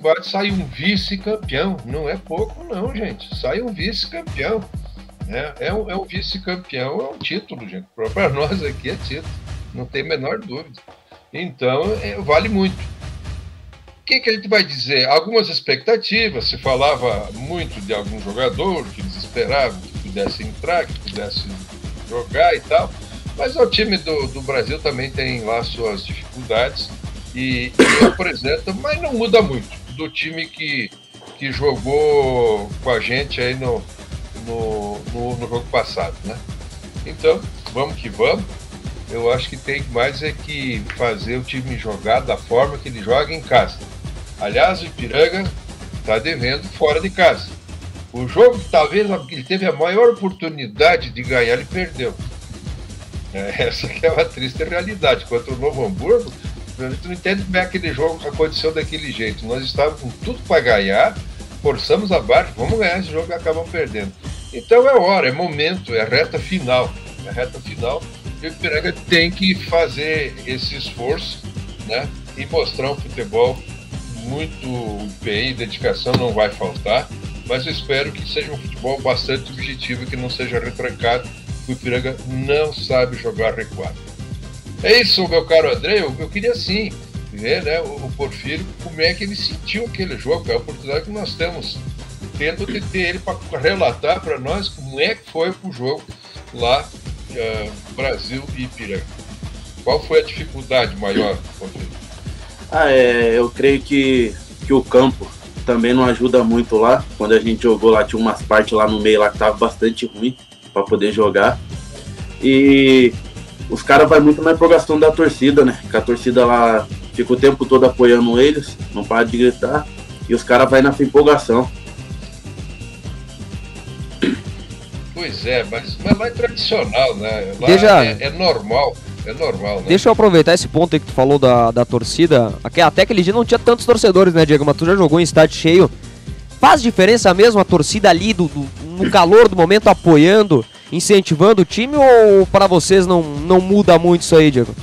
sai um vice-campeão. Não é pouco, não, gente. Sai um vice-campeão. É um vice-campeão, é um título, gente. Para nós aqui é título. Não tem a menor dúvida. Então, vale muito. O que a gente vai dizer? Algumas expectativas. Se falava muito de algum jogador que eles esperavam que pudesse entrar, que pudesse jogar e tal. Mas o time do Brasil também tem lá suas dificuldades e apresenta, mas não muda muito do time que jogou com a gente aí no jogo passado, né? Então, vamos que vamos. Eu acho que tem mais que fazer o time jogar da forma que ele joga em casa. Aliás, o Ipiranga está devendo fora de casa. O jogo que talvez ele teve a maior oportunidade de ganhar, ele perdeu. Essa que é uma triste realidade. Contra o Novo Hamburgo, a gente não entende bem aquele jogo que aconteceu daquele jeito. Nós estávamos com tudo para ganhar, forçamos a barra, vamos ganhar esse jogo e acabamos perdendo. Então é hora, é momento, é reta final. É reta final. E o Ipiranga tem que fazer esse esforço, né? E mostrar um futebol muito bem, dedicação não vai faltar, mas eu espero que seja um futebol bastante objetivo, que não seja retrancado. O Ipiranga não sabe jogar recuado. É isso, meu caro André. Eu queria sim ver, né, o Porfírio, como é que ele sentiu aquele jogo. É a oportunidade que nós temos, tendo de ter ele para relatar para nós como é que foi o jogo lá, Brasil e Ipiranga. Qual foi a dificuldade maior, Porfírio? Eu creio que o campo também não ajuda muito lá. Quando a gente jogou lá, tinha umas partes lá no meio lá que tava bastante ruim para poder jogar. E os caras vão muito na empolgação da torcida, né? Que a torcida lá fica o tempo todo apoiando eles, não para de gritar. E os caras vão nessa empolgação. Pois é, mas lá é tradicional, né? Lá é normal. É normal, né? Deixa eu aproveitar esse ponto aí que tu falou da torcida. Até aquele dia não tinha tantos torcedores, né, Diego? Mas tu já jogou em estádio cheio. Faz diferença mesmo a torcida ali no calor do momento, apoiando, incentivando o time, ou para vocês não muda muito isso aí, Diego?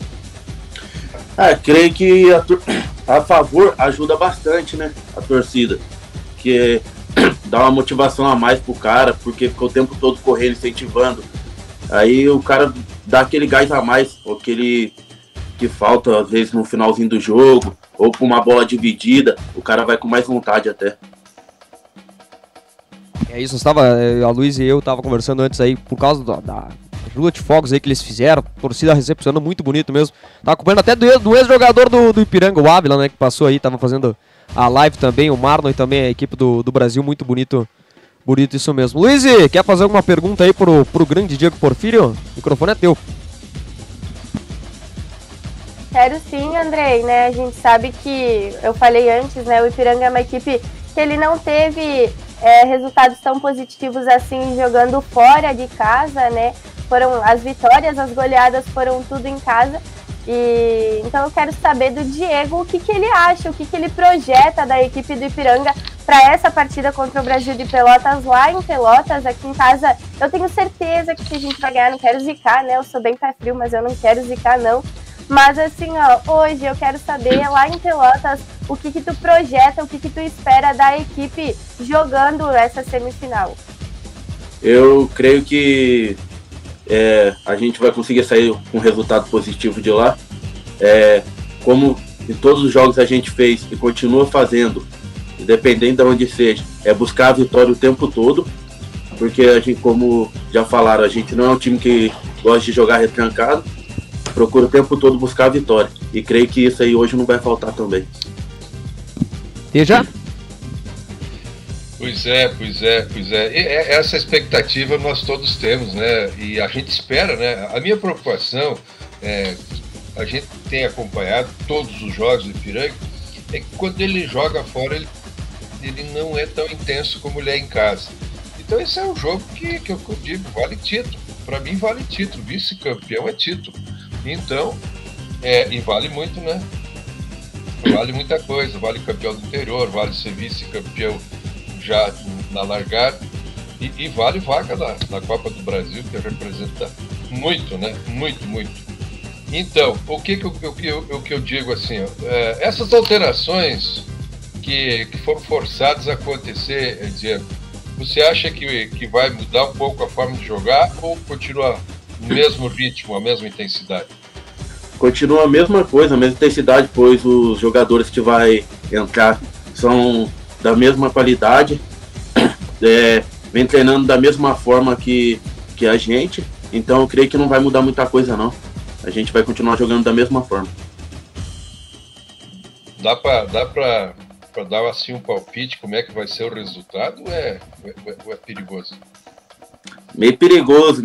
Creio que a favor ajuda bastante, né? A torcida. Que dá uma motivação a mais pro cara, porque fica o tempo todo correndo, incentivando. Aí o cara dá aquele gás a mais, aquele que falta às vezes no finalzinho do jogo, ou com uma bola dividida, o cara vai com mais vontade até. É isso, a Luiz e eu tava conversando antes aí, por causa da lua de fogos aí que eles fizeram, a torcida recepcionando muito bonito mesmo. Tava acompanhando até do ex-jogador do Ipiranga, o Ávila, né, que passou aí, tava fazendo a live também, o Marlon e também a equipe do Brasil, muito bonito. Bonito isso mesmo. Luiz, quer fazer alguma pergunta aí pro grande Diego Porfírio? O microfone é teu. Quero sim, Andrei, né? A gente sabe que, eu falei antes, né? O Ipiranga é uma equipe que ele não teve resultados tão positivos assim jogando fora de casa, né? Foram as vitórias, as goleadas foram tudo em casa. E então eu quero saber do Diego o que ele acha, o que ele projeta da equipe do Ipiranga para essa partida contra o Brasil de Pelotas lá em Pelotas, aqui em casa. Eu tenho certeza que a gente vai ganhar, não quero zicar, né? Eu sou bem pé frio, mas eu não quero zicar, não. Mas assim, hoje eu quero saber lá em Pelotas o que tu projeta, o que tu espera da equipe jogando essa semifinal. Eu creio que a gente vai conseguir sair com um resultado positivo de lá. Como em todos os jogos a gente fez e continua fazendo, independente de onde seja, é buscar a vitória o tempo todo, porque a gente, como já falaram, a gente não é um time que gosta de jogar retrancado, procura o tempo todo buscar a vitória, e creio que isso aí hoje não vai faltar também. E já? Pois é. E essa expectativa nós todos temos, né? E a gente espera, né? A minha preocupação, a gente tem acompanhado todos os jogos do Ipiranga, é que quando ele joga fora, ele não é tão intenso como ele é em casa. Então esse é um jogo que eu digo, vale título. Para mim vale título, vice-campeão é título. Então, e vale muito, né? Vale muita coisa, vale campeão do interior, vale ser vice-campeão já na largada, e vale vaga na Copa do Brasil, que representa muito, né? Muito. Então, o que eu digo assim, essas alterações que foram forçados a acontecer, Diego, você acha que vai mudar um pouco a forma de jogar ou continua o mesmo ritmo, a mesma intensidade? Continua a mesma coisa, a mesma intensidade, pois os jogadores que vai entrar são da mesma qualidade, vem treinando da mesma forma que a gente, então eu creio que não vai mudar muita coisa não. A gente vai continuar jogando da mesma forma. Dá pra dar assim um palpite como é que vai ser o resultado ou é perigoso? Meio perigoso.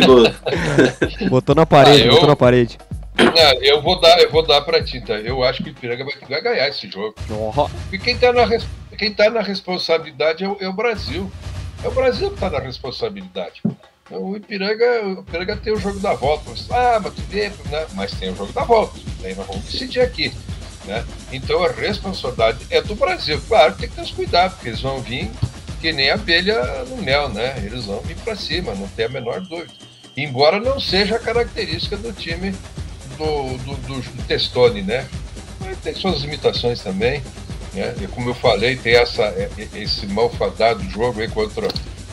Botou na parede. Eu vou dar pra ti, tá? Eu acho que o Ipiranga vai ganhar esse jogo. E quem tá na responsabilidade é o Brasil. É o Brasil que tá na responsabilidade. O Ipiranga tem o jogo da volta. Mas tu vê, né? Mas tem o jogo da volta. Daí nós vamos decidir aqui. Né? Então a responsabilidade é do Brasil. Claro, tem que ter os cuidados, porque eles vão vir que nem abelha no mel, né? Eles vão vir para cima, não tem a menor dúvida. Embora não seja a característica do time do Testoni, né? Mas tem suas limitações também, né? E como eu falei, tem esse malfadado jogo aí contra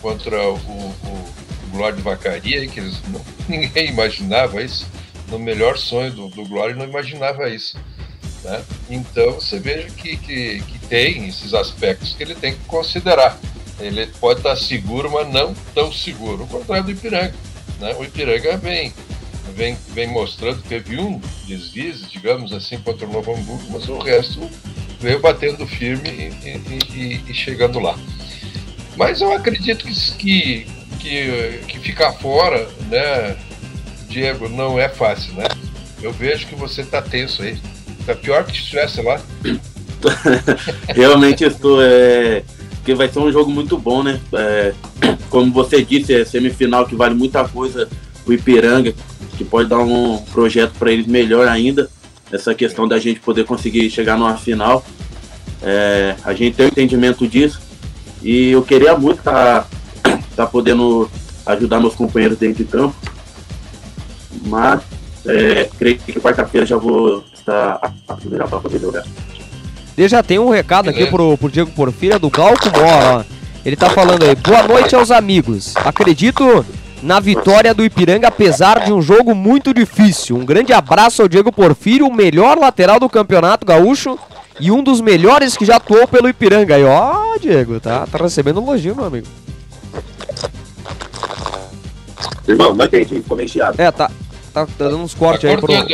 o Glória de Vacaria, que ninguém imaginava isso. No melhor sonho do Glória, não imaginava isso. Né? Então você veja que tem esses aspectos que ele tem que considerar. Ele pode estar seguro, mas não tão seguro. O contrário do Ipiranga. Né? O Ipiranga vem mostrando que teve um deslize, digamos assim, contra o Novo Hamburgo, mas o resto veio batendo firme e chegando lá. Mas eu acredito que ficar fora, né, Diego, não é fácil, né? Eu vejo que você está tenso aí. Tá pior que se estivesse lá. Realmente estou. Porque vai ser um jogo muito bom, né? Como você disse, é semifinal que vale muita coisa. O Ipiranga, que pode dar um projeto para eles melhor ainda. Essa questão da gente poder conseguir chegar numa final. A gente tem um entendimento disso. E eu queria muito tá podendo ajudar meus companheiros dentro de campo. Mas creio que quarta-feira já vou estar a primeira para poder jogar. Eu já tenho um recado aqui pro Diego Porfírio, do Glauco Mora, ó. Ele tá falando aí: boa noite aos amigos. Acredito na vitória do Ipiranga, apesar de um jogo muito difícil. Um grande abraço ao Diego Porfírio, o melhor lateral do Campeonato Gaúcho e um dos melhores que já atuou pelo Ipiranga. Aí, ó, Diego, tá recebendo um elogio, meu amigo. Irmão, não entendi, ficou meio chiado. Tá dando uns cortes aí pro...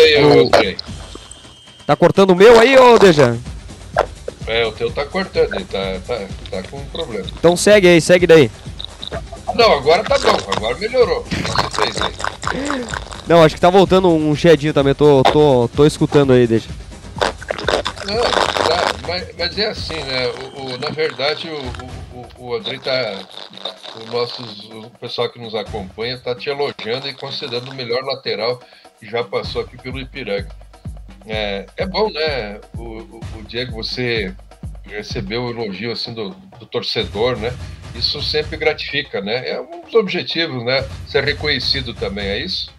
Tá cortando o meu aí, ô Dejan? O teu tá cortando aí, tá com um problema. Então segue daí. Não, agora tá bom, agora melhorou. Você fez aí. Não, acho que tá voltando um chiadinho também, tô escutando aí, Dejan. Não, tá, mas é assim, né? Na verdade, o Andrei tá... O pessoal que nos acompanha tá te elogiando e considerando o melhor lateral que já passou aqui pelo Ipiranga. É bom, né, o Diego, você recebeu o elogio assim, do torcedor, né? Isso sempre gratifica, né? É um dos objetivos, né? Ser reconhecido também, é isso?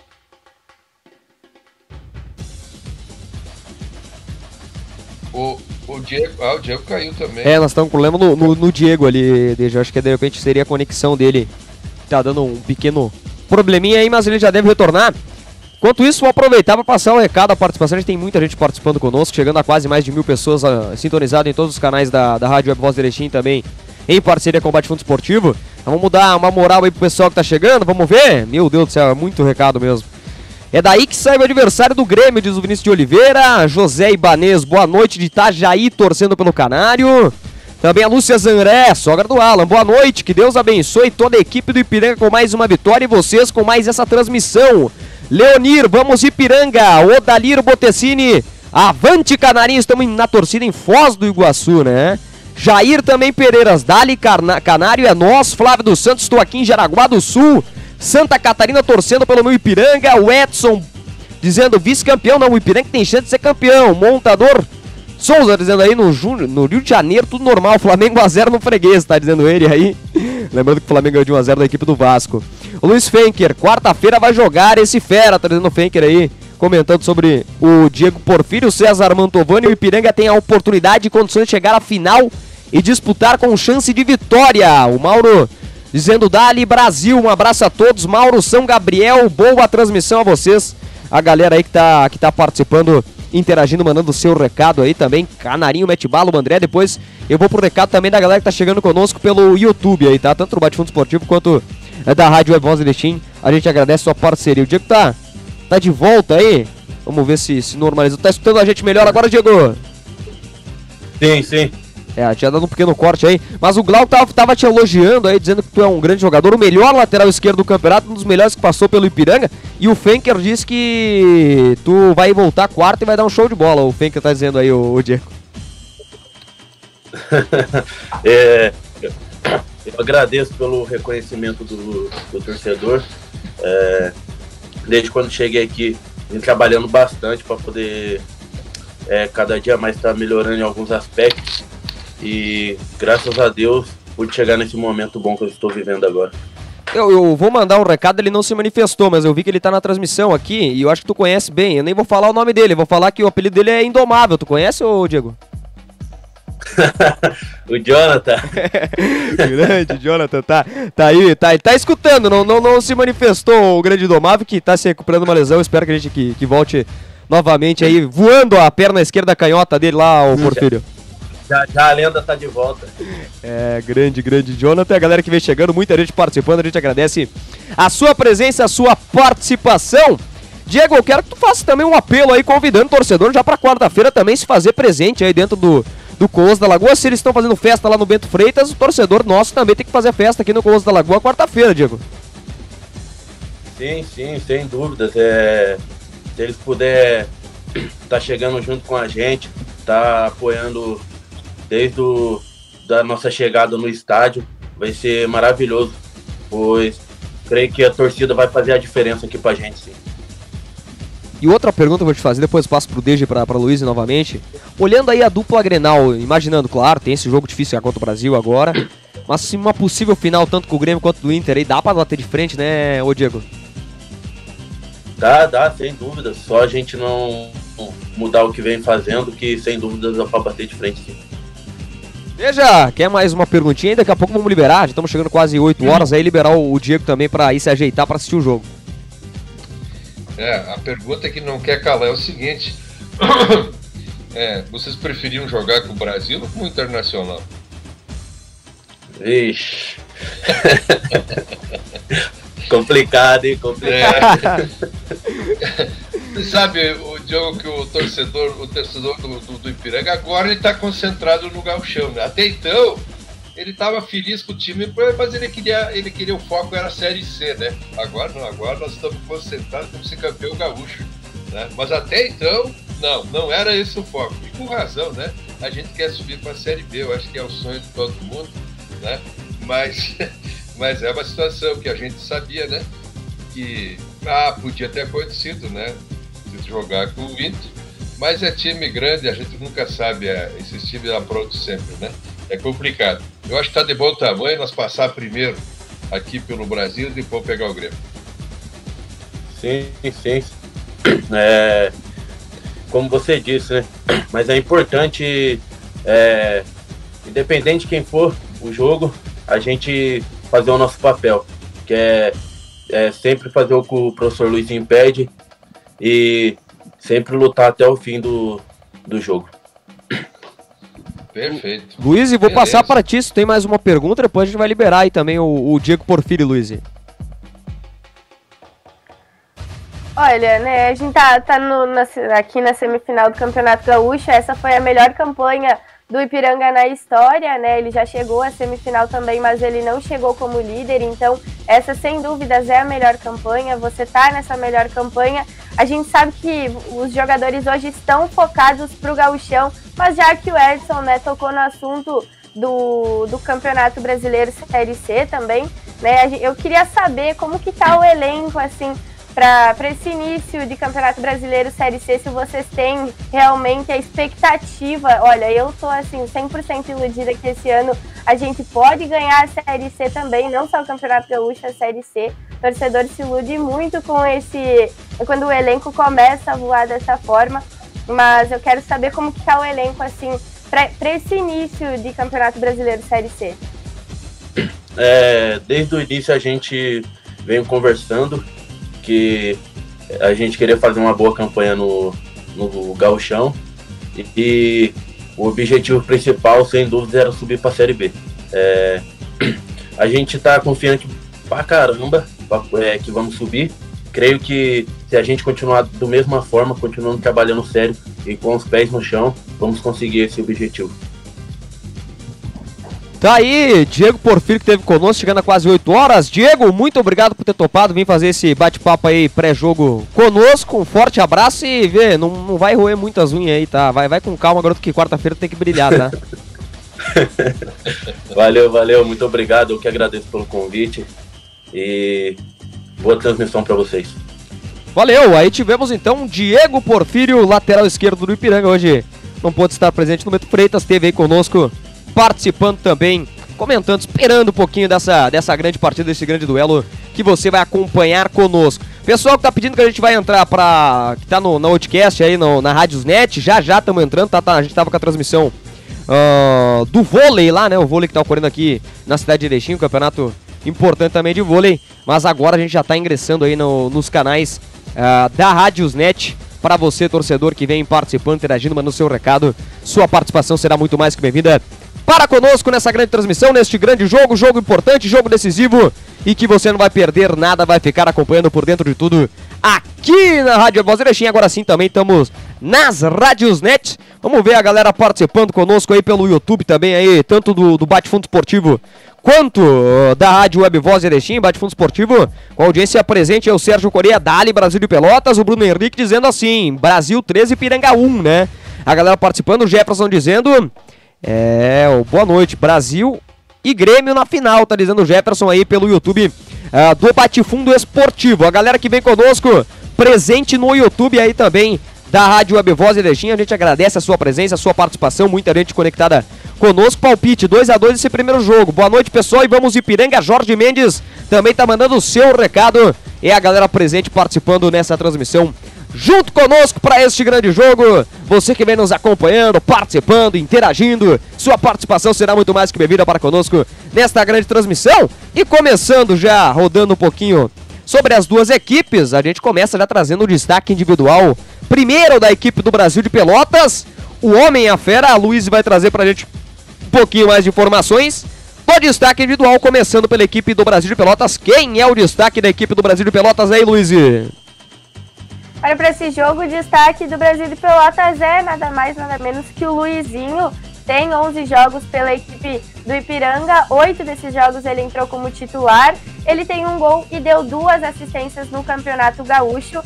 O Diego caiu também. Nós estamos com problema no Diego ali, eu acho que de repente seria a conexão dele. Tá dando um pequeno probleminha aí, mas ele já deve retornar. Enquanto isso, vou aproveitar para passar um recado, a participação. A gente tem muita gente participando conosco, chegando a quase mais de 1000 pessoas sintonizadas em todos os canais da Rádio Web Voz do Erechim também, em parceria com o Bate Fundo Esportivo. Então, vamos dar uma moral aí pro pessoal que tá chegando, vamos ver? Meu Deus do céu, é muito recado mesmo. É daí que sai o adversário do Grêmio, diz o Vinícius de Oliveira. José Ibanez, boa noite de Itajaí, torcendo pelo Canário. Também a Lúcia Zanré, sogra do Alan, boa noite, que Deus abençoe toda a equipe do Ipiranga com mais uma vitória e vocês com mais essa transmissão. Leonir, vamos Ipiranga. Odaliro Botecini, avante Canarinho, estamos na torcida em Foz do Iguaçu, né? Jair também Pereiras, Dali Canário é nós. Flávio dos Santos, estou aqui em Jaraguá do Sul. Santa Catarina torcendo pelo meu Ipiranga. O Edson dizendo vice-campeão, não, o Ipiranga tem chance de ser campeão. Montador Souza dizendo aí no Rio de Janeiro, tudo normal, Flamengo 1-0 no Freguês, tá dizendo ele aí. Lembrando que o Flamengo ganhou de 1-0 da equipe do Vasco. O Luiz Fenker, quarta-feira vai jogar esse fera, tá dizendo o Fenker aí. comentando sobre o Diego Porfírio, o César Mantovani. O Ipiranga tem a oportunidade e condições de chegar à final e disputar com chance de vitória. O Mauro dizendo Dali Brasil, um abraço a todos. Mauro São Gabriel, boa transmissão a vocês. A galera aí que tá participando, interagindo, mandando o seu recado aí também. Canarinho, mete bala, o André. Depois eu vou pro recado também da galera que tá chegando conosco pelo YouTube aí, tá? Tanto do Bate Fundo Esportivo quanto da Rádio Web Voz do Erechim. A gente agradece a sua parceria. O Diego tá de volta aí. Vamos ver se normalizou. Tá escutando a gente melhor agora, Diego? Sim. Tinha dado um pequeno corte aí. Mas o Glauco tava te elogiando aí, dizendo que tu é um grande jogador, o melhor lateral esquerdo do campeonato, um dos melhores que passou pelo Ipiranga. E o Fenker disse que tu vai voltar quarta e vai dar um show de bola. O Fenker tá dizendo aí, o Diego. Eu agradeço pelo reconhecimento do torcedor. Desde quando cheguei aqui, vim trabalhando bastante para poder cada dia mais estar melhorando em alguns aspectos. E graças a Deus pude chegar nesse momento bom que eu estou vivendo agora. Eu vou mandar um recado, ele não se manifestou, mas eu vi que ele tá na transmissão aqui e eu acho que tu conhece bem. Eu nem vou falar o nome dele, eu vou falar que o apelido dele é Indomável. Tu conhece, ô Diego? O Jonathan. Grande Jonathan, tá aí, tá escutando, não se manifestou o grande Indomável, que tá se recuperando uma lesão. Espero que a gente que volte novamente aí, voando a perna esquerda canhota dele lá, o Porfírio. Já a lenda tá de volta. Grande Jonathan. A galera que vem chegando, muita gente participando, a gente agradece a sua presença, a sua participação. Diego, eu quero que tu faça também um apelo aí, convidando o torcedor já pra quarta-feira também se fazer presente aí dentro do Colosso da Lagoa. Se eles estão fazendo festa lá no Bento Freitas, o torcedor nosso também tem que fazer festa aqui no Colosso da Lagoa quarta-feira, Diego. Sim, sem dúvidas. Se eles puderem tá chegando junto com a gente, tá apoiando desde da nossa chegada no estádio, vai ser maravilhoso, pois creio que a torcida vai fazer a diferença aqui pra gente, sim. E outra pergunta que eu vou te fazer, depois passo pro Deja e pra Luiz novamente. Olhando aí a dupla Grenal, imaginando, claro, tem esse jogo difícil contra o Brasil agora, mas se uma possível final, tanto com o Grêmio quanto do Inter, aí dá pra bater de frente, né, ô Diego? Dá, sem dúvida. Só a gente não mudar o que vem fazendo, que sem dúvida dá pra bater de frente, sim. Veja, quer mais uma perguntinha? Daqui a pouco vamos liberar, já estamos chegando quase 8 horas, aí liberar o Diego também pra ir se ajeitar pra assistir o jogo. A pergunta que não quer calar é o seguinte: vocês preferiam jogar com o Brasil ou com o Internacional? Ixi. Complicado, hein? Complicado. Sabe, o Diogo, que o torcedor do Ipiranga agora ele está concentrado no gauchão, né? Até então ele estava feliz com o time, mas ele queria o foco era a Série C, né? Agora não, agora nós estamos concentrados em ser campeão gaúcho, né? Mas até então não era esse o foco, e com razão, né? A gente quer subir para a Série B, eu acho que é o sonho de todo mundo, né? Mas é uma situação que a gente sabia, né? Que podia ter acontecido, né? De jogar com o Inter, mas é time grande, a gente nunca sabe, esses times aprontam sempre, né? É complicado. Eu acho que está de bom tamanho nós passar primeiro aqui pelo Brasil e depois pegar o Grêmio. Sim. Como você disse, né? Mas é importante, independente de quem for o jogo, a gente fazer o nosso papel, que é sempre fazer o que o professor Luizinho pede e sempre lutar até o fim do jogo. Perfeito. Luiz, vou passar para ti, se tem mais uma pergunta, depois a gente vai liberar aí também o Diego Porfírio, Luiz. Olha, né, a gente tá aqui na semifinal do Campeonato Gaúcho. Essa foi a melhor campanha do Ipiranga na história, né? Ele já chegou à semifinal também, mas ele não chegou como líder, então essa sem dúvidas é a melhor campanha. Você tá nessa melhor campanha. A gente sabe que os jogadores hoje estão focados pro gauchão, mas já que o Edson, né, tocou no assunto do Campeonato Brasileiro Série C também, né? Eu queria saber como que tá o elenco, assim, para esse início de Campeonato Brasileiro Série C, se vocês têm realmente a expectativa. Olha, eu tô assim 100% iludida que esse ano a gente pode ganhar a Série C também, não só o Campeonato Gaúcho, a Série C, O torcedor se ilude muito com quando o elenco começa a voar dessa forma, mas eu quero saber como que tá o elenco, assim, para esse início de Campeonato Brasileiro Série C. Desde o início a gente veio conversando que a gente queria fazer uma boa campanha no Gauchão e o objetivo principal, sem dúvida, era subir para a Série B. A gente está confiante pra caramba que vamos subir. Creio que se a gente continuar da mesma forma, continuando trabalhando sério e com os pés no chão, vamos conseguir esse objetivo. Tá aí, Diego Porfírio, que esteve conosco, chegando a quase 8 horas. Diego, muito obrigado por ter topado, vir fazer esse bate-papo aí pré-jogo conosco. Um forte abraço e não vai roer muitas unhas aí, tá? Vai com calma, garoto, que quarta-feira tem que brilhar, tá? Valeu, muito obrigado. Eu que agradeço pelo convite e boa transmissão para vocês. Valeu, aí tivemos então Diego Porfírio, lateral esquerdo do Ipiranga. Hoje não pôde estar presente no Beto Freitas, esteve aí conosco, participando também, comentando, esperando um pouquinho dessa grande partida, desse grande duelo que você vai acompanhar conosco. Pessoal que tá pedindo que a gente vai entrar que tá na podcast aí, na Rádiosnet, já estamos entrando, tá? A gente tava com a transmissão do vôlei lá, né? O vôlei que tá ocorrendo aqui na cidade de Erechim, um campeonato importante também de vôlei, mas agora a gente já tá ingressando aí nos canais da Rádiosnet. Para você, torcedor, que vem participando, interagindo, mandando seu recado, sua participação será muito mais que bem-vinda. Para conosco nessa grande transmissão, neste grande jogo importante, jogo decisivo, e que você não vai perder nada, vai ficar acompanhando por dentro de tudo aqui na Rádio Voz Erechim. Agora sim, também estamos nas Rádiosnet. Vamos ver a galera participando conosco aí pelo YouTube também, aí, tanto do Bate-Fundo Esportivo quanto da Rádio Web Voz Erechim, Bate-Fundo Esportivo, com a audiência presente é o Sérgio Correia, Dali, Brasil de Pelotas, o Bruno Henrique dizendo assim, Brasil 13, Ipiranga 1, né? A galera participando, o Jefferson dizendo, boa noite, Brasil e Grêmio na final, tá dizendo o Jefferson aí pelo YouTube do Bate-Fundo Esportivo. A galera que vem conosco, presente no YouTube aí também, da Rádio Web Voz Erechim, a gente agradece a sua presença, a sua participação, muita gente conectada conosco. Palpite 2-2 esse primeiro jogo. Boa noite, pessoal, e vamos Ipiranga. Jorge Mendes também tá mandando o seu recado, e a galera presente participando nessa transmissão junto conosco para este grande jogo. Você que vem nos acompanhando, participando, interagindo, sua participação será muito mais que bem-vinda para conosco nesta grande transmissão. E começando já, rodando um pouquinho sobre as duas equipes, a gente começa já trazendo o destaque individual. Primeiro da equipe do Brasil de Pelotas, o homem, a fera, a Luiz vai trazer pra gente um pouquinho mais de informações. O destaque individual, começando pela equipe do Brasil de Pelotas. Quem é o destaque da equipe do Brasil de Pelotas aí, Luiz? Olha, para esse jogo, o destaque do Brasil de Pelotas é nada mais, nada menos que o Luizinho. Tem 11 jogos pela equipe do Ipiranga, 8 desses jogos ele entrou como titular. Ele tem um gol e deu 2 assistências no Campeonato Gaúcho,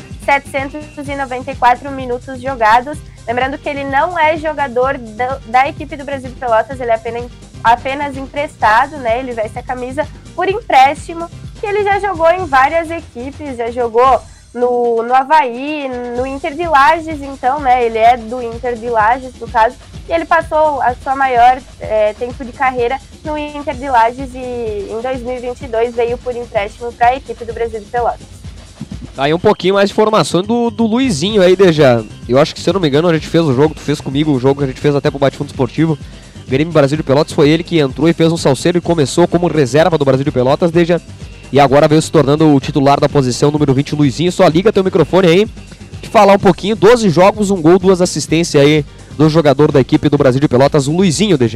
794 minutos jogados. Lembrando que ele não é jogador da equipe do Brasil de Pelotas, ele é apenas emprestado, né? Ele veste a camisa por empréstimo, que ele já jogou em várias equipes, já jogou no Avaí, no Inter de Lages, então, né? Ele é do Inter de Lages, no caso, e ele passou a sua maior tempo de carreira no Inter de Lages e em 2022 veio por empréstimo para a equipe do Brasil de Pelotas. Aí um pouquinho mais de informação do Luizinho aí, Deja. Eu acho que, se eu não me engano, a gente fez o jogo, tu fez comigo o jogo que a gente fez até pro Bate-Fundo Esportivo. Grêmio Brasil de Pelotas, foi ele que entrou e fez um salseiro e começou como reserva do Brasil de Pelotas, Deja. E agora veio se tornando o titular da posição número 20, Luizinho. Só liga teu microfone aí e falar um pouquinho. 12 jogos, 1 gol, 2 assistências aí do jogador da equipe do Brasil de Pelotas, o Luizinho, Deja.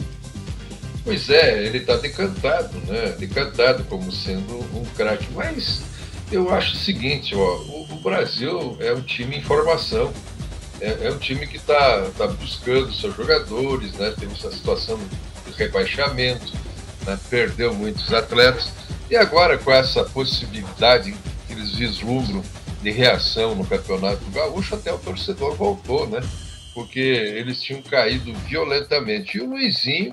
Pois é, ele tá decantado, né? Decantado como sendo um craque. Mas eu acho o seguinte, ó, o Brasil é um time em formação. É um time que está buscando seus jogadores, né? Teve essa situação de rebaixamento, né? Perdeu muitos atletas. E agora, com essa possibilidade que eles vislumbram de reação no Campeonato Gaúcho, até o torcedor voltou, né? Porque eles tinham caído violentamente. E o Luizinho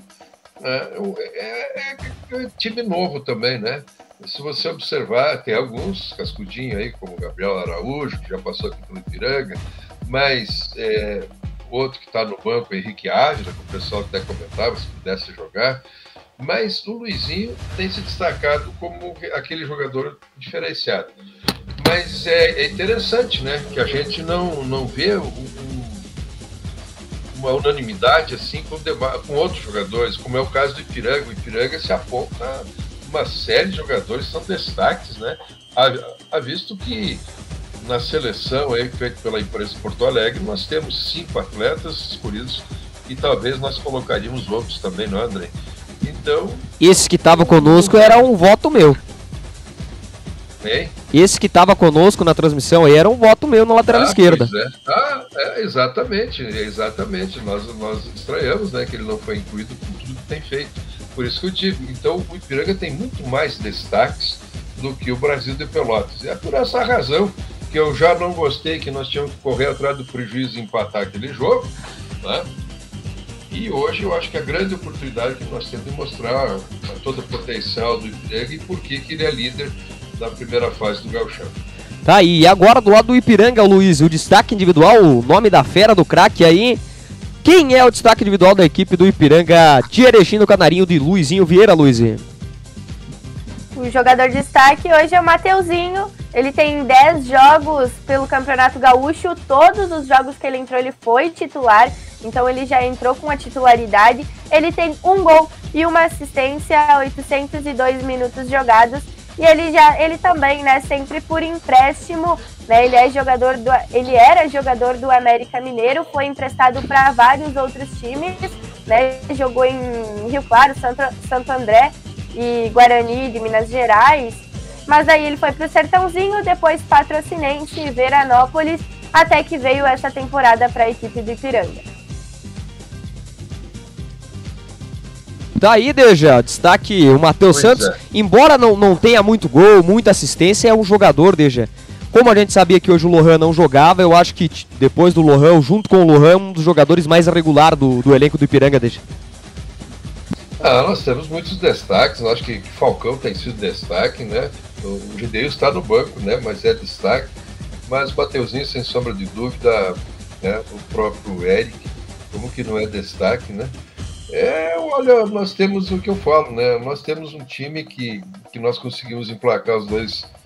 é time novo também, né? Se você observar, tem alguns cascudinhos aí, como o Gabriel Araújo, que já passou aqui pelo Ipiranga, mas outro que está no banco, Henrique Ávila, que o pessoal até comentava, se pudesse jogar. Mas o Luizinho tem se destacado como aquele jogador diferenciado. Mas é interessante, né, que a gente não vê uma unanimidade assim com outros jogadores, como é o caso do Ipiranga. O Ipiranga se aponta uma série de jogadores que são destaques, né? Há visto que na seleção aí, feita pela imprensa de Porto Alegre, nós temos 5 atletas escolhidos e talvez nós colocaríamos outros também, não é, André? Então... Esse que estava conosco era um voto meu. Hein? Esse que estava conosco na transmissão aí era um voto meu na lateral esquerda. Exatamente. Nós estranhamos, né, que ele não foi incluído com tudo que tem feito. Por isso que eu digo, então o Ipiranga tem muito mais destaques do que o Brasil de Pelotas. E é por essa razão que eu já não gostei que nós tínhamos que correr atrás do prejuízo e empatar aquele jogo, né? E hoje eu acho que a grande oportunidade que nós temos de mostrar todo o potencial do Ipiranga e por que ele é líder da primeira fase do Gauchão. Tá aí, e agora do lado do Ipiranga, Luiz, o destaque individual, o nome da fera do craque aí. Quem é o destaque individual da equipe do Ipiranga de Erechim do Canarinho de Luizinho Vieira, Luiz? O jogador de destaque hoje é o Mateuzinho. Ele tem 10 jogos pelo Campeonato Gaúcho. Todos os jogos que ele entrou, ele foi titular. Então ele já entrou com a titularidade. Ele tem 1 gol e 1 assistência a 802 minutos jogados. E ele também, né, sempre por empréstimo, né, ele era jogador do América Mineiro, foi emprestado para vários outros times, né, jogou em Rio Claro, Santo André e Guarani de Minas Gerais, mas aí ele foi para o Sertãozinho, depois Patrocinense e Veranópolis, até que veio essa temporada para a equipe do Ipiranga. Daí, Deja, destaque o Matheus Santos, embora não tenha muito gol, muita assistência, é um jogador, Deja. Como a gente sabia que hoje o Lohan não jogava, eu acho que depois do Lohan, junto com o Lohan, um dos jogadores mais regular do elenco do Ipiranga, Deja. Nós temos muitos destaques, eu acho que Falcão tem sido destaque, né? O Gideil está no banco, né? Mas é destaque. Mas o Mateuzinho, sem sombra de dúvida, né? O próprio Eric, como que não é destaque, né? Olha, nós temos o que eu falo, né? Nós temos um time que nós conseguimos emplacar os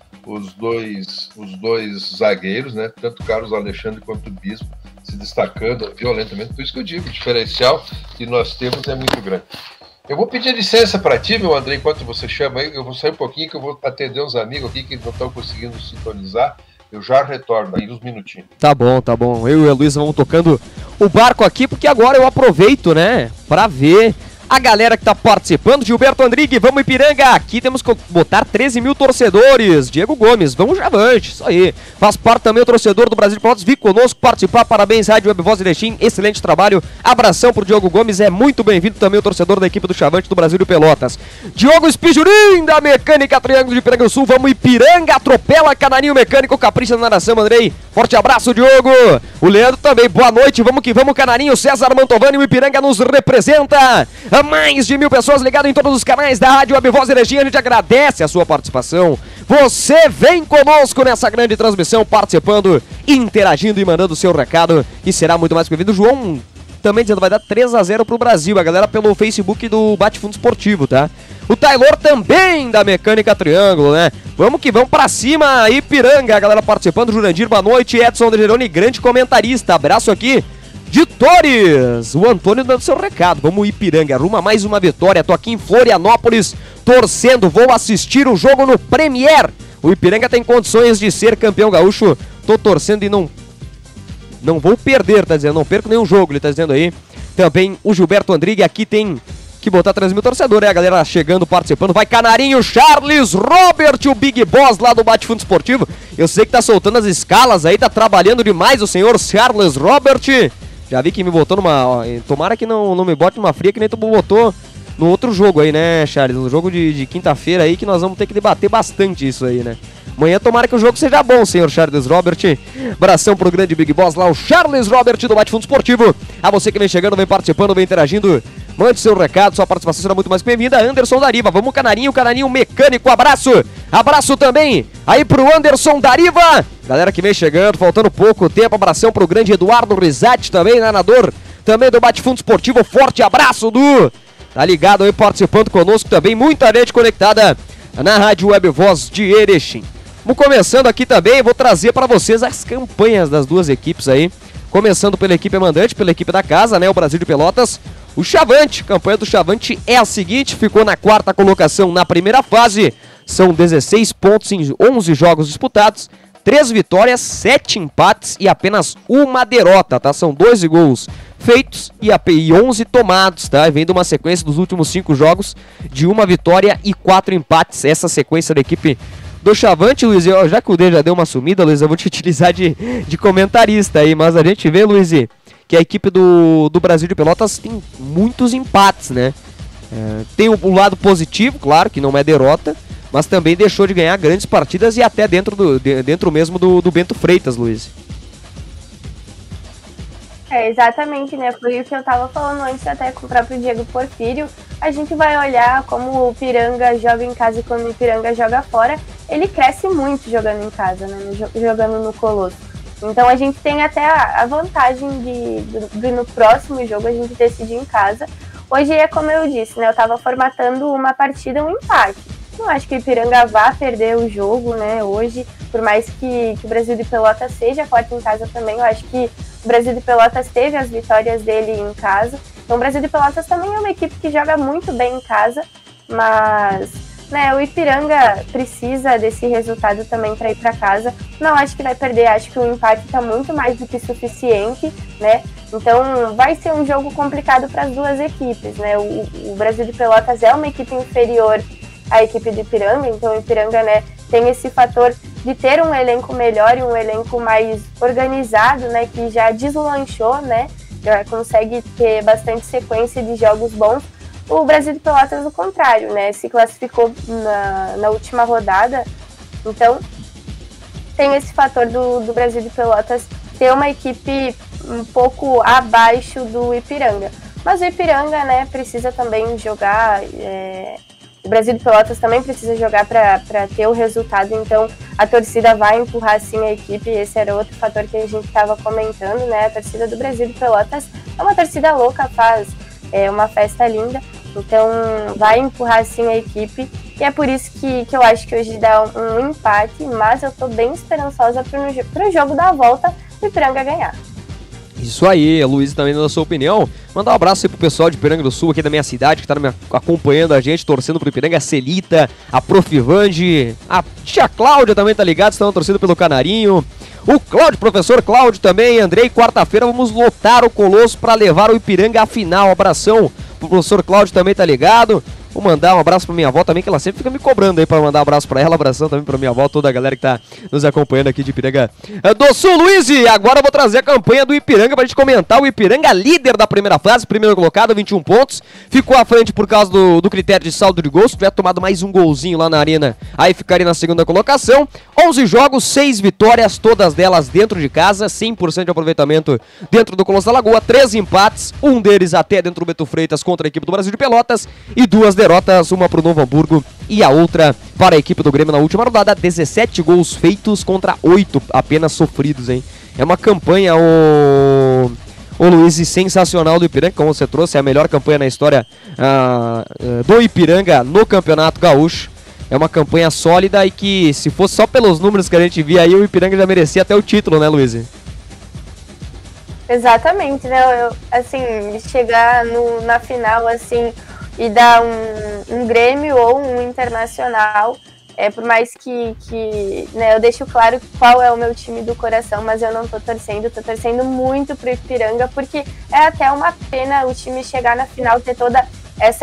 dois zagueiros, né? Tanto o Carlos Alexandre quanto o Bispo se destacando violentamente. Por isso que eu digo, o diferencial que nós temos é muito grande. Eu vou pedir licença para ti, meu André, enquanto você chama aí. Eu vou sair um pouquinho que eu vou atender uns amigos aqui que não estão conseguindo sintonizar. Eu já retorno aí uns minutinhos. Tá bom. Eu e a Luísa vamos tocando o barco aqui, porque agora eu aproveito, né, pra ver a galera que tá participando. Gilberto Andrigue, vamos Ipiranga, aqui temos que botar 13 mil torcedores. Diego Gomes, vamos Javante, isso aí. Faz parte também o torcedor do Brasil de Pelotas, vir conosco participar, parabéns Rádio Web Voz de Erechim, excelente trabalho, abração pro Diogo Gomes, é muito bem-vindo também o torcedor da equipe do Chavante do Brasil de Pelotas. Diogo Espijurim, da Mecânica Triângulo de Ipiranga do Sul, vamos Ipiranga, atropela Canarinho Mecânico, capricha na narração, Andrei, forte abraço, Diogo. O Leandro também, boa noite, vamos que vamos, Canarinho, César Mantovani, o Ipiranga nos representa. Mais de 1000 pessoas ligadas em todos os canais da Rádio Web Voz de Erechim, a gente agradece a sua participação. Você vem conosco nessa grande transmissão, participando, interagindo e mandando o seu recado, que será muito mais bem-vindo. João também dizendo vai dar 3-0 pro Brasil, a galera pelo Facebook do Bate Fundo Esportivo, tá? O Taylor também da Mecânica Triângulo, né? Vamos que vamos pra cima, Ipiranga, a galera participando. Jurandir, boa noite, Edson de Geroni, grande comentarista, abraço aqui de Torres, o Antônio dando seu recado. Vamos Ipiranga, arruma mais uma vitória. Tô aqui em Florianópolis torcendo, vou assistir o jogo no Premier. O Ipiranga tem condições de ser campeão gaúcho. Tô torcendo e não vou perder, tá dizendo, não perco nenhum jogo, ele tá dizendo aí. Também o Gilberto Andrigue, aqui tem que botar 3 mil torcedores, a galera chegando, participando. Vai Canarinho, Charles Robert, o Big Boss lá do Bate Fundo Esportivo. Eu sei que tá soltando as escalas aí, tá trabalhando demais o senhor Charles Robert. Já vi que me botou numa... Tomara que não me bote numa fria que nem tu botou no outro jogo aí, né, Charles? No jogo de quinta-feira aí, que nós vamos ter que debater bastante isso aí, né? Amanhã tomara que o jogo seja bom, senhor Charles Robert. Abração pro grande Big Boss lá, o Charles Robert do Bate Fundo Esportivo. A você que vem chegando, vem participando, vem interagindo. Mande seu recado, sua participação será muito mais bem-vinda. Anderson Dariva, vamos Canarinho Mecânico, abraço. Abraço também aí pro Anderson Dariva. Galera que vem chegando, faltando pouco tempo. Abração pro grande Eduardo Rizatti também, narrador também do Bate Fundo Esportivo. Forte abraço, Du. tá ligado aí, participando conosco também, muita gente conectada na Rádio Web Voz de Erechim. Vamos começando aqui também, vou trazer para vocês as campanhas das duas equipes aí, começando pela equipe mandante, pela equipe da casa, né, o Brasil de Pelotas. O Chavante, a campanha do Chavante é a seguinte, ficou na 4ª colocação na primeira fase, são 16 pontos em 11 jogos disputados, 3 vitórias, 7 empates e apenas uma derrota, tá? São 12 gols feitos e 11 tomados, tá? Vem de uma sequência dos últimos 5 jogos de uma vitória e 4 empates, essa sequência da equipe do Chavante, Luiz. Já que o D já deu uma sumida, Luiz, eu vou te utilizar de comentarista aí, mas a gente vê, Luiz, que a equipe do Brasil de Pelotas tem muitos empates, né? Tem o lado positivo, claro, que não é derrota, mas também deixou de ganhar grandes partidas e até dentro mesmo do Bento Freitas, Luiz. Exatamente, né? Foi o que eu tava falando antes até com o próprio Diego Porfírio. A gente vai olhar como o Ipiranga joga em casa e quando o Ipiranga joga fora, ele cresce muito jogando em casa, né? Jogando no Colosso. Então a gente tem até a vantagem de no próximo jogo a gente decidir em casa. Hoje é como eu disse, né? Eu tava formatando uma partida, um empate. Não acho que o Ipiranga vá perder o jogo, né? Hoje, por mais que o Brasil de Pelotas seja forte em casa também, eu acho que o Brasil de Pelotas teve as vitórias dele em casa. Então o Brasil de Pelotas também é uma equipe que joga muito bem em casa, mas né, o Ipiranga precisa desse resultado também para ir para casa. Não acho que vai perder, acho que o empate está muito mais do que suficiente, né? Então vai ser um jogo complicado para as duas equipes, né? O Brasil de Pelotas é uma equipe inferior à equipe do Ipiranga, então o Ipiranga, né, tem esse fator de ter um elenco melhor e um elenco mais organizado, né, que já deslanchou, né, já consegue ter bastante sequência de jogos bons. O Brasil de Pelotas, o contrário, né, se classificou na última rodada, então tem esse fator do Brasil de Pelotas ter uma equipe um pouco abaixo do Ipiranga. Mas o Ipiranga, né, precisa também jogar, o Brasil de Pelotas também precisa jogar para ter o resultado, então a torcida vai empurrar sim a equipe. Esse era outro fator que a gente estava comentando, né? A torcida do Brasil de Pelotas é uma torcida louca, faz uma festa linda, então vai empurrar sim a equipe, e é por isso que eu acho que hoje dá um empate, mas eu estou bem esperançosa para o jogo da volta o Ipiranga ganhar. Isso aí, Luiz, também na sua opinião. Mandar um abraço aí pro pessoal de Ipiranga do Sul, aqui da minha cidade, que tá acompanhando a gente, torcendo pro Ipiranga, a Celita, a Prof. Vande, a tia Cláudia também tá ligado, estão torcendo pelo Canarinho. O Cláudio, professor Cláudio também, Andrei, quarta-feira vamos lotar o Colosso para levar o Ipiranga à final. Abração pro professor Cláudio também tá ligado. Vou mandar um abraço pra minha avó também, que ela sempre fica me cobrando aí pra mandar um abraço pra ela. Abração também pra minha avó, toda a galera que tá nos acompanhando aqui de Ipiranga do Sul. Luiz, agora eu vou trazer a campanha do Ipiranga pra gente comentar. O Ipiranga, líder da primeira fase, primeiro colocado, 21 pontos. Ficou à frente por causa do critério de saldo de gols. Se tiver tomado mais um golzinho lá na arena, aí ficaria na segunda colocação. 11 jogos, 6 vitórias, todas delas dentro de casa, 100% de aproveitamento dentro do Colosso da Lagoa, 3 empates, um deles até dentro do Bento Freitas contra a equipe do Brasil de Pelotas e 2 derrotas, uma para o Novo Hamburgo e a outra para a equipe do Grêmio na última rodada. 17 gols feitos contra 8 apenas sofridos, hein? É uma campanha, o Luiz, sensacional do Ipiranga, como você trouxe, é a melhor campanha na história do Ipiranga no Campeonato Gaúcho. É uma campanha sólida e que, se fosse só pelos números que a gente via aí, o Ipiranga já merecia até o título, né, Luiz? Exatamente, né? Assim, chegar na final, assim, e dar um Grêmio ou um Internacional, por mais que né, eu deixo claro qual é o meu time do coração, mas eu não tô torcendo muito pro Ipiranga, porque é até uma pena o time chegar na final, ter toda essa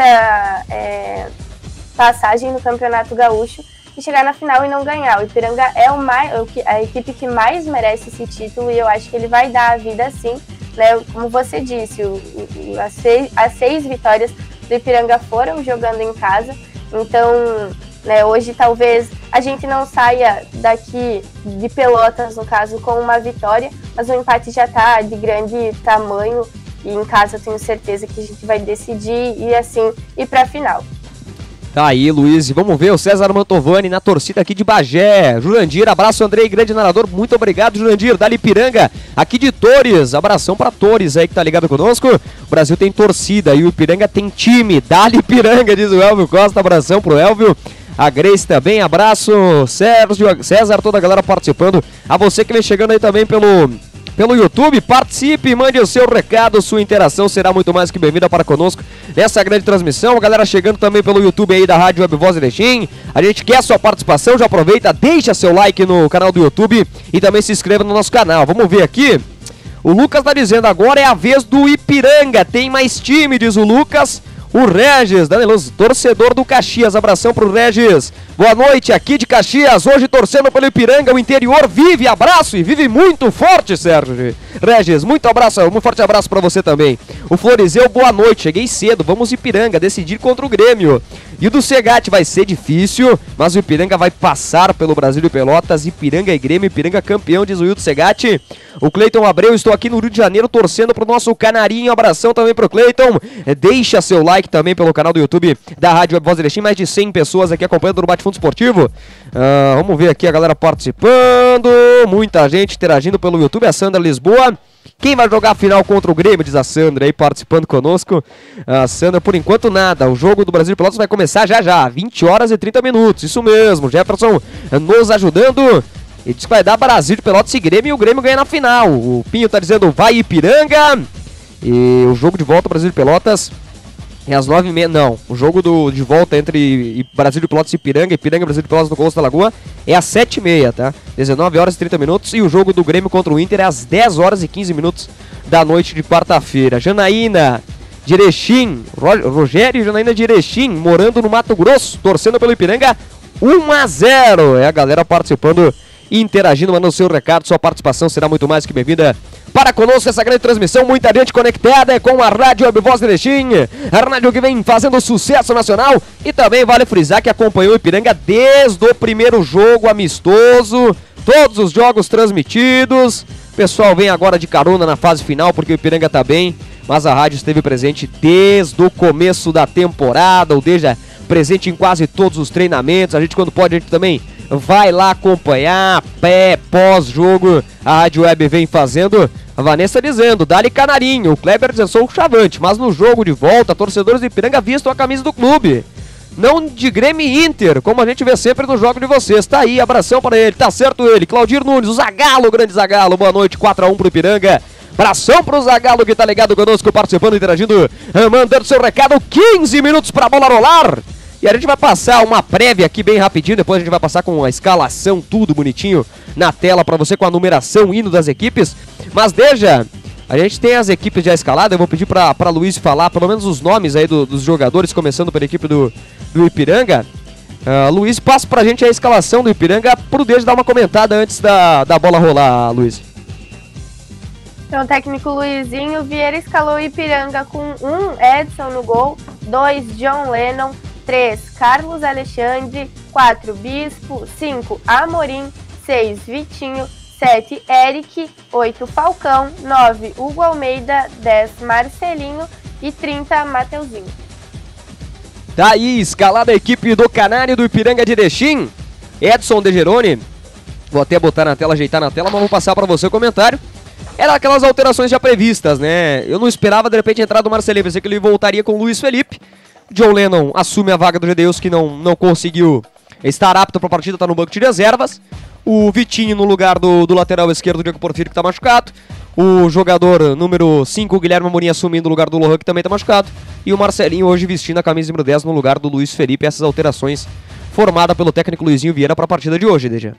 passagem no Campeonato Gaúcho e chegar na final e não ganhar. O Ipiranga é a equipe que mais merece esse título e eu acho que ele vai dar a vida sim, né? Como você disse, as 6 vitórias do Ipiranga foram jogando em casa, então, né, hoje talvez a gente não saia daqui de Pelotas, no caso, com uma vitória, mas o empate já está de grande tamanho e em casa eu tenho certeza que a gente vai decidir e assim ir para a final. Tá aí, Luiz. Vamos ver o César Mantovani na torcida aqui de Bagé. Jurandir, abraço, Andrei, grande narrador. Muito obrigado, Jurandir. Dali Ipiranga, aqui de Torres. Abração pra Torres aí que tá ligado conosco. O Brasil tem torcida e o Ipiranga tem time. Dali Ipiranga, diz o Elvio Costa. Abração pro Elvio. A Grace também, abraço. Sérgio, César, toda a galera participando. A você que vem chegando aí também pelo YouTube, participe, mande o seu recado, sua interação será muito mais que bem-vinda para conosco nessa grande transmissão. A galera chegando também pelo YouTube aí da Rádio Web Voz Erechim, a gente quer a sua participação, já aproveita, deixa seu like no canal do YouTube e também se inscreva no nosso canal. Vamos ver aqui, o Lucas tá dizendo, agora é a vez do Ipiranga, tem mais time, diz o Lucas. O Regis, Danelos, torcedor do Caxias, abração pro Regis. Boa noite, aqui de Caxias, hoje torcendo pelo Ipiranga, o interior vive, abraço e vive muito forte, Sérgio. Regis, muito forte abraço pra você também. O Florizeu, boa noite, cheguei cedo, vamos Ipiranga, decidir contra o Grêmio. E o do Segatti vai ser difícil, mas o Ipiranga vai passar pelo Brasil de Pelotas, Ipiranga e Grêmio, Ipiranga campeão, diz o Wilton Segatti. O Cleiton Abreu, estou aqui no Rio de Janeiro torcendo pro nosso Canarinho, abração também pro Cleiton. Deixa seu like também pelo canal do YouTube da Rádio Web Voz Erechim, mais de 100 pessoas aqui acompanhando no Bate-Fundo Esportivo. Vamos ver aqui a galera participando, muita gente interagindo pelo YouTube, a Sandra Lisboa. Quem vai jogar a final contra o Grêmio, diz a Sandra aí participando conosco. A Sandra, por enquanto nada, o jogo do Brasil de Pelotas vai começar já, 20 horas e 30 minutos, isso mesmo, Jefferson nos ajudando. E diz que vai dar Brasil de Pelotas e Grêmio, e o Grêmio ganha na final. O Pinho tá dizendo vai Ipiranga. E o jogo de volta Brasil de Pelotas é às 9h30, não. O jogo de volta entre Brasil de Pelotas e Ipiranga e Brasil de Pelotas no Colosso da Lagoa é às 7h30, tá? 19 horas e 30 minutos. E o jogo do Grêmio contra o Inter é às 10 horas e 15 minutos da noite de quarta-feira. Janaína de Erechim, Rogério e Janaína de Erechim, morando no Mato Grosso, torcendo pelo Ipiranga, 1-0. É a galera participando, interagindo, mandando o seu recado, sua participação será muito mais que bem-vinda para conosco essa grande transmissão, muita gente conectada com a Rádio Web Voz Erechim, a rádio que vem fazendo sucesso nacional, e também vale frisar que acompanhou o Ipiranga desde o primeiro jogo amistoso, todos os jogos transmitidos, o pessoal vem agora de carona na fase final porque o Ipiranga tá bem, mas a rádio esteve presente desde o começo da temporada, ou seja, presente em quase todos os treinamentos, a gente quando pode, a gente também vai lá acompanhar, pós-jogo, a Rádio Web vem fazendo. A Vanessa dizendo, dá-lhe Canarinho, o Kleber dizendo, sou o Chavante, mas no jogo de volta, torcedores do Ipiranga vistam a camisa do clube, não de Grêmio e Inter, como a gente vê sempre no jogo de vocês. Tá aí, abração para ele, tá certo ele, Claudir Nunes, o Zagalo, o grande Zagalo, boa noite, 4-1 pro Ipiranga. Abração pro Zagalo que tá ligado conosco, participando, interagindo, mandando seu recado, 15 minutos pra bola rolar. E a gente vai passar uma prévia aqui bem rapidinho, depois a gente vai passar com a escalação, tudo bonitinho na tela pra você, com a numeração, hino das equipes. Mas deixa, a gente tem as equipes já escaladas, eu vou pedir pra Luiz falar pelo menos os nomes aí dos jogadores, começando pela equipe do Ipiranga. Luiz, passa pra gente a escalação do Ipiranga, pro Deja dar uma comentada antes da bola rolar, Luiz. Então, o técnico Luizinho Vieira escalou o Ipiranga com 1, Edson no gol, 2, John Lennon, 3, Carlos Alexandre, 4, Bispo, 5, Amorim, 6, Vitinho, 7, Eric, 8, Falcão, 9, Hugo Almeida, 10, Marcelinho e 30, Mateuzinho. Daí, escalada a equipe do Canário do Ipiranga de Erechim, Edson De Geroni, vou até botar na tela, ajeitar na tela, mas vou passar para você o comentário. Era aquelas alterações já previstas, né? Eu não esperava de repente a entrada do Marcelinho, pensei que ele voltaria com o Luiz Felipe. John Lennon assume a vaga do Gedeus, que não conseguiu estar apto para a partida, está no banco de reservas. O Vitinho no lugar do lateral esquerdo, Diego Porfírio, que está machucado. O jogador número 5, Guilherme Amorim, assumindo o lugar do Lohan, que também está machucado. E o Marcelinho hoje vestindo a camisa número 10 no lugar do Luiz Felipe. Essas alterações formadas pelo técnico Luizinho Vieira para a partida de hoje, Deja.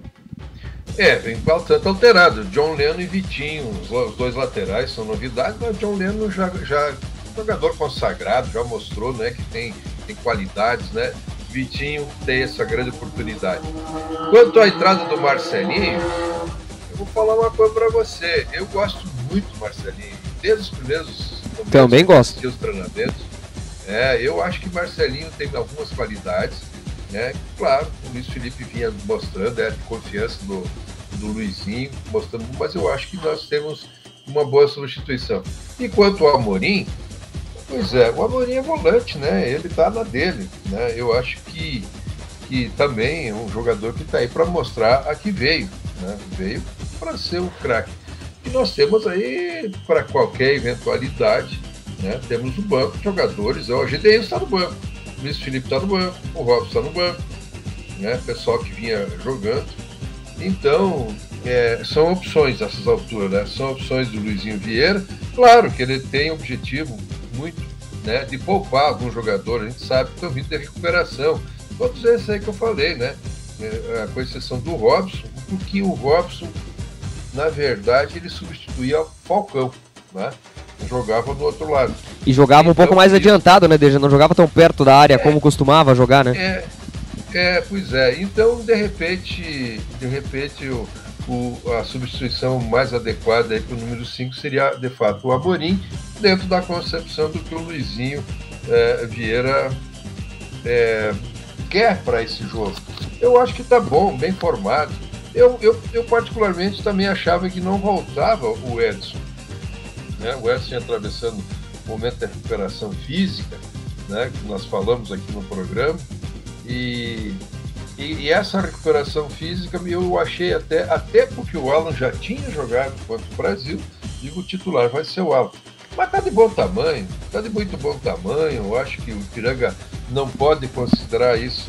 Vem bastante alterado. John Lennon e Vitinho, os dois laterais são novidades, mas John Lennon já jogador consagrado, já mostrou, né, que tem qualidades, né? Vitinho tem essa grande oportunidade. Quanto à entrada do Marcelinho, eu vou falar uma coisa para você. Eu gosto muito do Marcelinho, desde os primeiros também gosto. Os treinamentos. Eu acho que Marcelinho tem algumas qualidades, né? Claro, o Luiz Felipe vinha mostrando, confiança do Luizinho, mostrando, mas eu acho que nós temos uma boa substituição. E quanto ao Amorim, Pois é, o Amorim é volante, né? Ele tá na dele, né? Eu acho que também é um jogador que tá aí para mostrar a que veio, né? Veio para ser um craque. E nós temos aí, para qualquer eventualidade, né? Temos o banco de jogadores. O Gedeon está no banco, o Luiz Felipe está no banco, o Robson está no banco, né? Pessoal que vinha jogando. Então, são opções nessas alturas, né? São opções do Luizinho Vieira. Claro que ele tem objetivo muito, né, de poupar algum jogador. A gente sabe que estão vindo de recuperação. Todos esses aí que eu falei, né? Com exceção do Robson, porque o Robson, na verdade, ele substituía o Falcão, né? Jogava do outro lado. E jogava então, um pouco mais adiantado, né, Deja? Não jogava tão perto da área como costumava jogar, né? Pois é. Então, de repente a substituição mais adequada para o número 5 seria, de fato, o Amorim, dentro da concepção do que o Luizinho Vieira quer para esse jogo. Eu acho que está bom, bem formado. Eu particularmente também achava que não voltava o Edson, né? O Edson atravessando o momento da recuperação física, né, que nós falamos aqui no programa, e essa recuperação física eu achei até porque o Alan já tinha jogado contra o Brasil, digo, o titular vai ser o Alan. Mas está de bom tamanho, está de muito bom tamanho. Eu acho que o Ipiranga não pode considerar isso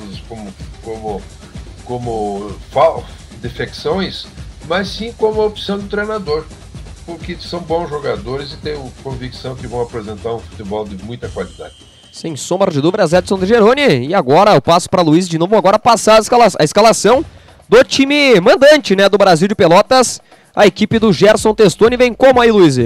como defecções, mas sim como opção do treinador, porque são bons jogadores e tenho convicção que vão apresentar um futebol de muita qualidade. Sem sombra de dúvidas, Edson de Geroni. E agora eu passo para Luiz de novo, agora passar a escalação do time mandante, né, do Brasil de Pelotas. A equipe do Gerson Testoni vem como aí, Luiz?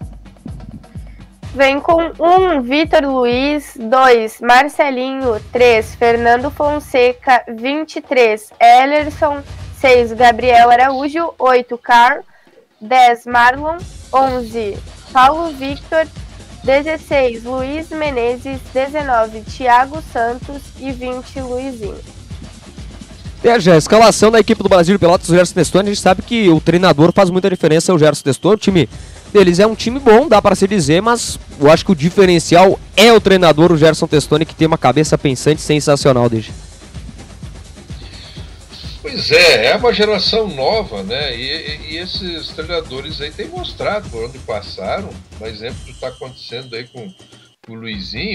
Vem com 1, Vitor Luiz, 2, Marcelinho, 3, Fernando Fonseca, 23, Ellerson, 6, Gabriel Araújo, 8, Carl, 10, Marlon, 11, Paulo Victor, 16, Luiz Menezes, 19, Thiago Santos e 20, Luizinho. Já a escalação da equipe do Brasil de Pelotas, o Gerson Testoni, a gente sabe que o treinador faz muita diferença, o Gerson Testoni. O time deles é um time bom, dá para se dizer, mas eu acho que o diferencial é o treinador, o Gerson Testoni, que tem uma cabeça pensante sensacional desde. Pois é uma geração nova, né? E esses treinadores aí têm mostrado por onde passaram. Por exemplo, o que está acontecendo aí com o Luizinho.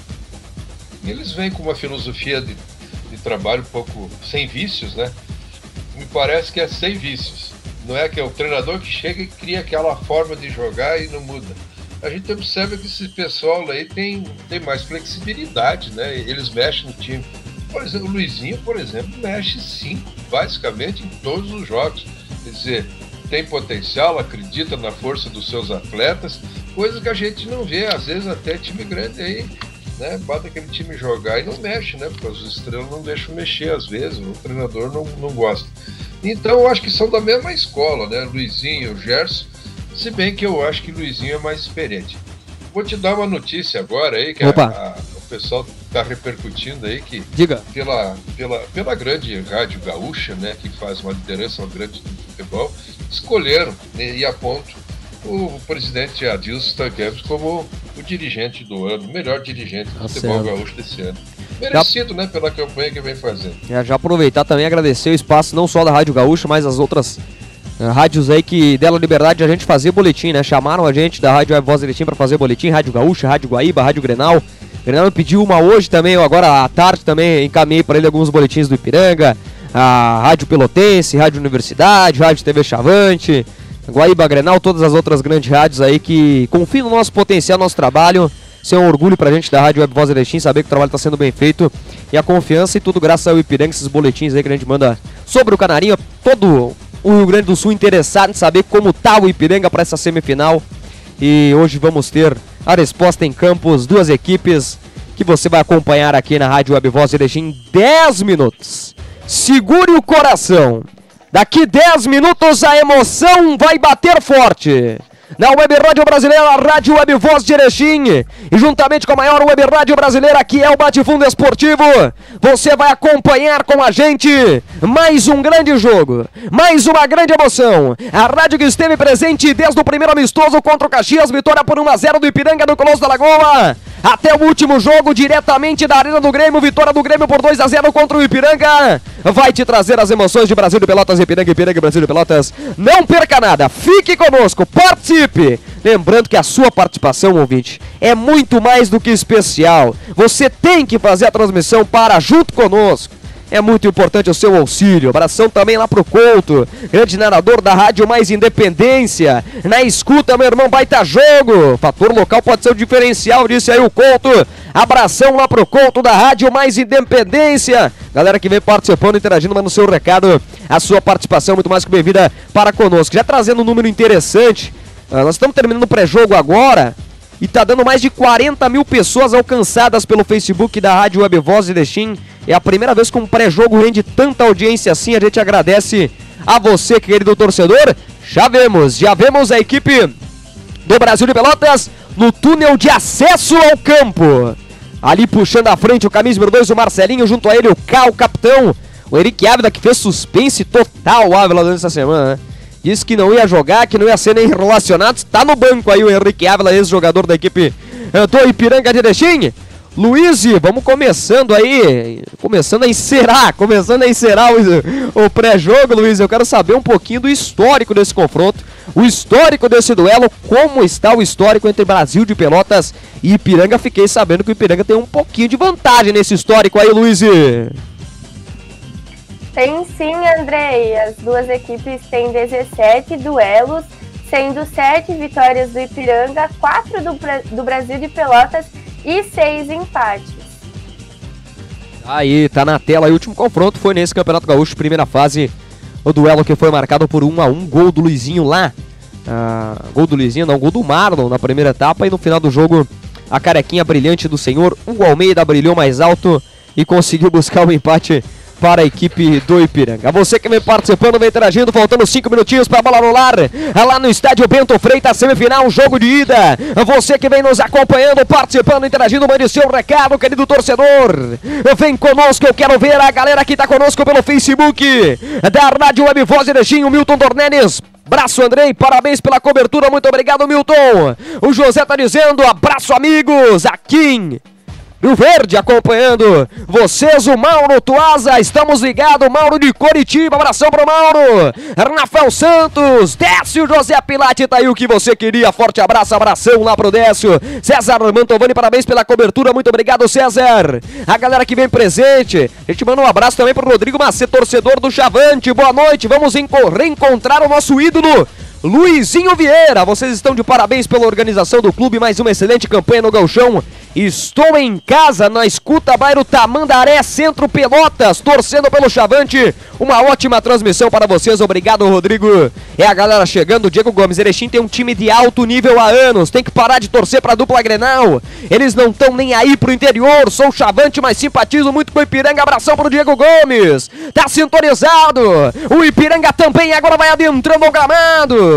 Eles vêm com uma filosofia de trabalho um pouco sem vícios, né? Me parece que é sem vícios. Não é que é o treinador que chega e cria aquela forma de jogar e não muda. A gente observa que esse pessoal aí tem mais flexibilidade, né? Eles mexem no time. Por exemplo, o Luizinho, por exemplo, mexe sim, basicamente em todos os jogos. Quer dizer, tem potencial, acredita na força dos seus atletas, coisa que a gente não vê, às vezes até time grande aí, né? Bota aquele time jogar e não mexe, né? Porque as estrelas não deixam mexer às vezes, o treinador não gosta. Então eu acho que são da mesma escola, né? Luizinho e o Gerson, se bem que eu acho que o Luizinho é mais experiente. Vou te dar uma notícia agora aí, que o pessoal está repercutindo aí, que diga, pela grande rádio gaúcha, né, que faz uma liderança uma grande do futebol, escolheram, né, e apontam o presidente Adilson Campos como o dirigente do ano, o melhor dirigente do futebol gaúcho desse ano. Merecido, né, pela campanha que vem fazendo. Já aproveitar também e agradecer o espaço não só da Rádio Gaúcha, mas as outras rádios aí que deram liberdade de a gente fazer boletim, né? Chamaram a gente da Rádio Voz Direitinho para fazer boletim, Rádio Gaúcha, Rádio Guaíba, Rádio Grenal. O Grenal me pediu uma hoje também, eu agora à tarde também encaminhei para ele alguns boletins do Ipiranga, a Rádio Pelotense, Rádio Universidade, Rádio TV Chavante, Guaíba, Grenal, todas as outras grandes rádios aí que confiam no nosso potencial, no nosso trabalho. Isso é um orgulho pra gente da Rádio Web Voz Direitinho, saber que o trabalho está sendo bem feito e a confiança e tudo graças ao Ipiranga, esses boletins aí que a gente manda sobre o Canarinho, todo o Rio Grande do Sul interessado em saber como tá o Ipiranga para essa semifinal. E hoje vamos ter a resposta em campos, duas equipes que você vai acompanhar aqui na Rádio Web Voz Direitinho em 10 minutos. Segure o coração, daqui 10 minutos a emoção vai bater forte. na Web Rádio Brasileira, a Rádio Web Voz de Erechim. E juntamente com a maior Web Rádio Brasileira, que é o Bate-Fundo Esportivo, você vai acompanhar com a gente mais um grande jogo, mais uma grande emoção. A rádio que esteve presente desde o primeiro amistoso contra o Caxias, vitória por 1-0 do Ipiranga no Colosso da Lagoa, até o último jogo diretamente da Arena do Grêmio, vitória do Grêmio por 2-0 contra o Ipiranga. Vai te trazer as emoções de Brasil de Pelotas, Ipiranga e Brasil de Pelotas. Não perca nada, fique conosco, participe. Lembrando que a sua participação, ouvinte, é muito mais do que especial. Você tem que fazer a transmissão para junto conosco. É muito importante o seu auxílio. Abração também lá pro Couto, grande narrador da Rádio Mais Independência. Na escuta, meu irmão, baita jogo. Fator local pode ser o diferencial, disse aí o Couto. Abração lá pro Couto da Rádio Mais Independência. Galera que vem participando, interagindo, manda o seu recado. A sua participação muito mais que bem-vinda para conosco. Já trazendo um número interessante. Nós estamos terminando o pré-jogo agora. E tá dando mais de 40 mil pessoas alcançadas pelo Facebook da Rádio Web Voz de Erechim. É a primeira vez que um pré-jogo rende tanta audiência assim. A gente agradece a você, querido torcedor. Já vemos a equipe do Brasil de Pelotas no túnel de acesso ao campo. Ali puxando à frente o camisa número 2, o Marcelinho, junto a ele o capitão, o Henrique Ávila, que fez suspense total o Ávila durante essa semana, né? Disse que não ia jogar, que não ia ser nem relacionado. Está no banco aí o Henrique Ávila, ex-jogador da equipe do Ipiranga de Erechim. Luiz, vamos começando a encerar o pré-jogo, Luiz. Eu quero saber um pouquinho do histórico desse confronto, o histórico desse duelo, como está o histórico entre Brasil de Pelotas e Ipiranga. Fiquei sabendo que o Ipiranga tem um pouquinho de vantagem nesse histórico aí, Luiz. Tem sim, Andrei. As duas equipes têm 17 duelos, sendo 7 vitórias do Ipiranga, 4 do Brasil de Pelotas e 6 empates. Aí, tá na tela aí, o último confronto foi nesse Campeonato Gaúcho, primeira fase, o duelo que foi marcado por 1-1, gol do Luizinho lá, gol do Marlon na primeira etapa, e no final do jogo, a carequinha brilhante do senhor Hugo Almeida brilhou mais alto e conseguiu buscar o empate para a equipe do Ipiranga. Você que vem participando, vem interagindo, faltando 5 minutinhos para a bola rolar, lá no estádio Bento Freitas, semifinal, jogo de ida. Você que vem nos acompanhando, participando, interagindo, mande seu recado, querido torcedor. Vem conosco, eu quero ver a galera que está conosco pelo Facebook da Rádio Web Voz de Erechim, o Milton Dornelles. Abraço, Andrei, parabéns pela cobertura, muito obrigado, Milton. O José tá dizendo, abraço, amigos, aqui Rio Verde acompanhando vocês, o Mauro Tuasa, estamos ligados, Mauro de Coritiba, abração pro Mauro, Rafael Santos, Décio José Pilate, tá aí o que você queria, forte abraço, abração lá pro Décio, César Mantovani, parabéns pela cobertura, muito obrigado, César, a galera que vem presente, a gente manda um abraço também pro Rodrigo Macê, torcedor do Chavante, boa noite, vamos reencontrar o nosso ídolo, Luizinho Vieira, vocês estão de parabéns pela organização do clube, mais uma excelente campanha no Gauchão. Estou em casa na escuta bairro Tamandaré, Centro Pelotas, torcendo pelo Chavante. Uma ótima transmissão para vocês, obrigado, Rodrigo. É a galera chegando, Diego Gomes. Erechim tem um time de alto nível há anos, tem que parar de torcer para a dupla Grenal. Eles não estão nem aí pro interior, sou o Chavante, mas simpatizo muito com o Ipiranga. Abração pro Diego Gomes, tá sintonizado. O Ipiranga também agora vai adentrando ao gramado.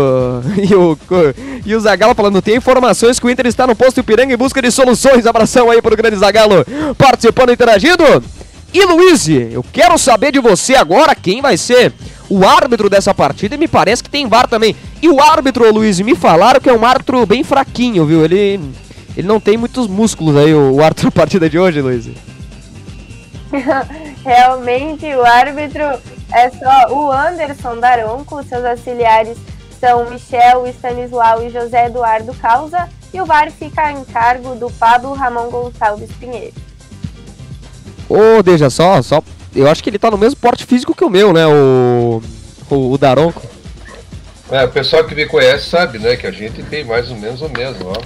E o Zagalo falando, tem informações que o Inter está no posto Ipiranga em busca de soluções. Abração aí pro grande Zagalo participando, interagindo. E Luiz, eu quero saber de você agora quem vai ser o árbitro dessa partida, e me parece que tem VAR também. E o árbitro, Luiz, me falaram que é um árbitro bem fraquinho, viu? Ele não tem muitos músculos aí, o árbitro da partida de hoje, Luiz. Realmente, o árbitro é só o Anderson Daronco, seus auxiliares são Michel, Stanislau e José Eduardo Causa, e o VAR fica em cargo do Pablo Ramon Gonçalves Pinheiro. Deixa só, eu acho que ele tá no mesmo porte físico que o meu, né, o Daronco. O pessoal que me conhece sabe, né, que a gente tem mais ou menos o mesmo, ó.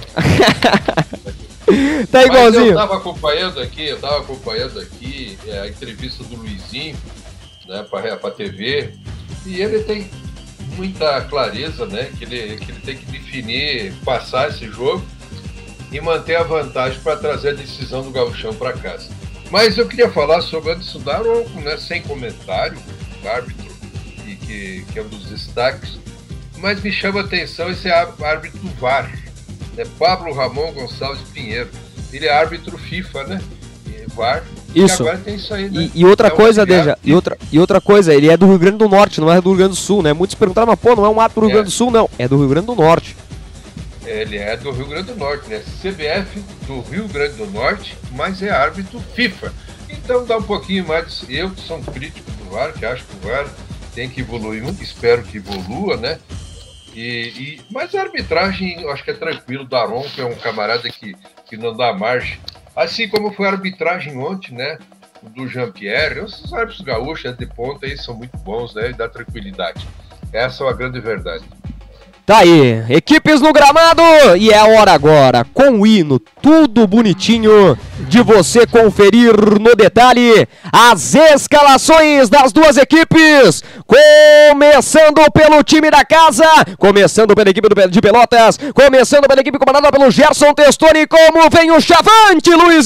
Tá igualzinho. Mas eu tava acompanhando aqui a entrevista do Luizinho, né, pra TV, e ele tem muita clareza, né, que ele tem que definir, passar esse jogo e manter a vantagem para trazer a decisão do Gauchão para casa. Mas eu queria falar sobre o Anderson Daronco, né, sem comentário, árbitro, que é um dos destaques, Mas me chama a atenção esse árbitro VAR, né? Pablo Ramon Gonçalves Pinheiro. Ele é árbitro FIFA, né? VAR. Isso. E agora tem isso aí, né? E outra coisa, Deja, e outra coisa, ele é do Rio Grande do Norte, não é do Rio Grande do Sul, né? Muitos perguntaram, mas pô, não é um árbitro do Rio Grande do Sul, não. É do Rio Grande do Norte. Ele é do Rio Grande do Norte, né? CBF do Rio Grande do Norte, mas é árbitro FIFA. Então dá um pouquinho mais. Eu que sou um crítico do VAR, que acho que o VAR tem que evoluir muito, espero que evolua, né? Mas a arbitragem, eu acho que é tranquilo. Daron, que é um camarada que não dá margem. Assim como foi a arbitragem ontem, né? Do Jean-Pierre. Os árbitros gaúchos de ponta aí são muito bons, né? E dá tranquilidade. Essa é a grande verdade. Tá aí, equipes no gramado, e é hora agora, com o hino tudo bonitinho, de você conferir no detalhe as escalações das duas equipes, começando pelo time da casa, começando pela equipe de Pelotas, começando pela equipe comandada pelo Gerson Testoni, como vem o Chavante, Luiz!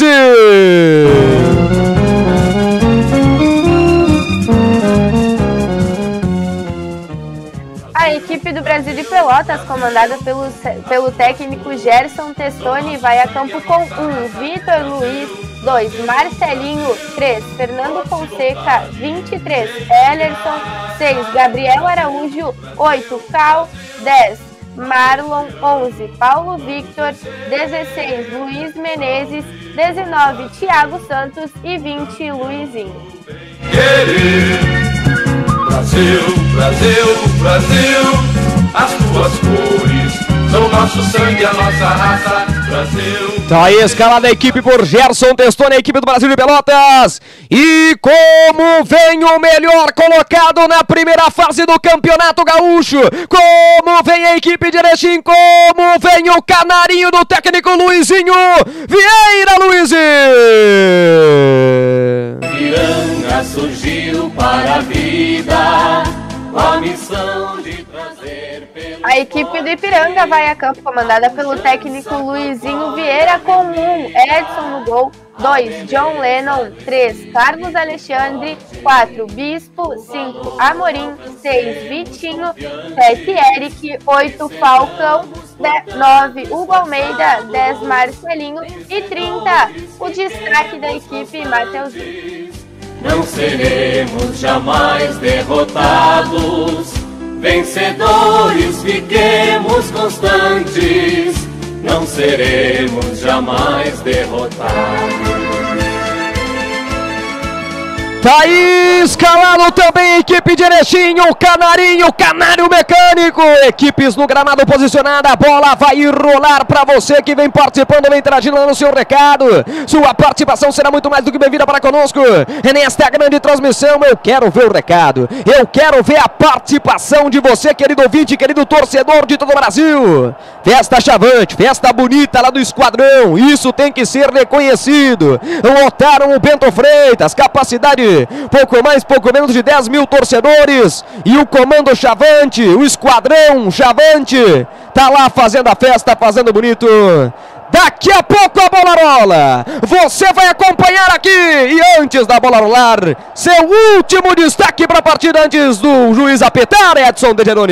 A equipe do Brasil de Pelotas, comandada pelo técnico Gerson Testoni, vai a campo com 1, Vitor Luiz, 2, Marcelinho, 3, Fernando Fonseca, 23, Ellerson, 6, Gabriel Araújo, 8, Cal, 10, Marlon, 11, Paulo Victor, 16, Luiz Menezes, 19, Thiago Santos e 20, Luizinho. Brasil, Brasil, Brasil, as tuas cores são nosso sangue, a nossa raça, Brasil. Tá aí escalada a equipe por Gerson Testoni, a equipe do Brasil de Pelotas. E como vem o melhor colocado na primeira fase do Campeonato Gaúcho, como vem a equipe de Erechim, como vem o canarinho do técnico Luizinho Vieira, Luizinho. Ipiranga surgiu para a vida, com a missão de trazer pelo... A equipe do Ipiranga vai a campo comandada pelo técnico Luizinho Vieira com 1, Edson no gol, 2, John Lennon, 3, Carlos Alexandre, 4, Bispo, 5, Amorim, 6, Vitinho, 7, Eric, 8, Falcão, 9, Hugo Almeida, 10, Marcelinho e 30, o destaque da equipe, Mateuzinho. Não seremos jamais derrotados, vencedores fiquemos constantes, não seremos jamais derrotados. Tá aí escalado também a equipe de Erechim, o Canarinho, o Canário Mecânico. Equipes no gramado posicionada, a bola vai rolar pra você que vem participando, vem interagindo lá no seu recado. Sua participação será muito mais do que bem-vinda para conosco. Nesta grande transmissão, eu quero ver o recado, eu quero ver a participação de você, querido ouvinte, querido torcedor de todo o Brasil. Festa Chavante, festa bonita lá do Esquadrão, isso tem que ser reconhecido. Lotaram o Bento Freitas, capacidade pouco mais, pouco menos de 10 mil torcedores. E o comando Chavante, o Esquadrão Chavante, tá lá fazendo a festa, fazendo bonito. Daqui a pouco a bola rola. Você vai acompanhar aqui. E antes da bola rolar, seu último destaque para a partida antes do juiz apitar, Edson Degeroni.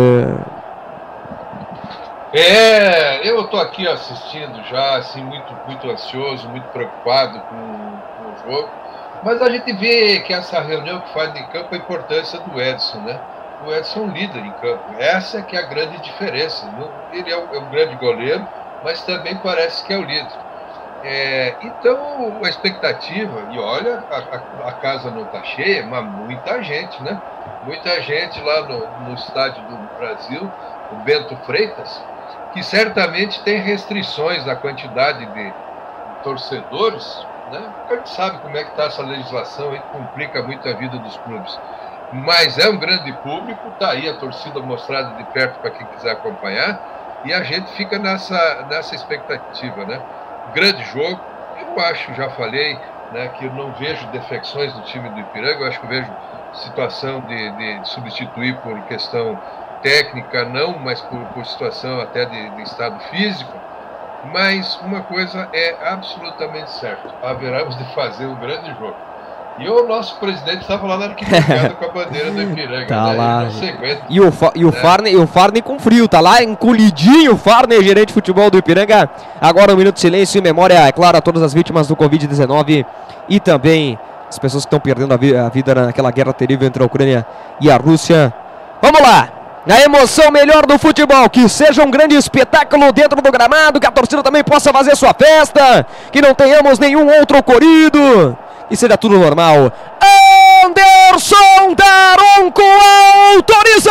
Eu tô aqui assistindo já, assim, muito ansioso, muito preocupado com o jogo. Mas a gente vê que essa reunião que faz em campo a importância do Edson, né? O Edson é um líder em campo. Essa que é a grande diferença. Ele é um grande goleiro, mas também parece que é o líder. Então, a expectativa, e olha, a casa não está cheia, mas muita gente, né? Muita gente lá no estádio do Brasil, o Bento Freitas, que certamente tem restrições na quantidade de torcedores, né? A gente sabe como é que está essa legislação e complica muito a vida dos clubes. Mas é um grande público, está aí a torcida mostrada de perto para quem quiser acompanhar, e a gente fica nessa expectativa, né? Grande jogo, eu acho, já falei, né, que eu não vejo defecções do time do Ipiranga, eu acho que eu vejo situação de substituir por questão técnica, não, mas por situação até de estado físico. Mas uma coisa é absolutamente certa, haveremos de fazer um grande jogo. E o nosso presidente estava lá na arquibancada com a bandeira do Ipiranga. Tá, né? lá. Não se aguenta, o Farney com frio, tá lá encolhidinho o Farney, gerente de futebol do Ipiranga. Agora um minuto de silêncio em memória, é claro, a todas as vítimas do Covid-19 e também as pessoas que estão perdendo a vida naquela guerra terrível entre a Ucrânia e a Rússia. Vamos lá! A emoção melhor do futebol, que seja um grande espetáculo dentro do gramado, que a torcida também possa fazer sua festa, que não tenhamos nenhum outro ocorrido, que seja tudo normal. Anderson Daronco autoriza!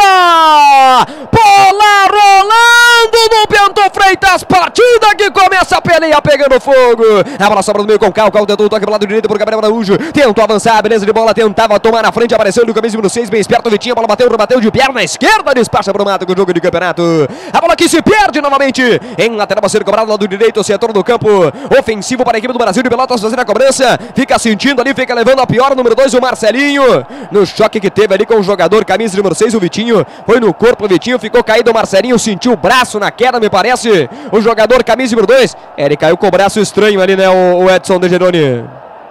Bola rolando no Bento Freitas, partida que começa a peleia pegando fogo. A bola sobra no meio com Cal tentou o toque pro lado direito pro Gabriel Araújo, tentou avançar, beleza de bola, tentava tomar na frente, apareceu no camisa número 6, bem esperto, Vitinho, a bola bateu de perna esquerda, despacha pro mato com o jogo de campeonato. A bola que se perde novamente em lateral, vai ser cobrado do lado direito, setor do campo ofensivo para a equipe do Brasil de Pelotas fazendo a cobrança, fica sentindo ali, fica levando a pior, número 2, o Marcelinho. No choque que teve ali com o jogador camisa número 6, o Vitinho, foi no corpo, o Vitinho ficou caído, o Marcelinho sentiu o braço na queda, me parece, o jogador camisa número 2, ele caiu com o braço estranho ali, né, o Edson De Geroni.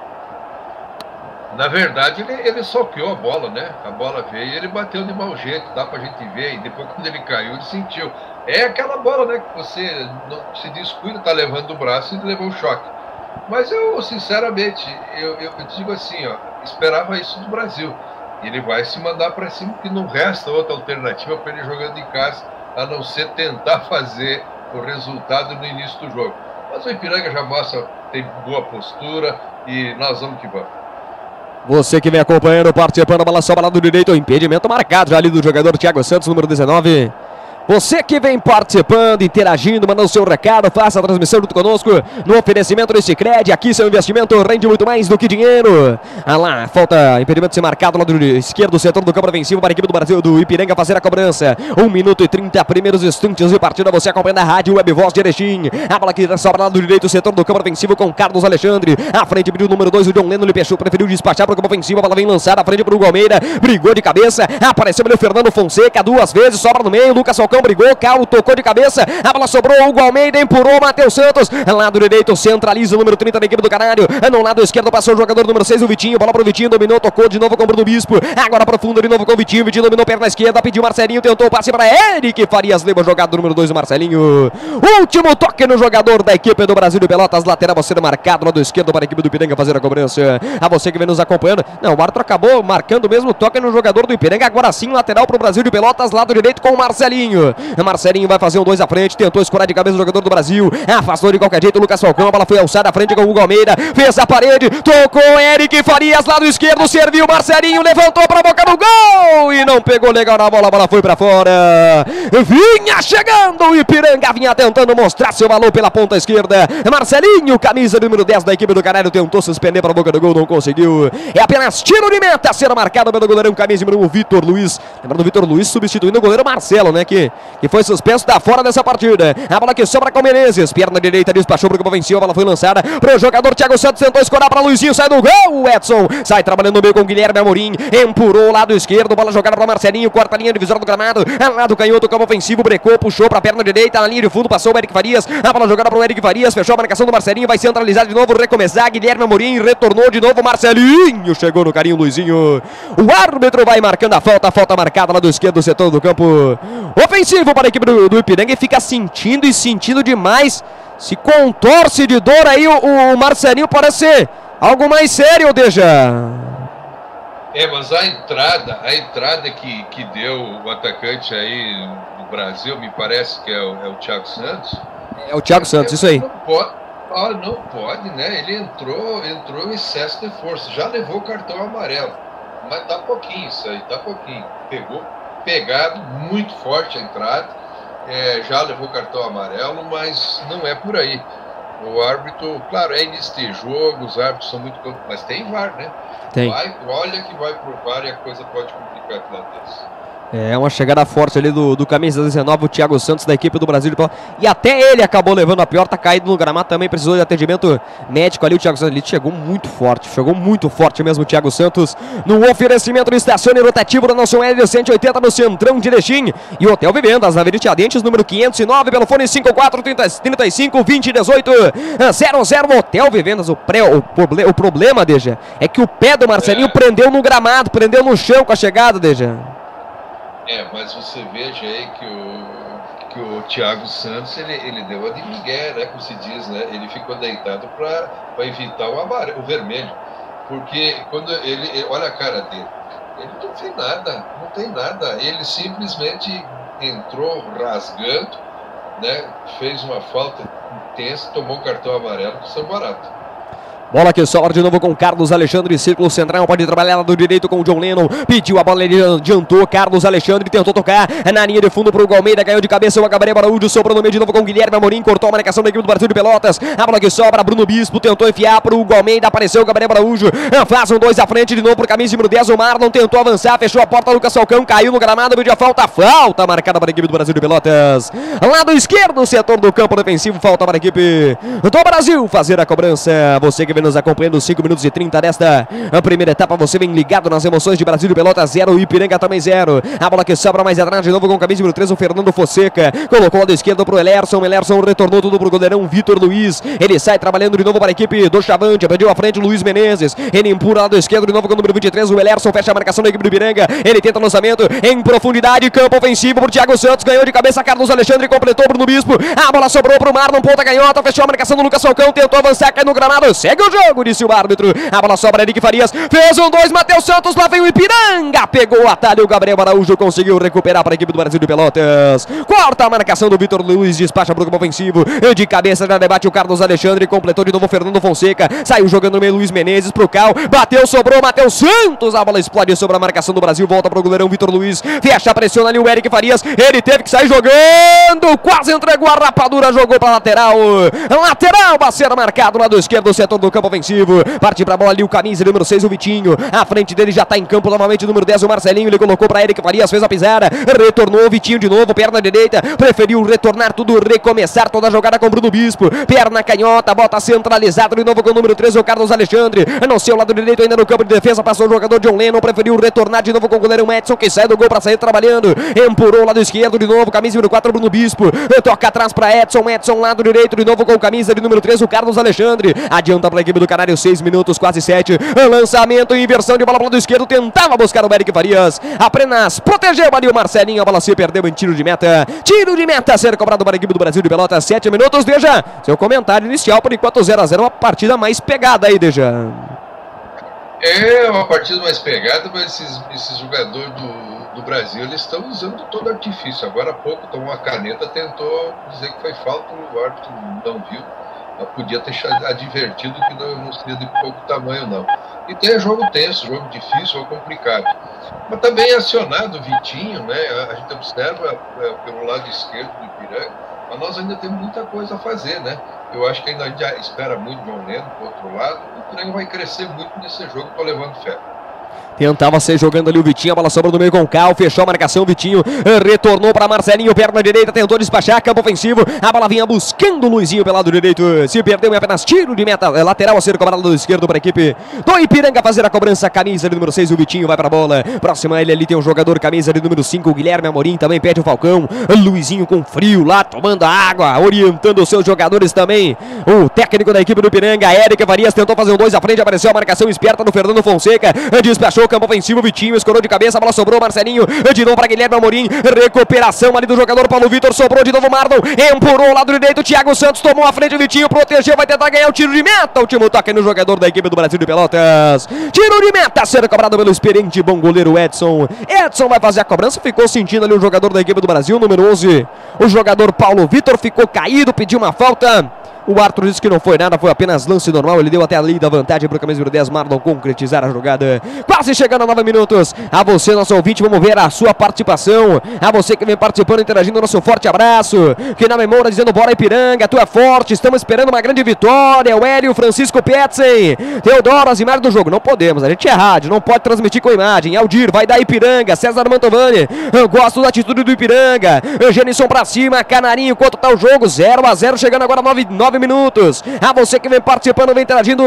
Na verdade, ele soqueou a bola, né? A bola veio e ele bateu de mau jeito, dá pra gente ver, e depois quando ele caiu, ele sentiu. É aquela bola, né, que você não se descuida, tá levando o braço e levou o choque. Mas eu, sinceramente, eu digo assim, ó, esperava isso do Brasil. Ele vai se mandar para cima, porque não resta outra alternativa para ele jogando em casa, a não ser tentar fazer o resultado no início do jogo. Mas o Ipiranga já mostra, tem boa postura e nós vamos que vamos. Você que vem acompanhando, participando, a bola sobra lá do direito, o impedimento marcado já ali do jogador Thiago Santos, número 19. Você que vem participando, interagindo, mandando seu recado, faça a transmissão junto conosco no oferecimento do Sicredi. Aqui seu investimento rende muito mais do que dinheiro. Ah lá, falta impedimento ser marcado lá do esquerdo, setor do campo ofensivo para a equipe do Brasil, do Ipiranga fazer a cobrança. 1 minuto e 30 primeiros instantes de partida, você acompanhando a rádio Web Voz de Erechim. A bola que sobra lá do direito, setor do campo ofensivo com Carlos Alexandre. À frente pediu o número 2, o John Leno, ele preferiu despachar para o campo ofensivo, a bola vem lançada à frente para o Hugo Almeida, brigou de cabeça, apareceu ali o Fernando Fonseca, 2 vezes, sobra no meio, Lucas Falcão brigou, Cal tocou de cabeça, a bola sobrou, Hugo Almeida empurrou, Matheus Santos, lado direito centraliza o número 30 da equipe do Canário, no lado esquerdo passou o jogador número 6, o Vitinho, bola pro Vitinho, dominou, tocou de novo com o Bruno Bispo, agora profunda de novo com o Vitinho, Vitinho dominou perna esquerda, pediu Marcelinho, tentou o passe para Eric Farias Lima, jogador número 2, o Marcelinho, último toque no jogador da equipe do Brasil de Pelotas, lateral sendo marcado, lado esquerdo para a equipe do Ipiranga fazer a cobrança, a você que vem nos acompanhando, não, o árbitro acabou marcando mesmo o toque no jogador do Ipiranga, agora sim lateral pro Brasil de Pelotas, lado direito com o Marcelinho, Marcelinho vai fazer um 2 à frente, tentou escorar de cabeça o jogador do Brasil, afastou de qualquer jeito o Lucas Falcão, a bola foi alçada à frente com o Hugo Almeida, fez a parede, tocou Eric Farias, lado esquerdo, serviu Marcelinho, levantou pra boca do gol e não pegou legal na bola, a bola foi pra fora, vinha chegando o Ipiranga, vinha tentando mostrar seu valor pela ponta esquerda, Marcelinho, camisa número 10 da equipe do Canário, tentou suspender pra boca do gol, não conseguiu, é apenas tiro de meta, sendo marcado pelo goleirão, camisa número 1, Vitor Luiz, lembrando o Vitor Luiz substituindo o goleiro Marcelo, né, que foi suspenso da fora dessa partida. A bola que sobra com Menezes, perna direita, despachou para o campo ofensivo, a bola foi lançada para o jogador Thiago Santos, tentou escorar para Luizinho, sai do gol, o Edson sai trabalhando no meio com o Guilherme Amorim, empurrou o lado esquerdo, bola jogada para Marcelinho, quarta linha divisória do gramado, lado canhoto, campo ofensivo, brecou, puxou para a perna direita, na linha de fundo, passou o Eric Farias, a bola jogada para o Eric Farias, fechou a marcação do Marcelinho, vai centralizar de novo, recomeçar, Guilherme Amorim, retornou de novo, Marcelinho, chegou no carinho, Luizinho, o árbitro vai marcando a falta marcada lá do esquerdo, setor do campo ofensivo para a equipe do Ipiranga, e fica sentindo demais, se contorce de dor aí o Marcelinho, parece ser algo mais sério, Deja. Mas a entrada que deu o atacante aí do Brasil, me parece que é o Thiago Santos. É o Thiago Santos, isso aí. Não pode, né? Ele entrou em excesso de força, já levou o cartão amarelo, mas tá pouquinho isso aí, tá pouquinho. Pegado, muito forte a entrada. Já levou cartão amarelo, mas não é por aí. O árbitro, claro, é início de jogo, os árbitros são muito... Mas tem VAR, né? Tem. Olha que vai pro VAR e a coisa pode complicar de lado desse. É uma chegada forte ali do camisa 19, o Thiago Santos, da equipe do Brasil. E até ele acabou levando a pior, tá caído no gramado também, precisou de atendimento médico ali. O Thiago Santos ali chegou muito forte mesmo o Thiago Santos. No oferecimento do estacione rotativo da Noção L 180 no Centrão de Erechim. E Hotel Vivendas, na Avenida Tiradentes, número 509, pelo fone 54-35-20-00. Hotel Vivendas, o problema, Deja, é que o pé do Marcelinho prendeu no gramado, prendeu no chão com a chegada, Deja. Mas você veja aí que o Thiago Santos, ele deu a de migué, né, como se diz, né? Ele ficou deitado para evitar o vermelho. Porque quando ele olha a cara dele, ele não tem nada. Ele simplesmente entrou rasgando, né? Fez uma falta intensa, tomou um cartão amarelo do São Barato. Bola que sobra de novo com Carlos Alexandre, círculo central, pode trabalhar do direito com o John Lennon, pediu a bola, ele adiantou, Carlos Alexandre tentou tocar na linha de fundo para o Almeida, caiu de cabeça, o Gabriel Araújo sobrou no meio de novo com o Guilherme Amorim, cortou a marcação da equipe do Brasil de Pelotas, a bola que sobra, Bruno Bispo tentou enfiar para o Almeida, apareceu o Gabriel Araújo, faz um 2 à frente de novo para o camisa número 10, o Marlon tentou avançar, fechou a porta, Lucas Falcão caiu no gramado, pediu a falta marcada para a equipe do Brasil de Pelotas, lado esquerdo, setor do campo defensivo, falta para a equipe do Brasil fazer a cobrança. Você que vem nos acompanhando, 5 minutos e 30 desta primeira etapa, você vem ligado nas emoções de Brasil de Pelotas 0, Ipiranga também 0. A bola que sobra mais atrás de novo com o camisa número 3, o Fernando Fonseca, colocou o lado esquerdo pro Elerson retornou tudo pro goleirão Vitor Luiz, ele sai trabalhando de novo para a equipe do Chavante, pediu à frente o Luiz Menezes, ele empurra o lado esquerdo de novo com o número 23, o Elerson fecha a marcação da equipe do Ipiranga, ele tenta o lançamento em profundidade, campo ofensivo pro Thiago Santos, ganhou de cabeça Carlos Alexandre, completou Bruno Bispo, a bola sobrou pro Marlon, ponta canhota, fechou a marcação do Lucas Falcão, tentou avançar, cai no gramado, segue o jogo, disse o árbitro. A bola sobra, Henrique Farias, fez um 2, Matheus Santos, lá vem o Ipiranga, pegou o atalho, o Gabriel Araújo conseguiu recuperar para a equipe do Brasil de Pelotas, corta a marcação do Vitor Luiz, despacha para o campo ofensivo, de cabeça já debate o Carlos Alexandre, completou de novo o Fernando Fonseca, saiu jogando no meio Luiz Menezes pro Cal, bateu, sobrou, Matheus Santos, a bola explode sobre a marcação do Brasil, volta para o goleirão Vitor Luiz, fecha, pressiona ali o Eric Farias, ele teve que sair jogando, quase entregou a rapadura, jogou para lateral, vai ser marcado lado esquerdo, setor do campo ofensivo, parte pra bola ali o camisa número 6, o Vitinho, à frente dele já tá em campo novamente o número 10, o Marcelinho, ele colocou pra Eric Farias, fez a pisada, retornou o Vitinho de novo, perna direita, preferiu retornar tudo, recomeçar toda a jogada com o Bruno Bispo, perna canhota, bota centralizado de novo com o número 13, o Carlos Alexandre, no seu lado direito ainda no campo de defesa, passou o jogador John Lennon, preferiu retornar de novo com o goleirão Edson, que sai do gol pra sair trabalhando, empurrou o lado esquerdo de novo, camisa número 4, Bruno Bispo, toca atrás pra Edson, lado direito de novo com o camisa de número 3, o Carlos Alexandre, adianta pra equipe do Canário, 6 minutos, quase 7, lançamento, inversão de bola pro lado esquerdo, tentava buscar o Eric Farias, apenas protegeu ali o Marcelinho, a bola se perdeu em tiro de meta a ser cobrado para a equipe do Brasil de Pelotas, 7 minutos, Deja, seu comentário inicial, por enquanto 0-0, uma partida mais pegada aí, Deja. É uma partida mais pegada, mas esses jogadores do Brasil, eles estão usando todo artifício. Agora há pouco tomou uma caneta, tentou dizer que foi falta, o árbitro não viu. Eu podia ter advertido que não seria de pouco tamanho, não. E tem jogo tenso, jogo difícil, jogo complicado. Mas também é acionado o Vitinho, né? A gente observa pelo lado esquerdo do Ipiranga, mas nós ainda temos muita coisa a fazer, né? Eu acho que ainda a gente espera muito de John Lennon do outro lado. O Ipiranga vai crescer muito nesse jogo, estou levando fé. Tentava ser jogando ali o Vitinho, a bola sobra no meio com o Cal, fechou a marcação, Vitinho retornou para Marcelinho, perna direita, tentou despachar, campo ofensivo, a bola vinha buscando o Luizinho pelo lado direito, se perdeu em apenas tiro de meta, lateral a ser cobrado do lado esquerdo para a equipe do Ipiranga fazer a cobrança, camisa de número 6, o Vitinho vai para a bola, próxima ele ali tem um jogador, camisa de número 5, o Guilherme Amorim, também pede o Falcão, Luizinho com frio lá, tomando água, orientando os seus jogadores também, o técnico da equipe do Ipiranga, Eric Farias, tentou fazer um 2 à frente, apareceu a marcação esperta do Fernando Fonseca, despachou o campo ofensivo, Vitinho escorou de cabeça, a bola sobrou, Marcelinho, de novo para Guilherme Amorim, recuperação ali do jogador Paulo Vitor, sobrou de novo Marlon, empurrou o lado direito, Thiago Santos tomou a frente, o Vitinho protegeu, vai tentar ganhar o tiro de meta, último toque no jogador da equipe do Brasil de Pelotas, tiro de meta, sendo cobrado pelo experiente bom goleiro Edson vai fazer a cobrança, ficou sentindo ali o jogador da equipe do Brasil, número 11, o jogador Paulo Vitor ficou caído, pediu uma falta, O Arthur disse que não foi nada, foi apenas lance normal. Ele deu até a lei da vantagem para o camisa número 10, Marlon, concretizar a jogada. Quase chegando a 9 minutos. A você, nosso ouvinte, vamos ver a sua participação. A você que vem participando, interagindo, nosso forte abraço. Que na memória dizendo, bora Ipiranga, tu é forte, estamos esperando uma grande vitória. O Hélio Francisco Petzen, Teodoro, as imagens do jogo. Não podemos, a gente é rádio, não pode transmitir com imagem. Aldir, vai dar Ipiranga, César Mantovani. Eu gosto da atitude do Ipiranga. Genison pra cima, Canarinho, quanto tá o jogo? 0-0, chegando agora 9 minutos. A você que vem participando, vem interagindo.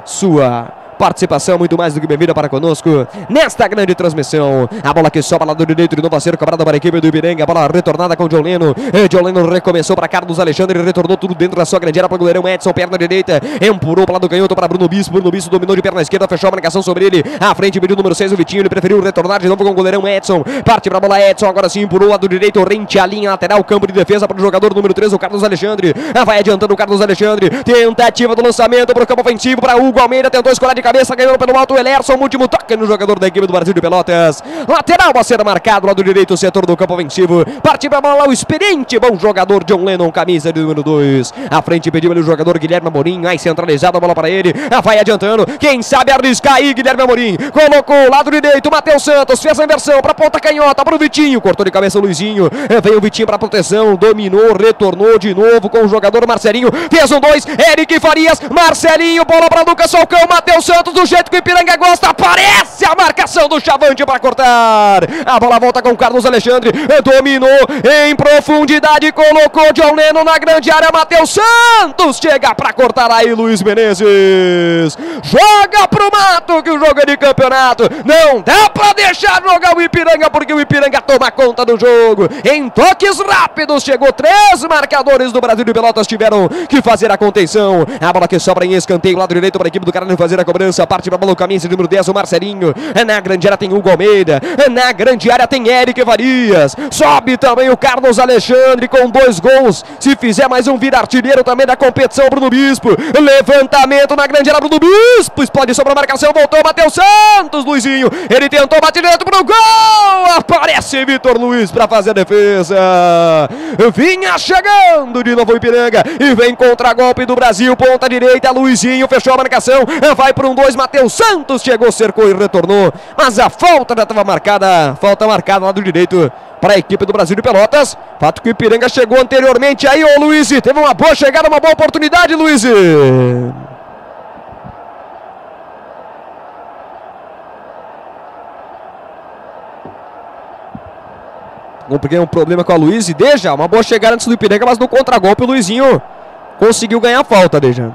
Sua participação muito mais do que bem-vinda para conosco nesta grande transmissão. A bola que sobra lá do direito de novo a ser cobrada para a equipe do Ipiranga. A bola retornada com o John Leno. John Leno recomeçou para Carlos Alexandre, retornou tudo dentro da sua grande área para o goleirão Edson, perna direita, empurrou para o lado canhoto para Bruno Bispo. Bruno Bispo dominou de perna esquerda, fechou a marcação sobre ele. À frente pediu o número 6, o Vitinho. Ele preferiu retornar de novo com o goleirão Edson. Parte para a bola Edson, agora sim empurrou o lado direito, rente à linha lateral, campo de defesa para o jogador número 3, o Carlos Alexandre. Vai adiantando o Carlos Alexandre. Tentativa do lançamento para o campo ofensivo para Hugo Almeida, tentou escorar de cabeça, ganhou pelo alto. O Elerson, último toque no jogador da equipe do Brasil de Pelotas. Lateral a ser marcado, lado direito, setor do campo ofensivo. Parte pra bola o experiente, bom jogador John Lennon, camisa de número 2. À frente pediu ele o jogador Guilherme Amorim, aí centralizado a bola para ele. Vai adiantando, quem sabe arriscar aí, Guilherme Amorim. Colocou lado direito, Matheus Santos, fez a inversão pra ponta canhota, pro Vitinho. Cortou de cabeça o Luizinho, veio o Vitinho pra proteção, dominou, retornou de novo com o jogador Marcelinho. Fez um 2, Eric Farias, Marcelinho, bola pra Lucas Falcão, Matheus Santos, do jeito que o Ipiranga gosta, aparece a marcação do Chavante para cortar. A bola volta com o Carlos Alexandre, dominou em profundidade, colocou John Leno na grande área, Matheus Santos chega para cortar aí, Luiz Menezes joga pro mato, que o jogo é de campeonato, não dá para deixar jogar o Ipiranga, porque o Ipiranga toma conta do jogo, em toques rápidos, chegou 3 marcadores do Brasil de Pelotas, tiveram que fazer a contenção. A bola que sobra em escanteio, lado direito para a equipe do Caralho fazer a cobrança, parte para a bola, o camisa de número 10, o Marcelinho. Na grande área tem Hugo Almeida, na grande área tem Eric Farias, sobe também o Carlos Alexandre com 2 gols, se fizer mais um vira artilheiro também da competição, Bruno Bispo, levantamento na grande área, Bruno Bispo, explode sobre a marcação, voltou, Matheus Santos, Luizinho, ele tentou, bate direto pro gol, aparece Vitor Luiz para fazer a defesa, vinha chegando de novo o Ipiranga, e vem contra-golpe do Brasil, ponta direita, Luizinho, fechou a marcação, vai para um 2, Matheus Santos chegou, cercou e retornou, mas a falta já estava marcada, falta marcada lá do direito para a equipe do Brasil de Pelotas. Fato que o Ipiranga chegou anteriormente aí, ô Luiz, teve uma boa chegada, uma boa oportunidade, Luiz. Um problema com a Luiz, Deja, uma boa chegada antes do Ipiranga, mas no contragolpe o Luizinho conseguiu ganhar a falta, Deja.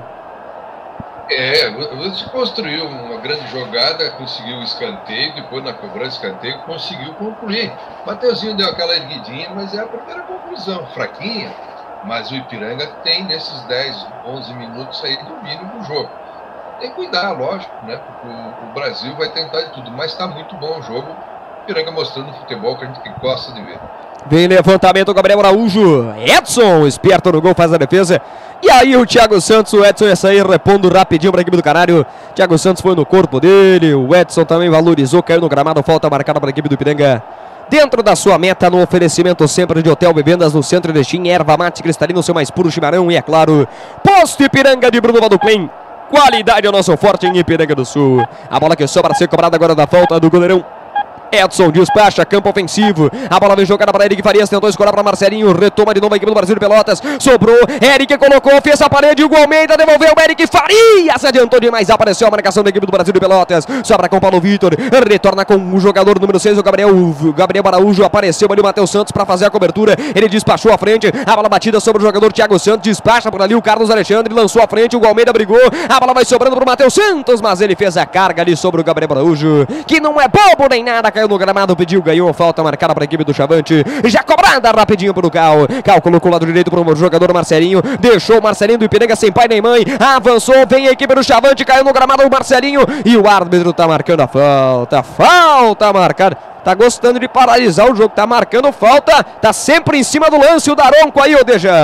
Você construiu uma grande jogada, conseguiu o escanteio, depois na cobrança escanteio, conseguiu concluir. Mateuzinho deu aquela erguidinha, mas é a primeira conclusão, fraquinha, mas o Ipiranga tem nesses 10, 11 minutos aí domínio do jogo. Tem que cuidar, lógico, né? Porque o Brasil vai tentar de tudo, mas está muito bom o jogo. O Ipiranga mostrando o futebol que a gente gosta de ver. Vem levantamento, Gabriel Araújo, Edson, esperto no gol, faz a defesa. E aí o Thiago Santos, o Edson ia sair repondo rapidinho para a equipe do Canário. Thiago Santos foi no corpo dele, o Edson também valorizou, caiu no gramado, falta marcada para a equipe do Ipiranga. Dentro da sua meta, no oferecimento sempre de Hotel Bebendas no Centro de Erechim, erva mate cristalina, o seu mais puro chimarrão e, é claro, Posto Ipiranga de Bruno Vaduclin. Qualidade é o nosso forte em Ipiranga do Sul. A bola que sobra a ser cobrada agora da falta do goleirão Edson, despacha, campo ofensivo. A bola vem jogada para Eric Farias, tentou escorar para Marcelinho, retoma de novo a equipe do Brasil de Pelotas. Sobrou, Eric colocou, fez a parede, Hugo Almeida devolveu, Eric Farias adiantou demais, apareceu a marcação da equipe do Brasil de Pelotas. Sobra com o Paulo Vitor, retorna com o jogador número 6, o Gabriel Araújo. Apareceu ali o Matheus Santos para fazer a cobertura, ele despachou à frente. A bola batida sobre o jogador Thiago Santos, despacha por ali o Carlos Alexandre, lançou à frente, o Hugo Almeida brigou. A bola vai sobrando para o Matheus Santos, mas ele fez a carga ali sobre o Gabriel Araújo, que não é bobo nem nada, caiu no gramado, pediu, ganhou, falta marcada para a equipe do Chavante, já cobrada rapidinho para o Cal colocou o lado direito para o jogador Marcelinho, deixou o Marcelinho do Ipiranga sem pai nem mãe, avançou, vem a equipe do Chavante, caiu no gramado o Marcelinho, e o árbitro tá marcando a falta marcada. Tá gostando de paralisar o jogo, tá marcando falta, tá sempre em cima do lance o Daronco aí, ô Deja.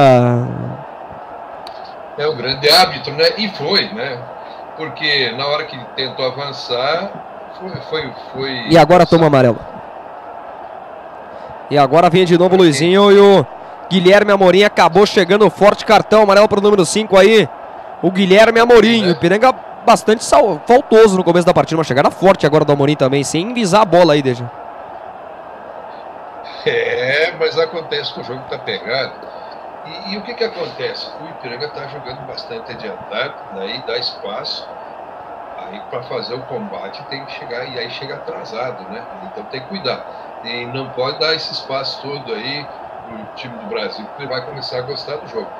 É o grande árbitro, né? E foi, né? Porque na hora que tentou avançar, foi... E agora toma amarelo. E agora vem de novo o Luizinho e o Guilherme Amorim acabou chegando forte, cartão amarelo para o número 5 aí. O Guilherme Amorim. O Ipiranga bastante faltoso no começo da partida. Uma chegada forte agora do Amorim também, sem visar a bola aí, Deja. Mas acontece que o jogo está pegado. E o que acontece? O Ipiranga está jogando bastante adiantado, daí dá espaço. Aí para fazer o combate tem que chegar, e aí chega atrasado, né? Então tem que cuidar. E não pode dar esse espaço todo aí pro time do Brasil, porque ele vai começar a gostar do jogo.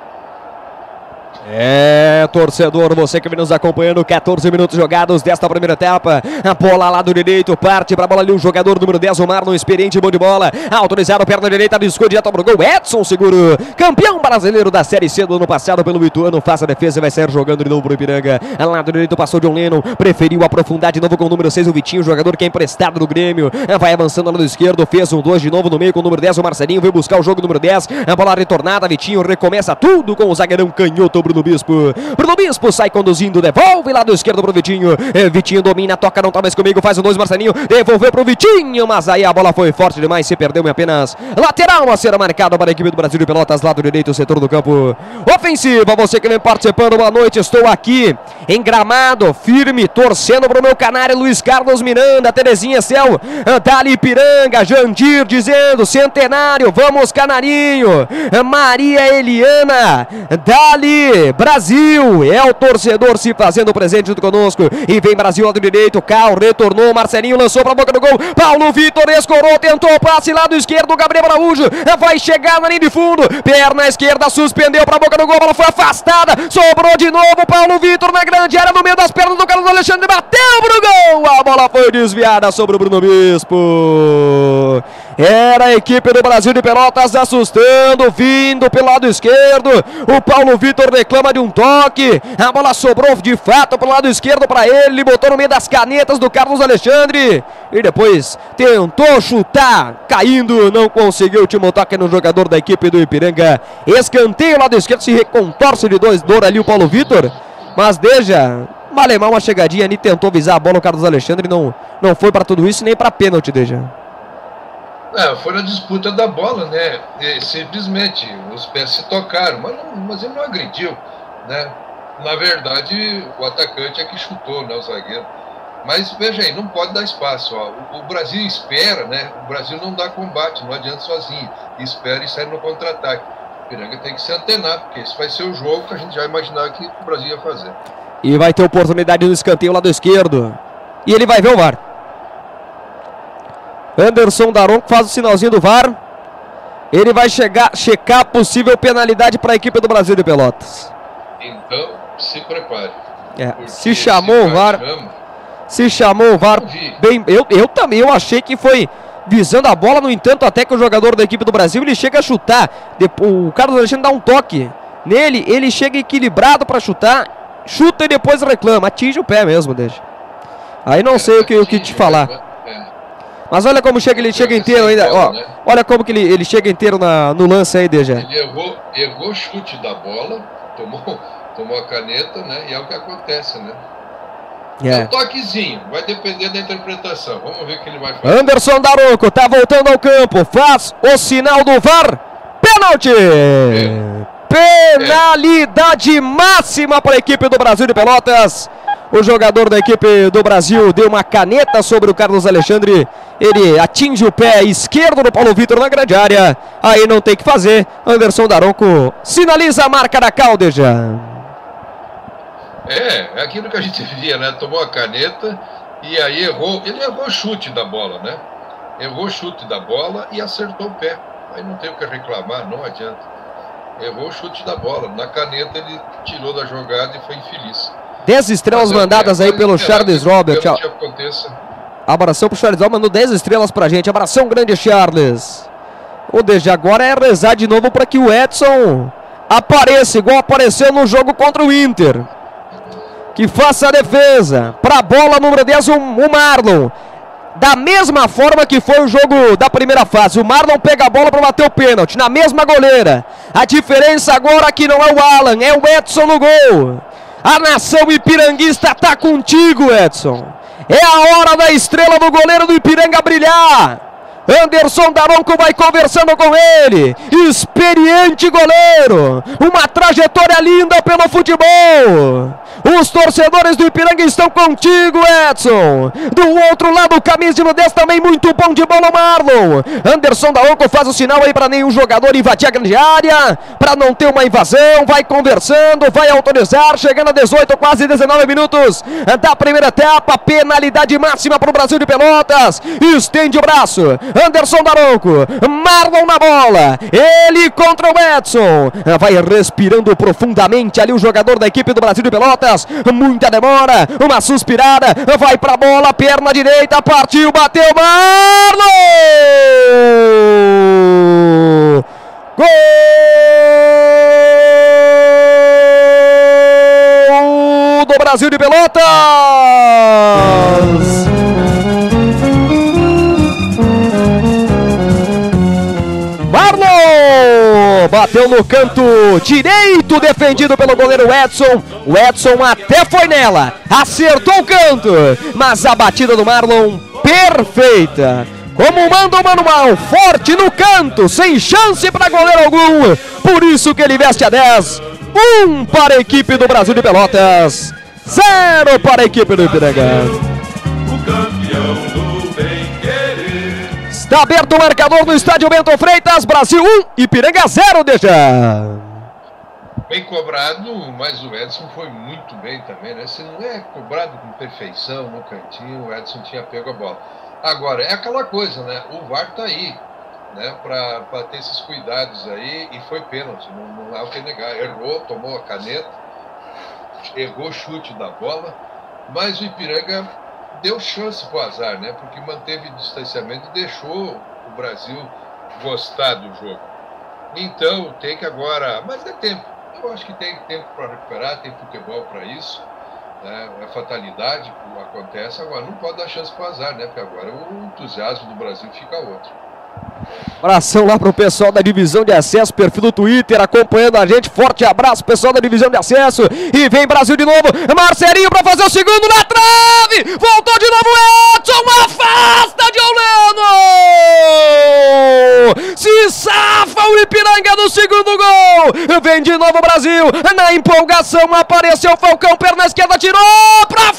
Torcedor, você que vem nos acompanhando, 14 minutos jogados desta primeira etapa. A bola lá do direito, parte pra bola ali o jogador número 10, o Marlon, experiente, bom de bola. Autorizado, perna direita, biscou direto pro gol. Edson Seguro, campeão brasileiro da Série C do ano passado pelo Ituano. Faça a defesa e vai sair jogando de novo pro Ipiranga. Lado direito passou John Lennon, preferiu aprofundar de novo com o número 6, o Vitinho, jogador que é emprestado do Grêmio. Vai avançando ao lado esquerdo, fez um 2 de novo no meio com o número 10, o Marcelinho. Veio buscar o jogo número 10. A bola retornada, Vitinho recomeça tudo com o zagueirão canhoto Bruno Bispo. Bruno Bispo sai conduzindo, devolve lado esquerdo pro Vitinho. Vitinho domina, toca, não tá mais comigo, faz o 2, Marcelinho, devolveu pro Vitinho, mas aí a bola foi forte demais, se perdeu em apenas lateral a ser marcado para a equipe do Brasil de Pelotas, lado direito, setor do campo ofensiva. Você que vem participando, boa noite, estou aqui em Gramado, firme, torcendo pro meu canário, Luiz Carlos Miranda, Terezinha Céu, Dali Ipiranga, Jandir dizendo, centenário, vamos Canarinho, Maria Eliana, Dali Brasil, é o torcedor se fazendo presente junto conosco, e vem Brasil lado direito, Cal retornou, Marcelinho lançou pra boca do gol, Paulo Vitor escorou, tentou o passe lado esquerdo, Gabriel Araújo vai chegar na linha de fundo, perna esquerda, suspendeu pra boca do gol, a bola foi afastada, sobrou de novo, Paulo Vitor na grande área, no meio das pernas do Carlos Alexandre, bateu pro gol, a bola foi desviada sobre o Bruno Bispo. Era a equipe do Brasil de Pelotas assustando, vindo pelo lado esquerdo, o Paulo Vitor reclama de um toque, a bola sobrou de fato pelo lado esquerdo para ele, botou no meio das canetas do Carlos Alexandre, e depois tentou chutar, caindo, não conseguiu, último toque no jogador da equipe do Ipiranga, escanteio lado esquerdo, se recontorce de 2 dor ali o Paulo Vitor, mas Deja, malemar uma chegadinha ali, tentou visar a bola o Carlos Alexandre, não foi para tudo isso, nem para pênalti, Deja. Foi na disputa da bola, né? Simplesmente os pés se tocaram, mas ele não agrediu, né? Na verdade, o atacante é que chutou, né? O zagueiro. Mas veja aí, não pode dar espaço. Ó. O Brasil espera, né? O Brasil não dá combate, não adianta sozinho. Espera e sai no contra-ataque. O Ipiranga tem que se antenar, porque esse vai ser o jogo que a gente já imaginava que o Brasil ia fazer. E vai ter oportunidade no escanteio lado esquerdo. E ele vai ver o VAR. Anderson Daronco faz o sinalzinho do VAR. Ele vai checar possível penalidade para a equipe do Brasil de Pelotas. Então, se prepare. Se chamou o VAR. Se chamou o VAR. Bem, eu também, eu achei que foi visando a bola, no entanto, até que o jogador da equipe do Brasil, ele chega a chutar. O Carlos Alexandre dá um toque nele, ele chega equilibrado para chutar, chuta e depois reclama, atinge o pé mesmo, deixa. Aí não sei o que te falar. Mas olha como ele chega inteiro ainda, ó, né? Olha como que ele chega inteiro no lance aí, Deja. Ele errou o chute da bola, tomou a caneta, né? E é o que acontece, né? É um toquezinho, vai depender da interpretação. Vamos ver o que ele vai fazer. Anderson Daronco tá voltando ao campo, faz o sinal do VAR, pênalti! Penalidade máxima para a equipe do Brasil de Pelotas. O jogador da equipe do Brasil deu uma caneta sobre o Carlos Alexandre. Ele atinge o pé esquerdo do Paulo Vitor na grande área. Aí não tem que fazer. Anderson Daronco sinaliza a marca da Caldeja. É aquilo que a gente via, né? Tomou a caneta e aí errou. Ele errou o chute da bola, né? Errou o chute da bola e acertou o pé. Aí não tem o que reclamar, não adianta. Errou o chute da bola. Na caneta ele tirou da jogada e foi infeliz. 10 estrelas mandadas aí pelo Charles Robert. Abração pro Charles Robert, mandou 10 estrelas pra gente. Abração grande, Charles. O Deja agora é rezar de novo para que o Edson apareça, igual apareceu no jogo contra o Inter. Que faça a defesa. Pra bola número 10, o Marlon. Da mesma forma que foi o jogo da primeira fase. O Marlon pega a bola para bater o pênalti. Na mesma goleira. A diferença agora é que não é o Alan, é o Edson no gol. A nação ipiranguista tá contigo, Edson. É a hora da estrela do goleiro do Ipiranga brilhar. Anderson Daronco vai conversando com ele. Experiente goleiro. Uma trajetória linda pelo futebol. Os torcedores do Ipiranga estão contigo, Edson. Do outro lado, o camisa de 10 também muito bom de bola, Marlon. Anderson Daronco faz o sinal aí para nenhum jogador invadir a grande área, para não ter uma invasão. Vai conversando, vai autorizar. Chegando a 18, quase 19 minutos da primeira etapa. Penalidade máxima para o Brasil de Pelotas. Estende o braço. Anderson Daronco. Marlon na bola. Ele contra o Edson. Vai respirando profundamente ali o jogador da equipe do Brasil de Pelotas. Muita demora, uma suspirada, vai pra bola, perna direita, partiu, bateu, Marlon! Gol do Brasil de Pelotas! Bateu no canto direito, defendido pelo goleiro Edson. O Edson até foi nela, acertou o canto, mas a batida do Marlon, perfeita. Como manda o manual, forte no canto, sem chance para goleiro algum. Por isso que ele veste a 10. 1 para a equipe do Brasil de Pelotas, 0 para a equipe do Ipiranga. O campeão do bem. Está aberto o marcador no estádio Bento Freitas. Brasil 1, Ipiranga 0, deixa. Bem cobrado, mas o Edson foi muito bem também, né? Se não é cobrado com perfeição no cantinho, o Edson tinha pego a bola. Agora, é aquela coisa, né? O VAR tá aí, né? Para ter esses cuidados aí, e foi pênalti, não há o que negar. Errou, tomou a caneta, errou o chute da bola, mas o Ipiranga deu chance para o azar, né? Porque manteve o distanciamento e deixou o Brasil gostar do jogo. Então tem que agora, mas é tempo. Eu acho que tem tempo para recuperar, tem futebol para isso. Né? É fatalidade, acontece. Agora não pode dar chance para o azar, né? Porque agora o entusiasmo do Brasil fica outro. Abração lá pro pessoal da divisão de acesso, perfil do Twitter acompanhando a gente. Forte abraço, pessoal da divisão de acesso. E vem Brasil de novo. Marcelinho para fazer o segundo na trave. Voltou de novo Edson. Afasta de Orlando. Se safa o Ipiranga no segundo gol. Vem de novo o Brasil. Na empolgação apareceu o Falcão. Perna esquerda, tirou pra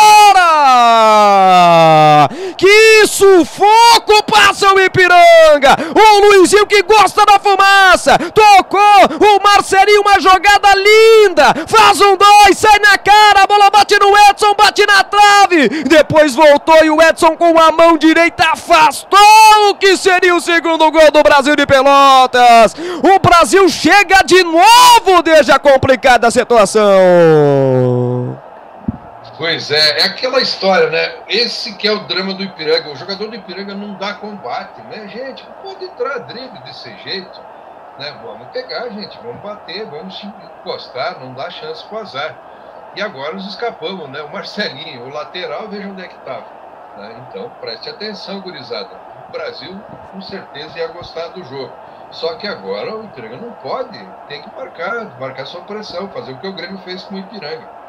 fora. Que sufoco passa o Ipiranga. O Luizinho que gosta da fumaça, tocou, o Marcelinho, uma jogada linda, faz 1-2, sai na cara, a bola bate no Edson, bate na trave, depois voltou e o Edson com a mão direita afastou o que seria o segundo gol do Brasil de Pelotas. O Brasil chega de novo desde a complicada situação. Pois é aquela história, né? Esse que é o drama do Ipiranga. O jogador do Ipiranga não dá combate, né, gente? Não pode entrar drible desse jeito, né? Vamos pegar, gente, vamos bater, vamos se encostar, não dá chance pro azar. E agora nos escapamos, né? O Marcelinho, o lateral, veja onde é que estava. Né? Então, preste atenção, gurizada. O Brasil, com certeza, ia gostar do jogo. Só que agora o Ipiranga não pode, tem que marcar sua pressão, fazer o que o Grêmio fez com o Ipiranga.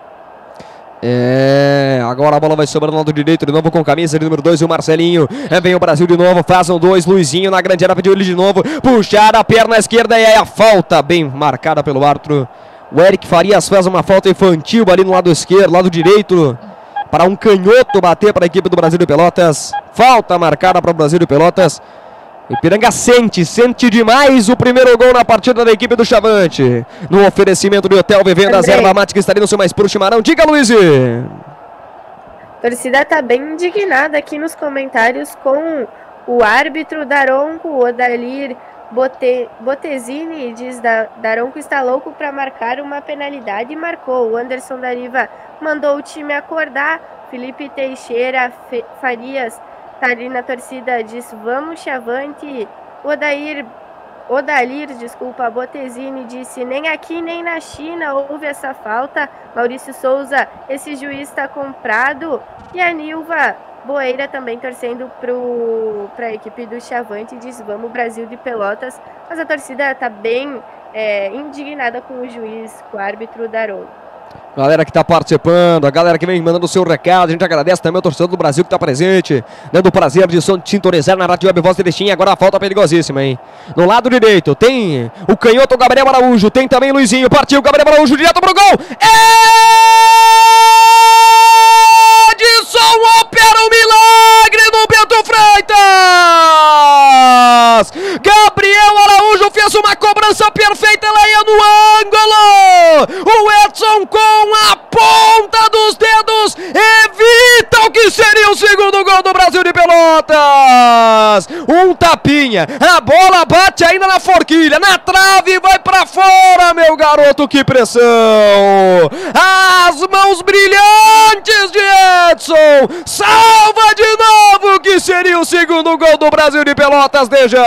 Agora a bola vai sobrando no lado direito de novo com camisa de número 2 e o Marcelinho. Vem o Brasil de novo, faz 1-2, Luizinho na grande área, pediu ele de novo, puxar a perna esquerda e aí a falta bem marcada pelo árbitro. O Eric Farias faz uma falta infantil ali no lado esquerdo, lado direito, para um canhoto bater para a equipe do Brasil de Pelotas. Falta marcada para o Brasil de Pelotas. O Ipiranga sente demais o primeiro gol na partida da equipe do Chavante. No oferecimento do Hotel Vivendas Erva Mate, que está ali no seu mais puro chimarrão. Diga, Luiz! A torcida está bem indignada aqui nos comentários com o árbitro Daronco, Odalir Botezini. Diz Daronco está louco para marcar uma penalidade e marcou. O Anderson Dariva mandou o time acordar. Felipe Teixeira Farias tá ali na torcida, diz vamos Chavante. Odalir, Botezini disse nem aqui nem na China houve essa falta. Maurício Souza, esse juiz está comprado. E a Nilva Boeira também torcendo para a equipe do Chavante, diz vamos Brasil de Pelotas. Mas a torcida está bem indignada com o juiz, com o árbitro Daronco. Galera que tá participando, a galera que vem mandando o seu recado, a gente agradece também ao torcedor do Brasil que tá presente, dando o prazer de sintonizar na Rádio Web Voz Erechim. Agora a falta perigosíssima, hein? No lado direito tem o canhoto Gabriel Araújo, tem também Luizinho, partiu Gabriel Araújo direto pro gol. Edson opera um milagre no Bento Freitas! Gabriel Araújo fez uma cobrança perfeita, ela ia no ângulo! O Edson com a ponta dos dedos evita o que seria o segundo gol do Brasil de Pelotas! Um tapinha, a bola bate ainda na forquilha, na trave e vai pra fora, meu garoto, que pressão! As mãos brilhantes de Edson! Salva de novo, que seria o segundo gol do Brasil de Pelotas, Deja!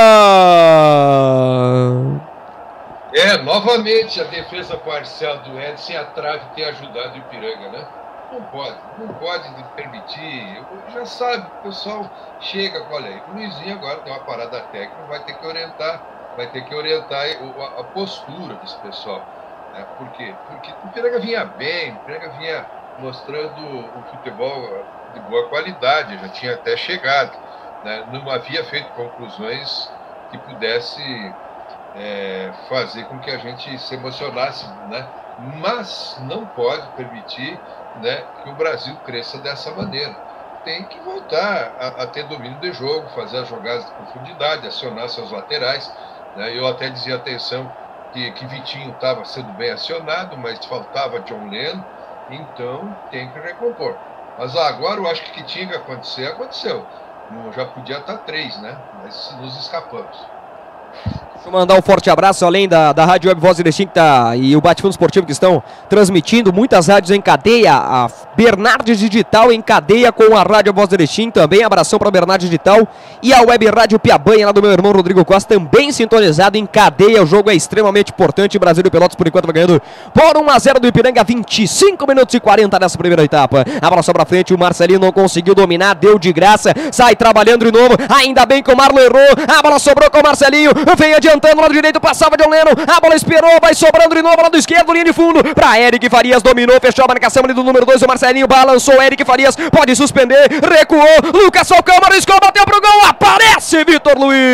Novamente a defesa parcial do Edson e a trave ter ajudado o Ipiranga, né? Não pode permitir. Já sabe, o pessoal chega, olha aí, o Luizinho agora tem uma parada técnica, vai ter que orientar a postura desse pessoal. Né? Por quê? Porque o Ipiranga vinha bem, o Ipiranga vinha mostrando o futebol de boa qualidade, já tinha até chegado, né? Não havia feito conclusões que pudesse fazer com que a gente se emocionasse, né? Mas não pode permitir, né, que o Brasil cresça dessa maneira. Tem que voltar a ter domínio de jogo, fazer as jogadas de profundidade, acionar seus laterais, né? Eu até dizia atenção que Vitinho estava sendo bem acionado, mas faltava John Leno, então tem que recompor. Mas agora eu acho que tinha que acontecer, aconteceu. Já podia estar 3, né? Mas nos escapamos. Deixa eu mandar um forte abraço, além da Rádio Web Voz Erechim e o Bate-Fundo Esportivo que estão transmitindo muitas rádios em cadeia, a Bernardes Digital em cadeia com a Rádio Voz Erechim também, abração para a Bernardes Digital e a Web Rádio Piabanha lá do meu irmão Rodrigo Costa, também sintonizado em cadeia. O jogo é extremamente importante, Brasil de Pelotas por enquanto vai ganhando por 1-0 do Ipiranga, 25 minutos e 40 nessa primeira etapa. A bola só pra frente, o Marcelinho não conseguiu dominar, deu de graça, sai trabalhando de novo, ainda bem que o Marlon errou, a bola sobrou com o Marcelinho, vem adiantando, lado direito, passava de Leno, a bola esperou, vai sobrando de novo, lado esquerdo, linha de fundo, pra Eric Farias, dominou, fechou a marcação ali do número 2, o Marcelinho balançou, Eric Farias, pode suspender, recuou, Lucas Falcão, arriscou, bateu pro gol, aparece Vitor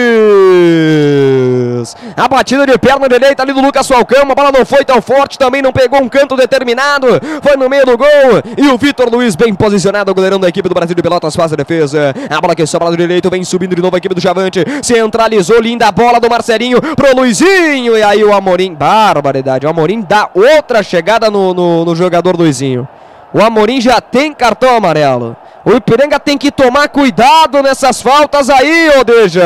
Luiz! A batida de perna direita ali do Lucas Falcão, a bola não foi tão forte, também não pegou um canto determinado, foi no meio do gol, e o Vitor Luiz bem posicionado, o goleirão da equipe do Brasil de Pelotas faz a defesa, a bola que sobra do direito, vem subindo de novo a equipe do Chavante, centralizou, linda bola do Marcelinho pro Luizinho, e aí o Amorim, barbaridade, o Amorim dá outra chegada no jogador Luizinho. O Amorim já tem cartão amarelo. O Ipiranga tem que tomar cuidado nessas faltas aí, Odeja.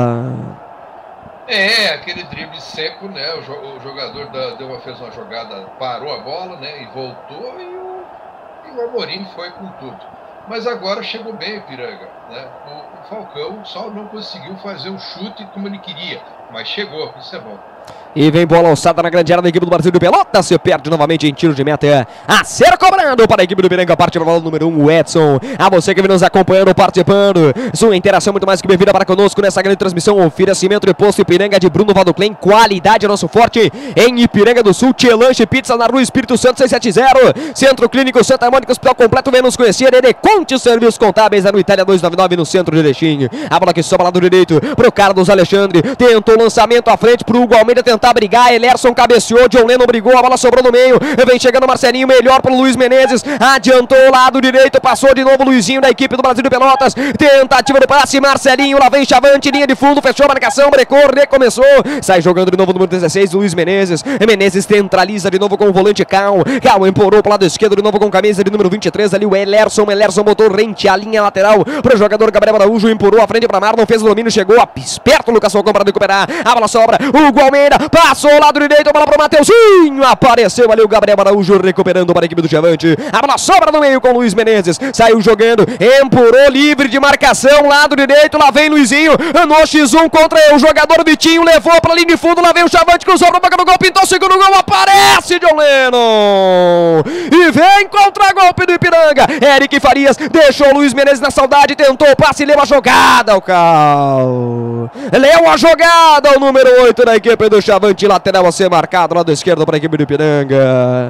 Aquele drible seco, né? O jogador fez uma jogada, parou a bola, né? E voltou, e o Amorim foi com tudo. Mas agora chegou bem o Ipiranga, né? O Falcão só não conseguiu fazer o chute como ele queria, mas chegou, isso é bom. E vem bola alçada na grande área da equipe do Brasil de Pelotas. Se perde novamente em tiro de meta. A ser cobrando para a equipe do Ipiranga. Parte para o bola número 1, o Edson. A você que vem nos acompanhando, participando. Sua interação muito mais que bem-vinda para conosco nessa grande transmissão. Oferecimento de posto Ipiranga de Bruno Vadoclen. Qualidade é nosso forte em Ipiranga do Sul. Tchelanche Pizza na Rua Espírito Santo 670. Centro Clínico Santa Mônica, Hospital Completo. Vem nos conhecer. Ereconte Serviços Contábeis no Itália 299 no centro de Erechim. A bola que sobra lá do direito pro Carlos Alexandre. Tentou o lançamento à frente pro Hugo Almeida tentar brigar. Elerson cabeceou, John Leno brigou, a bola sobrou no meio, vem chegando o Marcelinho, melhor pro Luiz Menezes, adiantou o lado direito, passou de novo o Luizinho da equipe do Brasil de Pelotas, tentativa do passe, Marcelinho, lá vem Chavante, linha de fundo, fechou a marcação, brecou, recomeçou, sai jogando de novo o número 16, Luiz Menezes, Menezes centraliza de novo com o volante Cal empurrou pro lado esquerdo de novo com camisa de número 23, ali o Elerson botou rente à linha lateral pro jogador Gabriel Araújo, empurrou a frente pra Marlon, fez o domínio, chegou, esperto o Lucas Falcão para recuperar, a bola sobra, Hugo Almeida, passou lado direito, a bola pro Mateuzinho, apareceu ali o Gabriel Araújo recuperando para a equipe do Chavante, a bola sobra no meio com o Luiz Menezes, saiu jogando, empurrou livre de marcação, lado direito, lá vem Luizinho, no X1 contra o jogador Vitinho, levou para a linha de fundo, lá vem o Chavante, cruzou para a boca do gol, pintou o segundo gol, aparece John Lennon, e vem contra-golpe do Ipiranga, Eric Farias, deixou o Luiz Menezes na saudade, tentou o passe, leu a jogada, o Cal, leu a jogada, o número 8 da equipe do Chavante, lateral a ser marcado, lado esquerdo para a equipe do Ipiranga.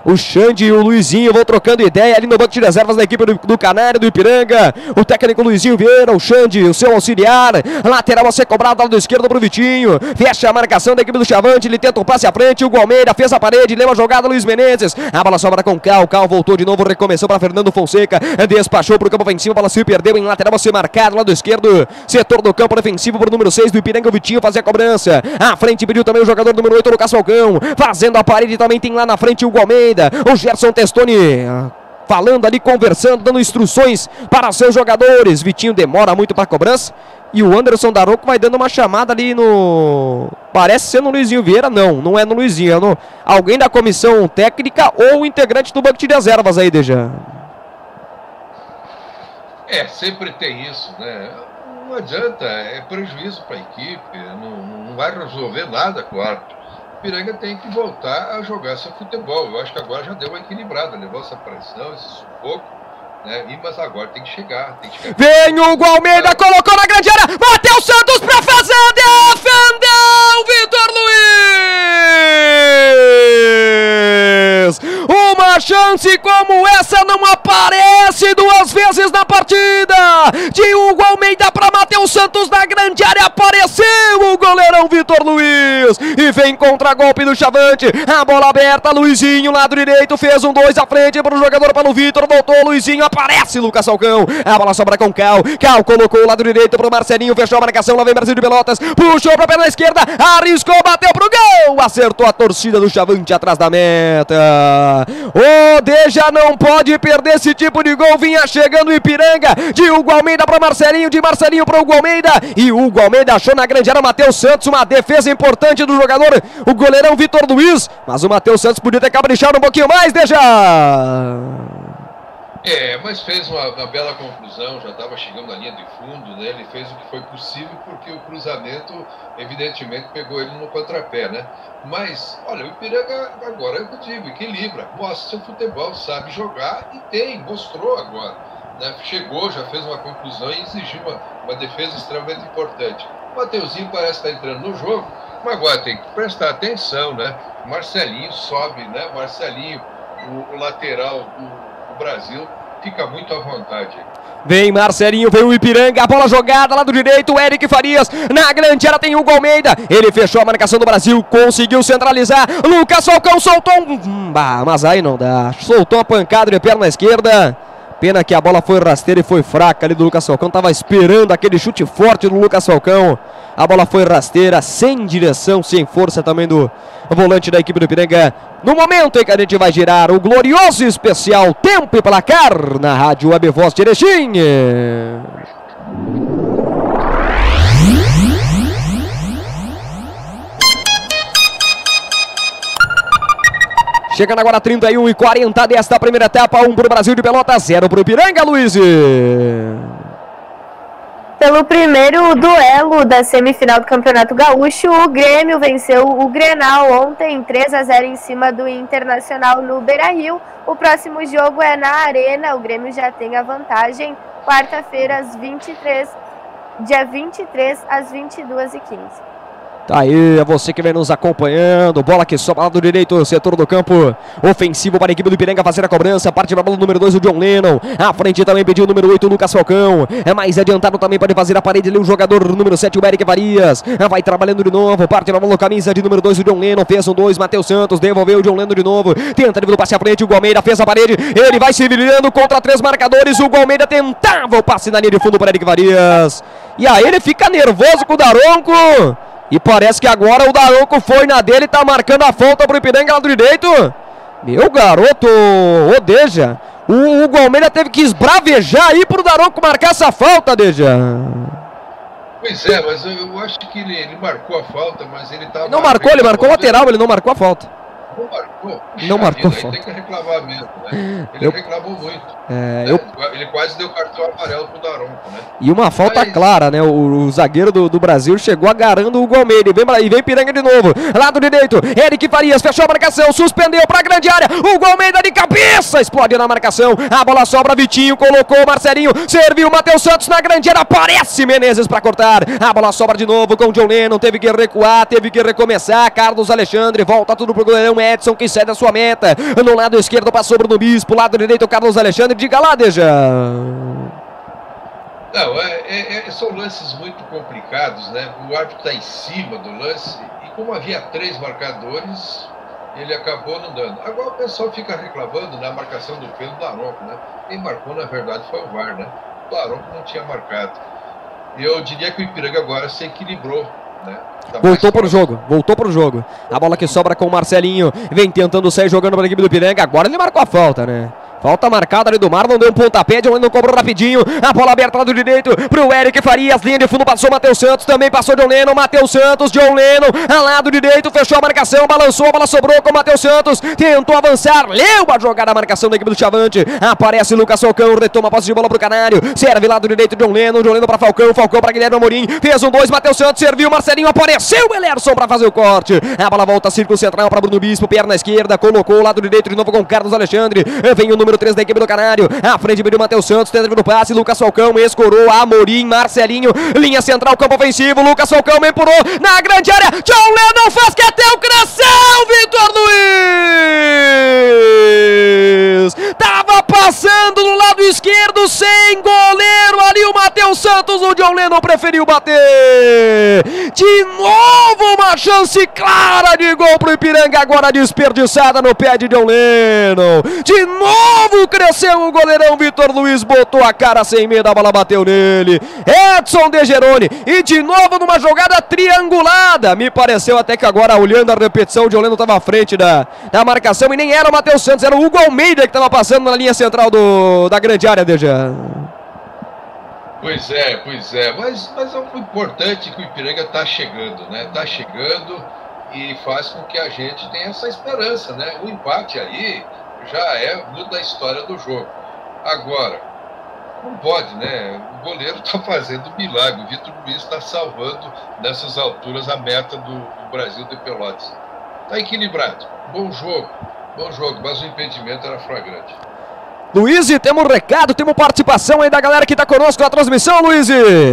O Xande e o Luizinho vão trocando ideia ali no banco de reservas da equipe do Canário, do Ipiranga. O técnico Luizinho Vieira, o Xande, o seu auxiliar. Lateral a ser cobrado do lado esquerdo pro Vitinho. Fecha a marcação da equipe do Chavante. Ele tenta o passe à frente. O Almeida fez a parede. Leva a jogada Luiz Menezes. A bola sobra com Cal. Cal voltou de novo. Recomeçou para Fernando Fonseca. Despachou pro campo ofensivo. A bola se perdeu em lateral a ser marcado. Lado esquerdo. Setor do campo defensivo pro número 6 do Ipiranga. O Vitinho fazia a cobrança. À frente pediu também o jogador número 8, Lucas Falcão. Fazendo a parede também tem lá na frente o Almeida. O Gerson Testoni falando ali, conversando, dando instruções para seus jogadores. Vitinho demora muito para a cobrança. E o Anderson Daronco vai dando uma chamada ali no... Parece ser no Luizinho Vieira. Não é no Luizinho. É no... alguém da comissão técnica ou integrante do banco de reservas aí, Deja. Sempre tem isso, né? Não adianta, é prejuízo para a equipe, não vai resolver nada com o árbitro. O Ipiranga tem que voltar a jogar seu futebol. Eu acho que agora já deu uma equilibrada, levou essa pressão, esse sufoco, né? Mas agora tem que chegar. Vem o Hugo Almeida, colocou na grande área, bateu o Santos para fazer, defendeu Vitor Luiz! Uma chance como essa não aparece duas vezes na partida. De Hugo Almeida para Matheus Santos na grande área, apareceu o goleirão Vitor Luiz. E vem contra-golpe do Chavante. A bola aberta, Luizinho, lado direito, fez 1-2 à frente para o jogador, para o Vitor, voltou Luizinho, aparece Lucas Falcão. A bola sobra com Cal. Cal colocou o lado direito para o Marcelinho, fechou a marcação, lá vem Brasil de Pelotas, puxou para a perna esquerda, arriscou, bateu pro gol, acertou a torcida do Chavante atrás da meta. O Deja não pode perder esse tipo de gol. Vinha chegando o Ipiranga, de Hugo Almeida para Marcelinho, de Marcelinho para Hugo Almeida, e Hugo Almeida achou na grande área o Matheus Santos, uma defesa importante do jogador, o goleirão Vitor Luiz, mas o Matheus Santos podia ter caprichado um pouquinho mais, Deja. Mas fez uma bela conclusão, já estava chegando na linha de fundo, né? Ele fez o que foi possível porque o cruzamento, evidentemente, pegou ele no contrapé, né? Mas, olha, o Ipiranga agora, eu digo, equilibra, mostra seu futebol, sabe jogar e mostrou agora, né? Chegou, já fez uma conclusão e exigiu uma defesa extremamente importante. O Mateuzinho parece estar entrando no jogo, mas agora tem que prestar atenção, né? O Marcelinho sobe, né? O Marcelinho, o lateral do Brasil, fica muito à vontade. Vem Marcelinho, vem o Ipiranga, a bola jogada, lado direito, Eric Farias, na grande área tem Hugo Almeida, ele fechou a marcação do Brasil, conseguiu centralizar, Lucas Falcão soltou mas aí não dá, soltou a pancada de perna esquerda. Pena que a bola foi rasteira e foi fraca ali do Lucas Falcão. Tava esperando aquele chute forte do Lucas Falcão. A bola foi rasteira, sem direção, sem força também do volante da equipe do Ipiranga. No momento em que a gente vai girar o glorioso especial Tempo e Placar na Rádio Web Voz de Erechim. Chegando agora 31:40 desta primeira etapa, 1 para o Brasil de Pelotas, 0 para o Ipiranga, Luiz. Pelo primeiro duelo da semifinal do Campeonato Gaúcho, o Grêmio venceu o Grenal ontem 3-0 em cima do Internacional no Beira-Rio. O próximo jogo é na Arena, o Grêmio já tem a vantagem, quarta-feira dia 23 às 22h15. Tá aí, é você que vem nos acompanhando. Bola que sobra lá do direito, setor do campo ofensivo para a equipe do Ipiranga fazer a cobrança. Parte para a bola número 2, o John Lennon. À frente também pediu o número 8, o Lucas Falcão. É mais adiantado também, pode fazer a parede ali o jogador número 7, o Eric Farias. Vai trabalhando de novo, parte para a bola, camisa de número 2, o John Lennon. Fez 1-2, Matheus Santos, devolveu o John Lennon de novo. Tenta de o passe à frente, o Almeida fez a parede. Ele vai se virando contra 3 marcadores. O Almeida tentava o passe na linha de fundo para Eric Farias. E aí ele fica nervoso com o Daronco. E parece que agora o Daronco foi na dele e tá marcando a falta pro Ipiranga lá do direito. Meu garoto, Deja. O Hugo Almeida teve que esbravejar aí pro Daronco marcar essa falta, Deja. Pois é, mas eu acho que ele marcou a falta, mas ele tava... Não marcou, ele marcou lateral, ele não marcou a falta. Não marcou? Não marcou a falta. Tem que reclamar mesmo, né? Ele reclamou muito. Ele quase deu cartão amarelo pro Daronco, né? E uma falta clara, né? O zagueiro do Brasil chegou agarrando o Hugo Almeida. E vem Ipiranga de novo. Lado direito, Eric Farias fechou a marcação, suspendeu pra grande área. Hugo Almeida de cabeça, explode na marcação. A bola sobra, Vitinho colocou o Marcelinho. Serviu o Matheus Santos na grande área. Aparece Menezes pra cortar. A bola sobra de novo com o John Lennon. Teve que recuar, teve que recomeçar. Carlos Alexandre volta tudo pro goleirão Edson que sai da sua meta. No lado esquerdo passou Bruno Bispo, lado direito Carlos Alexandre. Diga lá, Deja. Não, são lances muito complicados, né? O árbitro está em cima do lance e como havia 3 marcadores, ele acabou não dando. Agora o pessoal fica reclamando na marcação do pênalti do Daronco, né? Quem marcou, na verdade, foi o VAR, né? O Daronco não tinha marcado. E eu diria que o Ipiranga agora se equilibrou, né? Voltou pro jogo. A bola que sobra com o Marcelinho. Vem tentando sair jogando para a equipe do Ipiranga. Agora ele marcou a falta, né? Falta marcada ali do Marlon, deu um pontapé, John Lennon cobrou rapidinho, a bola aberta lá do direito pro Eric Farias, linha de fundo, passou Matheus Santos, também passou John Lennon, Matheus Santos, John Lennon, ao lado direito, fechou a marcação, balançou, a bola sobrou com o Matheus Santos, tentou avançar, leu a jogada, a marcação da equipe do Chavante, aparece Lucas Falcão, retoma a posse de bola pro Canário, serve lado direito, John Lennon pra Falcão, Falcão pra Guilherme Amorim, fez um 2, Matheus Santos, serviu, Marcelinho, apareceu o Elerson pra fazer o corte, a bola volta, círculo central pra Bruno Bispo, perna esquerda, colocou o lado direito de novo com Carlos Alexandre, vem o número 3 da equipe do Canário, à frente do Matheus Santos, tenta do passe, Lucas Falcão, escorou, Amorim, Marcelinho, linha central, campo ofensivo, Lucas Falcão empurrou na grande área, John Lennon faz que até o cresceu, Vitor Luiz, tava passando no lado esquerdo, sem goleiro, ali o Matheus Santos, o John Lennon preferiu bater, de novo uma chance clara de gol pro Ipiranga, agora desperdiçada no pé de John Lennon, de novo cresceu o goleirão Vitor Luiz, botou a cara sem medo, a bola bateu nele, Edson De Geroni, e de novo numa jogada triangulada, me pareceu até que agora, olhando a repetição, o John Lennon estava à frente da marcação, e nem era o Matheus Santos, era o Hugo Almeida que estava passando na linha central da grande área, Deja. Pois é, mas é o importante que o Ipiranga está chegando, né? Está chegando e faz com que a gente tenha essa esperança, né? O empate aí já muda a história do jogo. Agora, não pode, né? O goleiro está fazendo milagre. O Vitor Luiz está salvando nessas alturas a meta do Brasil de Pelotas. Está equilibrado. Bom jogo, mas o impedimento era flagrante. Luiz, temos recado, temos participação aí da galera que está conosco na transmissão, Luiz.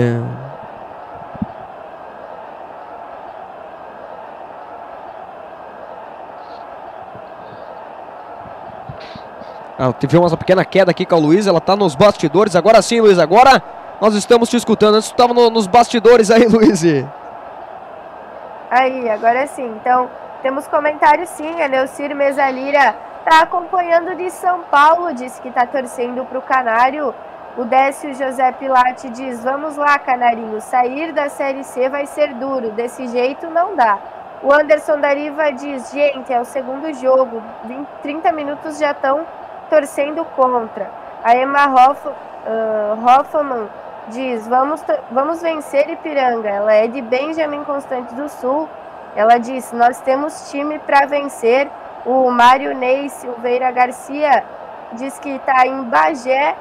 Tivemos uma pequena queda aqui com a Luiz, ela tá nos bastidores. Agora sim, Luiz, agora nós estamos te escutando. Antes tu estava nos bastidores aí, Luiz. Aí, agora sim. Então, temos comentários sim. A Neucir Mesalira tá acompanhando de São Paulo, disse que tá torcendo pro Canário. O Décio José Pilate diz: vamos lá, Canarinho, sair da Série C vai ser duro, desse jeito não dá. O Anderson Dariva diz: gente, é o segundo jogo, 30 minutos já estão torcendo contra. A Emma Hoffman diz: vamos vencer Ipiranga. Ela é de Benjamin Constante do Sul. Ela diz: nós temos time para vencer. O Mário Ney Silveira Garcia diz que está em Bagé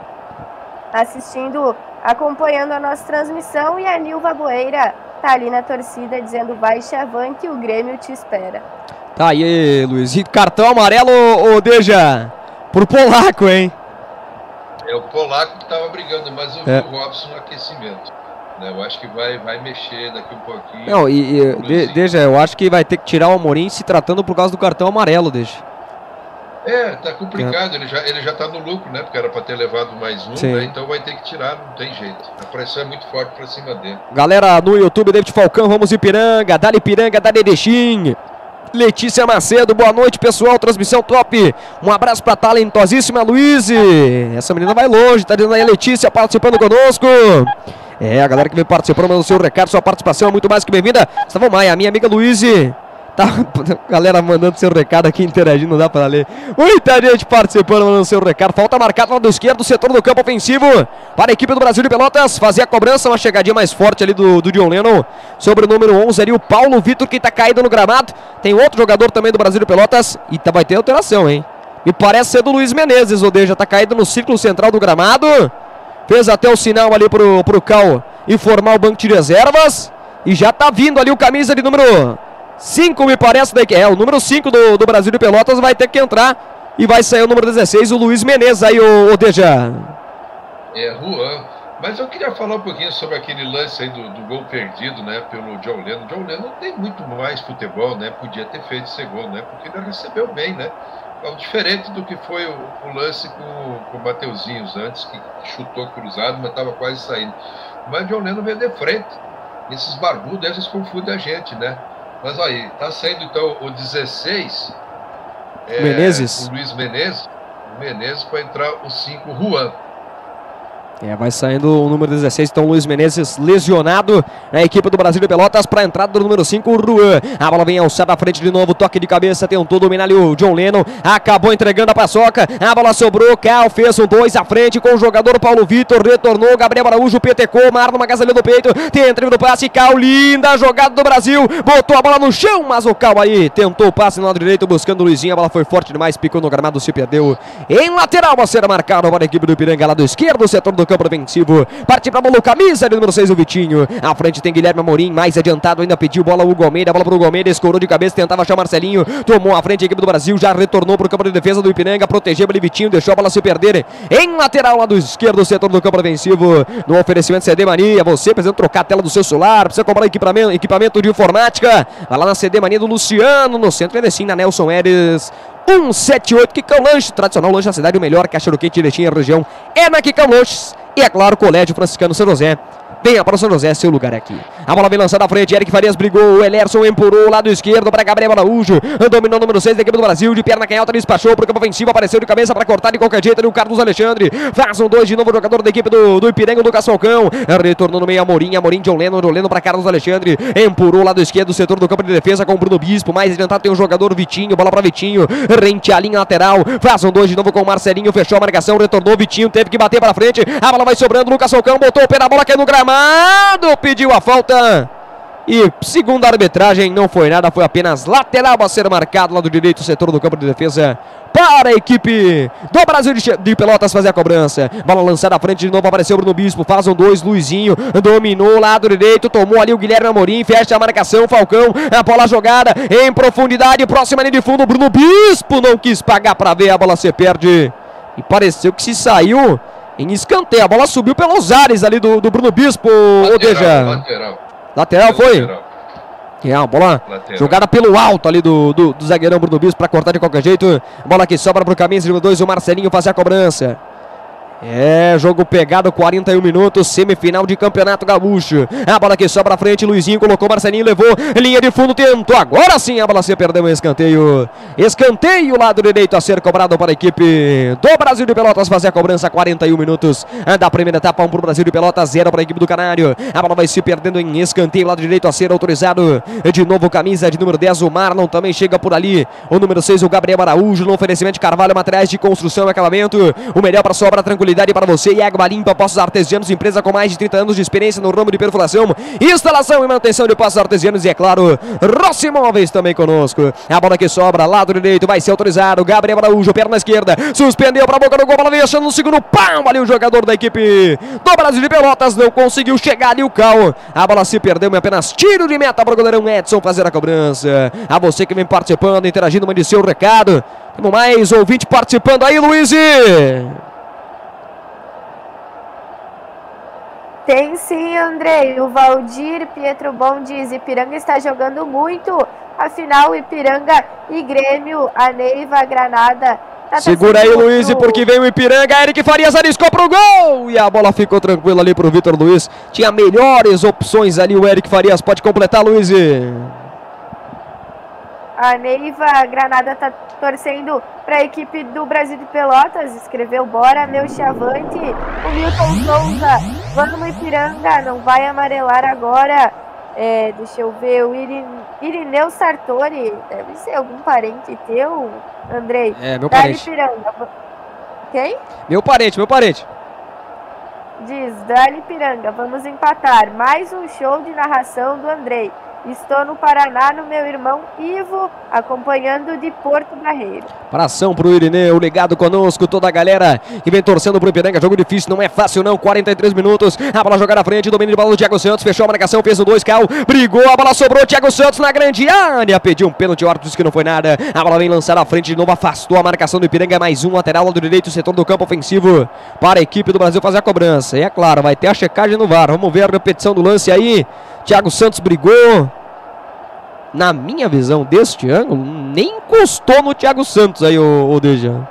acompanhando a nossa transmissão. E a Nilva Boeira está ali na torcida dizendo: vai Chavan que o Grêmio te espera. Tá aí, Luiz. E cartão amarelo, ô Deja, por polaco, hein? É o polaco que estava brigando, mas eu vi o Robson no aquecimento. Né? Eu acho que vai mexer daqui um pouquinho. Não, Deja, eu acho que vai ter que tirar o Amorim se tratando por causa do cartão amarelo, Deja. Tá complicado, ele já tá no lucro, né? Porque era para ter levado mais um, né? Então vai ter que tirar, não tem jeito. A pressão é muito forte para cima dele. Galera no YouTube, David Falcão, vamos Ipiranga, Dali Ipiranga, Dali Erechim. Letícia Macedo, boa noite, pessoal, transmissão top. Um abraço pra talentosíssima Luiz. Essa menina vai longe, tá dizendo aí a Letícia participando conosco. A galera que vem participando, mandando seu recado, sua participação é muito mais que bem-vinda. Gustavo Maia, minha amiga Luiz. Tá, galera mandando seu recado aqui, interagindo, não dá pra ler. Muita gente participando, mandando seu recado. Falta marcada lá do esquerdo, setor do campo ofensivo para a equipe do Brasil de Pelotas. Fazer a cobrança, uma chegadinha mais forte ali do John Lennon sobre o número 11 ali, o Paulo Vitor, que tá caído no gramado. Tem outro jogador também do Brasil de Pelotas e vai ter alteração, hein? Me parece ser do Luiz Menezes, o já tá caído no círculo central do gramado. Fez até o sinal ali pro Cal informar o banco de reservas. E já tá vindo ali o camisa de número 5, me parece, o número 5 do Brasil de Pelotas vai ter que entrar e vai sair o número 16, o Luiz Menezes aí, o Deja. Juan. Mas eu queria falar um pouquinho sobre aquele lance aí do gol perdido, né, pelo John Lennon. John Lennon tem muito mais futebol, né, podia ter feito esse gol, né, porque ele recebeu bem, né. Então, diferente do que foi o lance com o Mateuzinhos antes, que chutou cruzado, mas estava quase saindo. Mas o John Lennon veio de frente. Esses barbudos, esses confundem a gente, né. Mas aí, tá saindo então o 16, Menezes. O Luiz Menezes. O Menezes para entrar o 5, Juan. Vai saindo o número 16, então Luiz Menezes lesionado na equipe do Brasil de Pelotas para a entrada do número 5, Juan. A bola vem alçada à frente de novo, toque de cabeça, tentou dominar ali o John Lennon, acabou entregando a paçoca, a bola sobrou, Cal fez um 2 à frente com o jogador Paulo Vitor, retornou, Gabriel Araújo, petecou, Marlon Magasalha do peito, tem entrega do passe, Cal, linda jogada do Brasil, botou a bola no chão, mas o Cal aí tentou o passe no lado direito, buscando o Luizinho, a bola foi forte demais, picou no gramado, se perdeu em lateral a ser marcado para a equipe do Ipiranga, lado esquerdo, setor do campo defensivo, parte para a bola, camisa de número 6, o Vitinho, à frente tem Guilherme Amorim, mais adiantado, ainda pediu bola o Hugo Almeida, a bola para o Hugo Almeida, escorou de cabeça, tentava achar Marcelinho, tomou à frente a equipe do Brasil, já retornou para o campo de defesa do Ipiranga, protegeu ali Vitinho, deixou a bola se perder em lateral, lado esquerdo, setor do campo defensivo, no oferecimento CD Mania, você precisa trocar a tela do seu celular, precisa comprar equipamento de informática, vai lá na CD Mania do Luciano, no centro Erecim, na Nelson Eres 178, Quicão Lanche, tradicional lanche da cidade, o melhor cachorro quente de a região é na Quicão Lanches. E é claro, Colégio Franciscano São José. Venha para o São José, seu lugar é aqui. A bola vem lançada à frente, Eric Farias brigou, o Elerson empurrou, lado esquerdo para Gabriel Araújo, dominou o número 6 da equipe do Brasil, de perna canhota, despachou para o campo ofensivo, apareceu de cabeça para cortar de qualquer jeito ali o Carlos Alexandre, faz um 2 de novo, jogador da equipe do Ipiranga, do Caçalcão, retornou no meio Amorim, John Lennon para Carlos Alexandre, empurrou lado esquerdo, setor do campo de defesa com o Bruno Bispo, mais adiantado tem o jogador Vitinho, bola para Vitinho, rente a linha lateral, faz um 2 de novo com o Marcelinho, fechou a marcação, retornou Vitinho, teve que bater para frente, a bola vai sobrando, Lucas Caçalcão botou o pé na bola, caiu no gramado, pediu a falta e, segundo a arbitragem, não foi nada, foi apenas lateral a ser marcado lá do direito, setor do campo de defesa para a equipe do Brasil de Pelotas fazer a cobrança. Bola lançada à frente de novo, apareceu o Bruno Bispo, faz um 2, Luizinho dominou o lado direito, tomou ali o Guilherme Amorim, fecha a marcação, Falcão, a bola jogada em profundidade, próxima linha de fundo, o Bruno Bispo não quis pagar para ver, a bola se perde e pareceu que se saiu em escanteio, a bola subiu pelos ares ali do Bruno Bispo, lateral foi? A bola jogada pelo alto ali do zagueirão Bruno Bispo para cortar de qualquer jeito, bola que sobra para o camisa número 2, o Marcelinho fazer a cobrança. Jogo pegado, 41 minutos, semifinal de Campeonato Gaúcho. A bola que sobra à frente, Luizinho colocou, Marcelinho levou, linha de fundo, tentou, agora sim a bola se perdeu em escanteio. Escanteio, lado direito a ser cobrado para a equipe do Brasil de Pelotas fazer a cobrança, 41 minutos da primeira etapa, 1 para o Brasil de Pelotas, 0 para a equipe do Canário. A bola vai se perdendo em escanteio, lado direito a ser autorizado. De novo, camisa de número 10, o Marlon também chega por ali. O número 6, o Gabriel Araújo, no oferecimento de Carvalho, materiais de construção e acabamento. O melhor para sobra, tranquilidade para você e água limpa, Poços Artesianos, empresa com mais de 30 anos de experiência no ramo de perfuração, instalação e manutenção de Poços Artesianos e, é claro, Rossi Móveis também conosco. A bola que sobra, lado direito, vai ser autorizado, Gabriel Araújo, perna esquerda, suspendeu para a boca do gol, bola vem achando no segundo pau, ali o jogador da equipe do Brasil de Pelotas, não conseguiu chegar ali o Cal, a bola se perdeu, apenas tiro de meta para o goleirão Edson fazer a cobrança. A você que vem participando, interagindo, mande seu recado. Temos mais ouvinte participando aí, Luiz. Tem sim, Andrei. O Valdir Pietro Bom diz: Ipiranga está jogando muito. Afinal, Ipiranga e Grêmio, a Neiva Granada. Segura aí, Luiz, porque vem o Ipiranga. Eric Farias arriscou pro gol. E a bola ficou tranquila ali pro Vitor Luiz. Tinha melhores opções ali o Eric Farias. Pode completar, Luiz. A Neiva Granada tá torcendo para a equipe do Brasil de Pelotas. Escreveu: bora, meu chavante. O Milton Souza: vamos, Ipiranga, não vai amarelar agora. Deixa eu ver, o Irineu Sartori, deve ser algum parente teu, Andrei? Meu parente. Ipiranga. Quem? Meu parente. Diz: Dali Ipiranga, vamos empatar. Mais um show de narração do Andrei. Estou no Paraná, no meu irmão Ivo, acompanhando de Porto Barreiro. Abração pro Irineu, ligado conosco, toda a galera que vem torcendo pro Ipiranga. Jogo difícil, não é fácil não, 43 minutos. A bola jogar na frente, domínio de bola do Thiago Santos, fechou a marcação, fez o 2, caiu, brigou, a bola sobrou, Thiago Santos na grande área, pediu um pênalti, o árbitro disse que não foi nada. A bola vem lançada à frente de novo, afastou a marcação do Ipiranga, mais um lateral lado direito, setor do campo ofensivo para a equipe do Brasil fazer a cobrança. E é claro, vai ter a checagem no VAR, vamos ver a repetição do lance aí. Thiago Santos brigou. Na minha visão deste ângulo, nem encostou no Thiago Santos aí, o Dejan.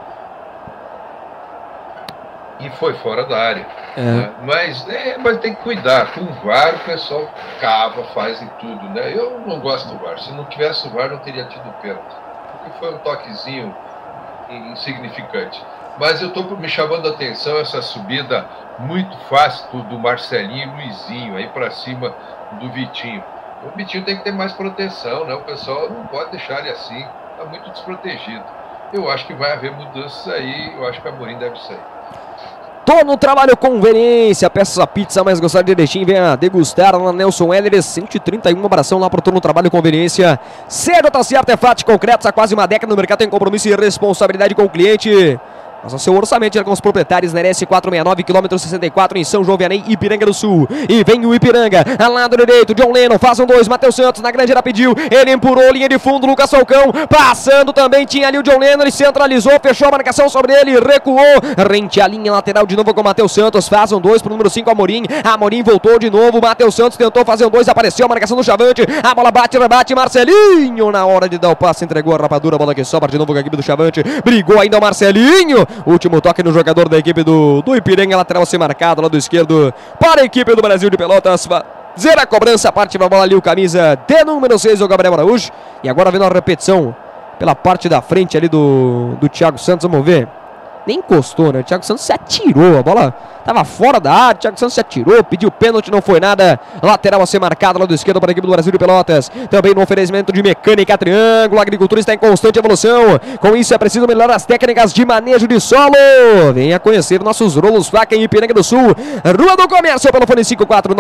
E foi fora da área. Né? Mas tem que cuidar. Com o VAR o pessoal cava, faz e tudo, né? Eu não gosto do VAR. Se não tivesse o VAR, não teria tido pênalti. Porque foi um toquezinho insignificante. Mas eu estou me chamando a atenção essa subida muito fácil do Marcelinho e Luizinho aí para cima do Vitinho. O Vitinho tem que ter mais proteção, né? O pessoal não pode deixar ele assim, está muito desprotegido. Eu acho que vai haver mudanças aí, eu acho que a Amorim deve sair. Tô no trabalho conveniência, peça a pizza mais gostada de Erechim, venha degustar na Nelson Heller, 131, abração lá pro Tô no trabalho conveniência. CJC Artefatos Concretos, há quase uma década no mercado, tem compromisso e responsabilidade com o cliente. Faça seu orçamento com os proprietários na RS 469, quilômetro 64, em São João Vianney, Ipiranga do Sul. E vem o Ipiranga, ao lado direito, John Lennon, faz um 2, Matheus Santos, na grande área pediu, ele empurrou, linha de fundo, Lucas Falcão, passando também, tinha ali o John Lennon, ele centralizou, fechou a marcação sobre ele, recuou, rente a linha lateral de novo com o Matheus Santos, faz um 2 pro número 5, Amorim voltou de novo, Matheus Santos tentou fazer um 2, apareceu a marcação do Chavante, a bola bate, rebate, Marcelinho, na hora de dar o passe, entregou a rapadura, a bola que sobra de novo com a equipe do Chavante, brigou ainda o Marcelinho, último toque no jogador da equipe do Ipiranga, lateral a ser marcado, lado esquerdo, para a equipe do Brasil de Pelotas, fazer a cobrança, parte pra bola ali o camisa de número 6, o Gabriel Araújo, e agora vendo a repetição pela parte da frente ali do Thiago Santos, vamos ver, nem encostou, né, o Thiago Santos se atirou, a bola estava fora da área, o Thiago Santos se atirou, pediu pênalti, não foi nada, lateral a ser marcado, lado esquerdo para a equipe do Brasil de Pelotas, também no oferecimento de mecânica triângulo, a agricultura está em constante evolução, com isso é preciso melhorar as técnicas de manejo de solo, venha conhecer nossos rolos faca em Ipiranga do Sul, Rua do Comércio, pelo fone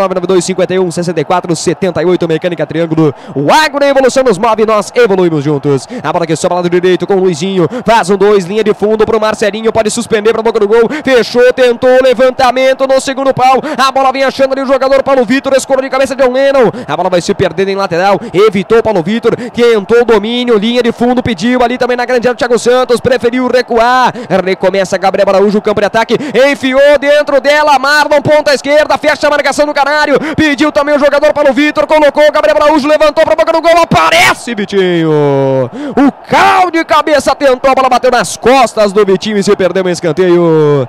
54992516478, mecânica triângulo, o agro em evolução nos move, nós evoluímos juntos, a bola que sobra lado direito com o Luizinho, faz um 2, linha de fundo para o Marcelinho, pode suspender para a boca do gol, fechou, tentou, levantamento no segundo pau, a bola vem achando ali o jogador Paulo Vitor, escorou de cabeça de John Lennon, a bola vai se perdendo em lateral, evitou Paulo Vitor, tentou o domínio, linha de fundo, pediu ali também na grande área o Thiago Santos, preferiu recuar, recomeça Gabriel Araújo, o campo de ataque, enfiou dentro dela, Marlon, ponta esquerda, fecha a marcação do Canário, pediu também o jogador Paulo Vitor, colocou o Gabriel Araújo, levantou para a boca do gol, aparece Vitinho, o cal de cabeça tentou, a bola bateu nas costas do Vitinho e se perdeu em escanteio,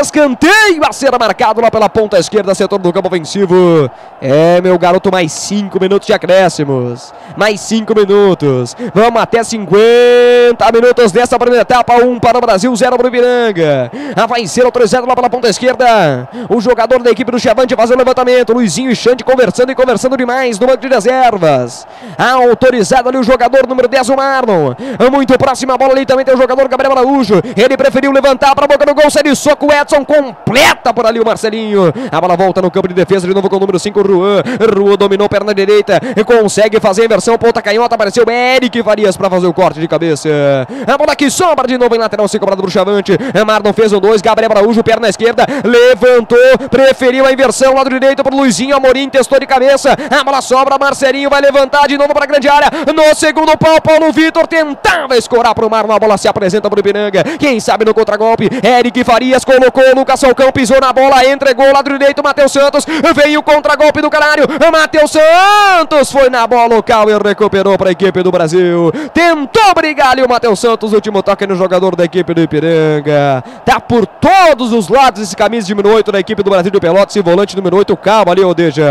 a ser marcado lá pela ponta esquerda, setor do campo ofensivo. É, meu garoto, mais 5 minutos de acréscimos. Mais 5 minutos. Vamos até 50 minutos dessa primeira etapa. 1 para o Brasil, 0 para o Ipiranga. Vai ser autorizado lá pela ponta esquerda. O jogador da equipe do Chavante faz o levantamento. Luizinho e Xande conversando demais no banco de reservas. Autorizado ali o jogador número 10, o Marlon. Muito próximo a bola ali também tem o jogador Gabriel Araújo. Ele preferiu levantar para a boca do gol. Sai de soco, o Edson completa por ali o Marcelinho, a bola volta no campo de defesa de novo com o número 5, Ruan dominou perna direita, consegue fazer a inversão, ponta canhota, apareceu Eric Farias para fazer o corte de cabeça, a bola que sobra de novo em lateral, se cobrado pro Chavante, Marlon fez um 2, Gabriel Araújo, perna esquerda, levantou, preferiu a inversão, lado direito pro Luizinho, Amorim testou de cabeça, a bola sobra, Marcelinho vai levantar de novo para a grande área, no segundo pau, Paulo Vitor tentava escorar pro Marlon, a bola se apresenta pro Ipiranga, quem sabe no contragolpe, Eric Farias colocou, Lucas Falcão pisou na bola, entregou o lado direito, Matheus Santos, veio o contragolpe do Canário, Matheus Santos foi na bola local e recuperou para a equipe do Brasil, tentou brigar ali o Matheus Santos, último toque no jogador da equipe do Ipiranga, tá por todos os lados esse camisa de número 8 da equipe do Brasil de Pelotas, e volante número 8, calma ali, Odeja.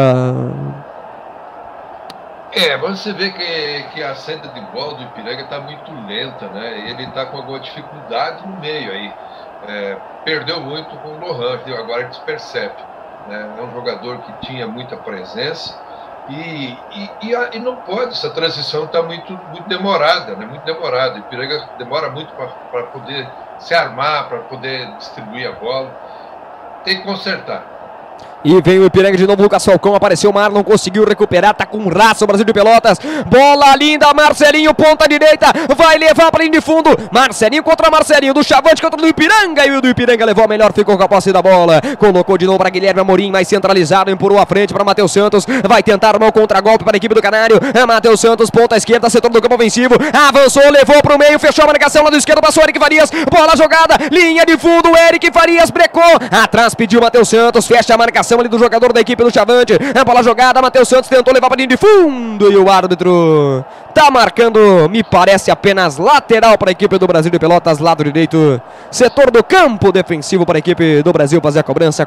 Você vê que a saída de bola do Ipiranga está muito lenta, né? Ele está com alguma dificuldade no meio aí. Perdeu muito com o Lohan, agora a gente percebe, né? É um jogador que tinha muita presença e não pode, essa transição está muito demorada, né? Muito demorada. O Ipiranga demora muito para poder se armar, para poder distribuir a bola. Tem que consertar. E vem o Ipiranga de novo, Lucas Falcão, apareceu o Marlon, conseguiu recuperar, tá com raça o Brasil de Pelotas. Bola linda, Marcelinho, ponta direita, vai levar pra linha de fundo. Marcelinho contra Marcelinho, do Chavante contra o do Ipiranga. E o do Ipiranga levou a melhor, ficou com a posse da bola. Colocou de novo pra Guilherme Amorim, mais centralizado, empurrou à frente pra Matheus Santos. Vai tentar armar o contra-golpe para a equipe do Canário. Matheus Santos, ponta esquerda, setor do campo ofensivo. Avançou, levou pro meio, fechou a marcação, lado esquerdo, passou o Eric Farias. Bola jogada, linha de fundo, Eric Farias brecou. Atrás pediu Matheus Santos, fecha a marcação ali do jogador da equipe do Chavante. A bola jogada, Matheus Santos tentou levar para linha de fundo e o árbitro tá marcando, me parece, apenas lateral para a equipe do Brasil de Pelotas, lado direito, setor do campo defensivo para a equipe do Brasil fazer a cobrança.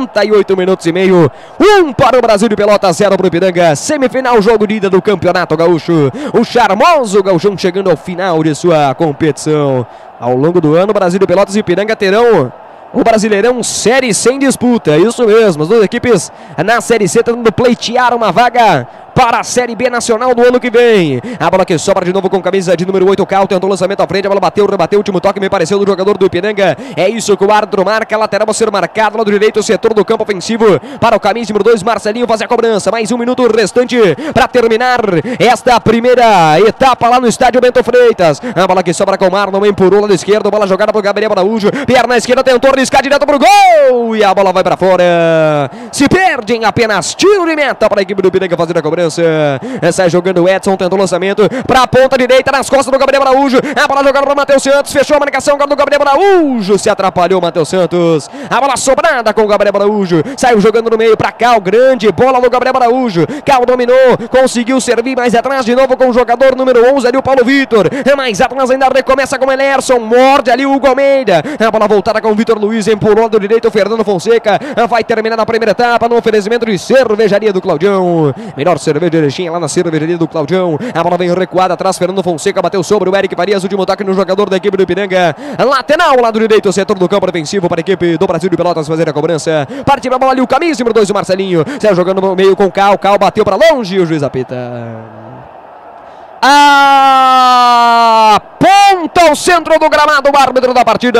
48 minutos e meio, 1 para o Brasil de Pelotas, 0 para o Ipiranga. Semifinal, jogo de ida do Campeonato Gaúcho. O charmoso Gauchão chegando ao final de sua competição. Ao longo do ano, Brasil de Pelotas e Ipiranga terão o Brasileirão Série sem disputa, é isso mesmo, as duas equipes na Série C tentando pleitear uma vaga para a Série B Nacional do ano que vem. A bola que sobra de novo com camisa de número 8, Cal, tentou o lançamento à frente, a bola bateu, rebateu, último toque, me pareceu, do jogador do Ipiranga. É isso que o árbitro marca, lateral a ser marcado, lado direito, setor do campo ofensivo, para o camisa número 2, Marcelinho fazer a cobrança. Mais 1 minuto restante para terminar esta primeira etapa lá no estádio Bento Freitas. A bola que sobra com o Marlon, empurrou lado esquerdo, bola jogada para o Gabriel Araújo, perna esquerda, tentou riscar direto para o gol, e a bola vai para fora. Se perde em apenas tiro de meta para a equipe do Ipiranga fazer a cobrança. Sai jogando o Edson, tentou o lançamento para a ponta direita, nas costas do Gabriel Araújo. A bola jogada para o Matheus Santos, fechou a marcação agora do Gabriel Araújo, se atrapalhou o Matheus Santos. A bola sobrada com o Gabriel Araújo, saiu jogando no meio para Cal, grande bola do Gabriel Araújo. Cal dominou, conseguiu servir mais atrás de novo com o jogador número 11 ali, o Paulo Vitor. Mais atrás ainda recomeça com o Elerson, morde ali o Hugo Almeida. A bola voltada com o Vitor Luiz, empurrou do direito o Fernando Fonseca. Vai terminar na primeira etapa no oferecimento de cervejaria do Claudião. Melhor cerveja de Erechim lá na cervejaria do Claudião. A bola vem recuada atrás, Fernando Fonseca bateu sobre o Eric Farias, último toque no jogador da equipe do Ipiranga. Lateral, lado direito, setor do campo defensivo para a equipe do Brasil de Pelotas fazer a cobrança. Partiu a bola ali o camisa número 2, o Marcelinho. Saiu jogando no meio com o Cal, Cal bateu para longe e o juiz apita. Aponta o centro do gramado, o árbitro da partida.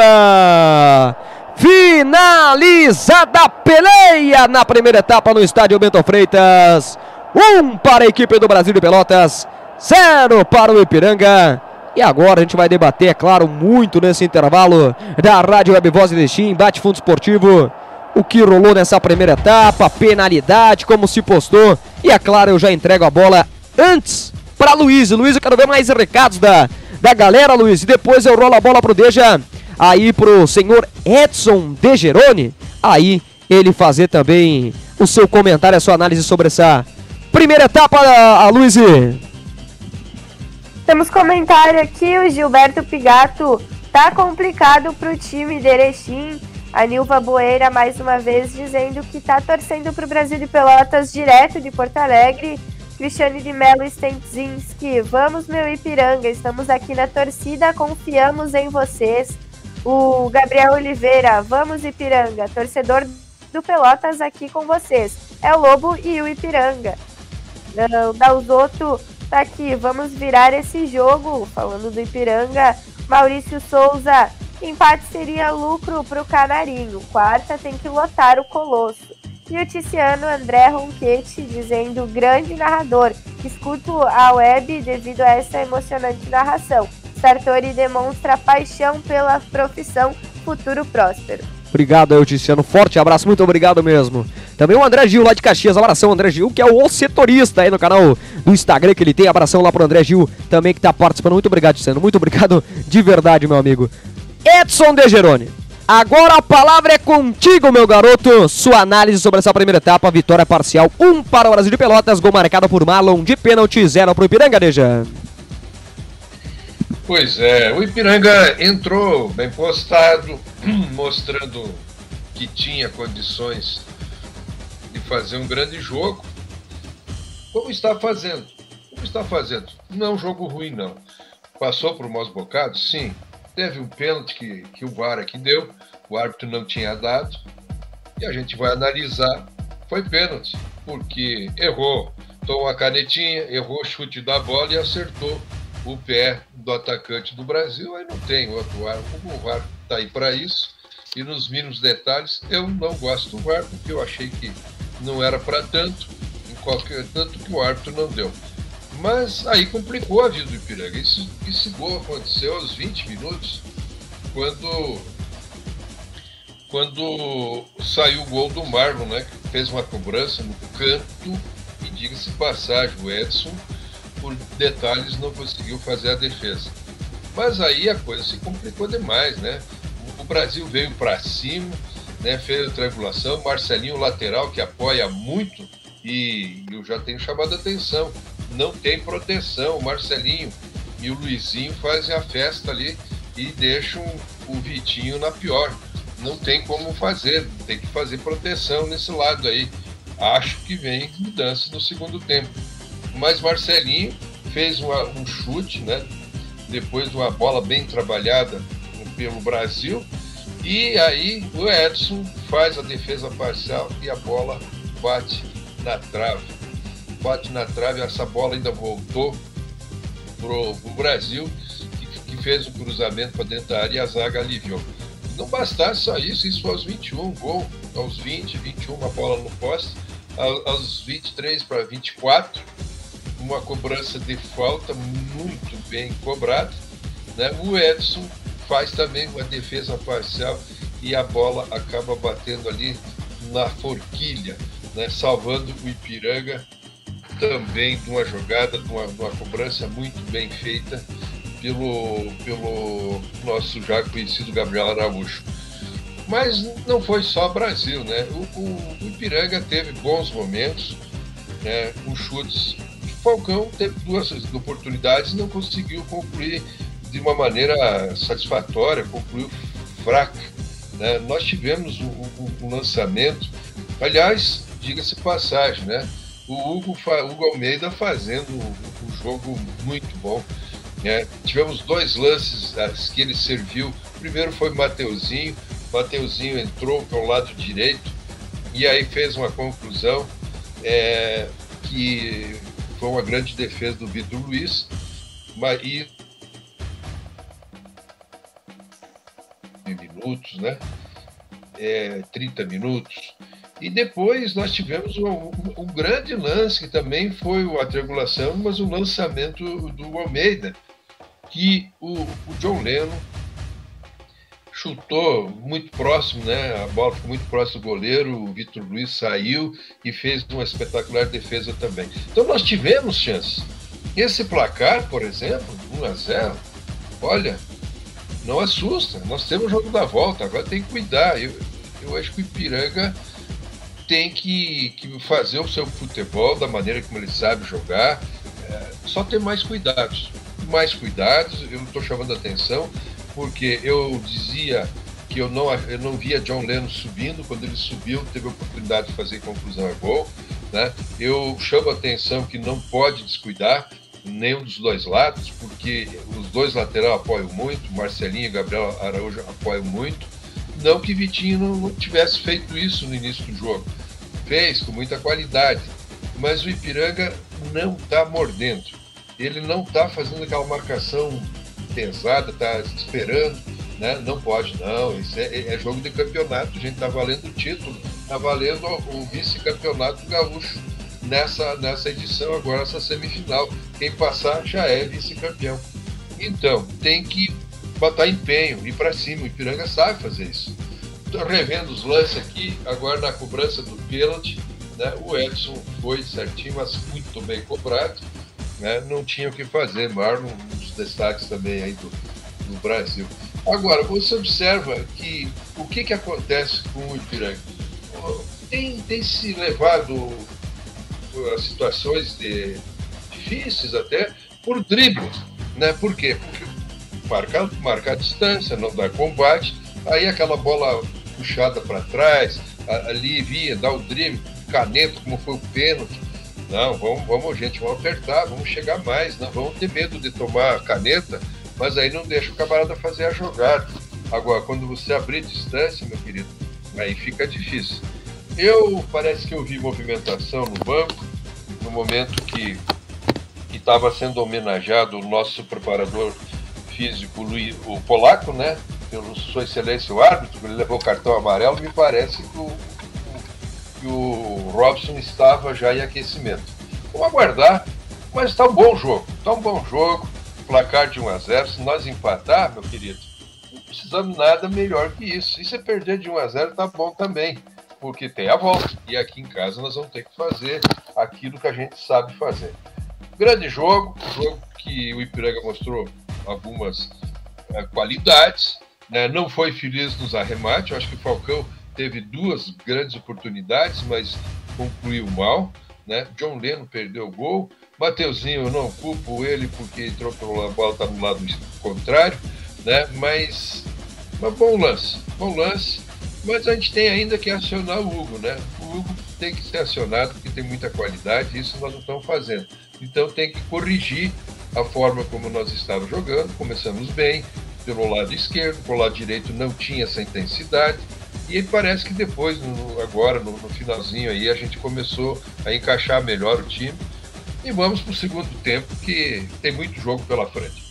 Finalizada a peleia na primeira etapa no estádio Bento Freitas. 1 para a equipe do Brasil de Pelotas, 0 para o Ipiranga. E agora a gente vai debater, é claro, muito nesse intervalo da Rádio Web Voz de Erechim, Bate Fundo Esportivo, o que rolou nessa primeira etapa, penalidade, como se postou. E é claro, eu já entrego a bola antes para Luiz. Luiz, eu quero ver mais recados da galera, Luiz. E depois eu rolo a bola pro Deja, aí pro senhor Edson Degeroni, aí ele fazer também o seu comentário, a sua análise sobre essa primeira etapa, a Luiz. Temos comentário aqui, o Gilberto Pigato. Tá complicado pro time de Erechim. A Nilva Boeira mais uma vez dizendo que tá torcendo pro Brasil de Pelotas direto de Porto Alegre. Cristiane de Mello Stentzinski. Vamos, meu Ipiranga, estamos aqui na torcida, confiamos em vocês. O Gabriel Oliveira. Vamos, Ipiranga, torcedor do Pelotas aqui com vocês. É o Lobo e o Ipiranga. O Dalzotto tá aqui, vamos virar esse jogo, falando do Ipiranga. Maurício Souza, empate seria lucro pro Canarinho, quarta tem que lotar o Colosso. E o Ticiano André Ronchetti dizendo, grande narrador, escuto a web devido a essa emocionante narração. Sartori demonstra paixão pela profissão, futuro próspero. Obrigado aí, Ticiano. Forte abraço, muito obrigado mesmo. Também o André Gil lá de Caxias. Abração, André Gil, que é o setorista aí no canal do Instagram que ele tem. Abração lá pro André Gil também que tá participando. Muito obrigado, Ticiano. Muito obrigado de verdade, meu amigo. Edson Degeroni, agora a palavra é contigo, meu garoto. Sua análise sobre essa primeira etapa. Vitória parcial, 1 para o Brasil de Pelotas. Gol marcado por Marlon de pênalti, 0 pro Ipiranga, Deja. Pois é, o Ipiranga entrou bem postado, mostrando que tinha condições de fazer um grande jogo. Como está fazendo? Não é um jogo ruim, não. Passou por maus bocados? Sim. Teve um pênalti que o VAR aqui deu, o árbitro não tinha dado, e a gente vai analisar. Foi pênalti, porque errou, tomou a canetinha, errou o chute da bola e acertou o pé do atacante do Brasil. Aí não tem outro VAR. O VAR está aí para isso. e nos mínimos detalhes. Eu não gosto do VAR, porque eu achei que não era para tanto, tanto que o árbitro não deu. Mas aí complicou a vida do Ipiranga. Esse gol aconteceu aos 20 minutos, quando saiu o gol do Marlon, né, que fez uma cobrança no canto, e diga-se passagem, o Edson, por detalhes, não conseguiu fazer a defesa. Mas aí a coisa se complicou demais, né? O Brasil veio para cima, né, fez a triangulação, Marcelinho, lateral, que apoia muito, e eu já tenho chamado a atenção, não tem proteção. O Marcelinho e o Luizinho fazem a festa ali e deixam o Vitinho na pior. Não tem como fazer, tem que fazer proteção nesse lado aí. Acho que vem mudança no segundo tempo. Mas Marcelinho fez um chute, né? Depois de uma bola bem trabalhada pelo Brasil, e aí o Edson faz a defesa parcial e a bola bate na trave. Bate na trave, essa bola ainda voltou pro Brasil, que fez o cruzamento para dentro da área e a zaga aliviou. Não bastasse só isso foi aos 21, gol, aos 20, 21, uma bola no poste, aos 23 para 24, uma cobrança de falta muito bem cobrada, né? O Edson faz também uma defesa parcial e a bola acaba batendo ali na forquilha, né? Salvando o Ipiranga também de uma jogada, de uma cobrança muito bem feita pelo nosso já conhecido Gabriel Araújo. Mas não foi só Brasil, né? O Ipiranga teve bons momentos, né, com chutes. O Falcão teve 2 oportunidades e não conseguiu concluir de uma maneira satisfatória, concluiu fraca, né? Nós tivemos um lançamento, aliás, diga-se passagem, né? O Hugo Almeida fazendo um jogo muito bom. Tivemos 2 lances que ele serviu. O primeiro foi o Mateuzinho entrou para o lado direito e aí fez uma conclusão que foi uma grande defesa do Vitor Luiz, e minutos, né? 30 minutos. E depois nós tivemos um grande lance, que também foi a triangulação, mas o lançamento do Almeida, que o John Leno chutou muito próximo, né? A bola ficou muito próximo do goleiro, o Vitor Luiz saiu e fez uma espetacular defesa também. Então nós tivemos chances. Esse placar, por exemplo, 1-0, olha, não assusta. Nós temos o jogo da volta, agora tem que cuidar. Eu acho que o Ipiranga tem que fazer o seu futebol da maneira como ele sabe jogar, só ter mais cuidados. Eu estou chamando a atenção, porque eu dizia que eu não via John Leno subindo. Quando ele subiu, teve a oportunidade de fazer conclusão a gol, né? Eu chamo a atenção que não pode descuidar nenhum dos 2 lados, porque os 2 laterais apoiam muito, Marcelinho e Gabriel Araújo apoiam muito. Não que Vitinho não tivesse feito isso no início do jogo, fez com muita qualidade, mas o Ipiranga não está mordendo, ele não está fazendo aquela marcação pesada, está esperando, né? Não pode, não, isso é jogo de campeonato, a gente está valendo o título, está valendo o vice-campeonato gaúcho nessa edição agora, essa semifinal, quem passar já é vice-campeão. Então, tem que botar empenho, ir para cima. O Ipiranga sabe fazer isso. Estou revendo os lances aqui, agora na cobrança do pênalti, né? O Edson foi certinho, mas muito bem cobrado, né? Não tinha o que fazer. Marlon, um dos destaques também aí do Brasil. Agora, você observa que o que acontece com o Ipiranga? Tem se levado a situações difíceis até por drible, né? Por quê? Porque marcar a distância, não dar combate, aí aquela bola puxada para trás, ali via, dar o drible, caneta, como foi o pênalti. Não, vamos apertar, vamos chegar mais, não vamos ter medo de tomar caneta, mas aí não deixa o camarada fazer a jogada. Agora, quando você abrir distância, meu querido, aí fica difícil. Parece que eu vi movimentação no banco, no momento que estava sendo homenageado o nosso preparador físico, o polaco, né? pelo Sua Excelência o árbitro, ele levou o cartão amarelo, me parece que o Robson estava já em aquecimento. Vamos aguardar, mas está um bom jogo, placar de 1-0, se nós empatar, meu querido, não precisamos nada melhor que isso. E se perder de 1-0, tá bom também, porque tem a volta, e aqui em casa nós vamos ter que fazer aquilo que a gente sabe fazer. Grande jogo que o Ipiranga mostrou algumas qualidades, né? Não foi feliz nos arremates, eu acho que o Falcão teve 2 grandes oportunidades, mas concluiu mal, né? John Leno perdeu o gol, Mateuzinho, eu não culpo ele porque entrou pela bola, está no lado contrário, né? Mas bom lance, mas a gente tem ainda que acionar o Hugo, né? O Hugo tem que ser acionado porque tem muita qualidade, e isso nós não estamos fazendo. Então tem que corrigir a forma como nós estávamos jogando. Começamos bem pelo lado esquerdo, pelo lado direito não tinha essa intensidade, e parece que depois, agora no finalzinho aí, a gente começou a encaixar melhor o time, e vamos para o segundo tempo, que tem muito jogo pela frente.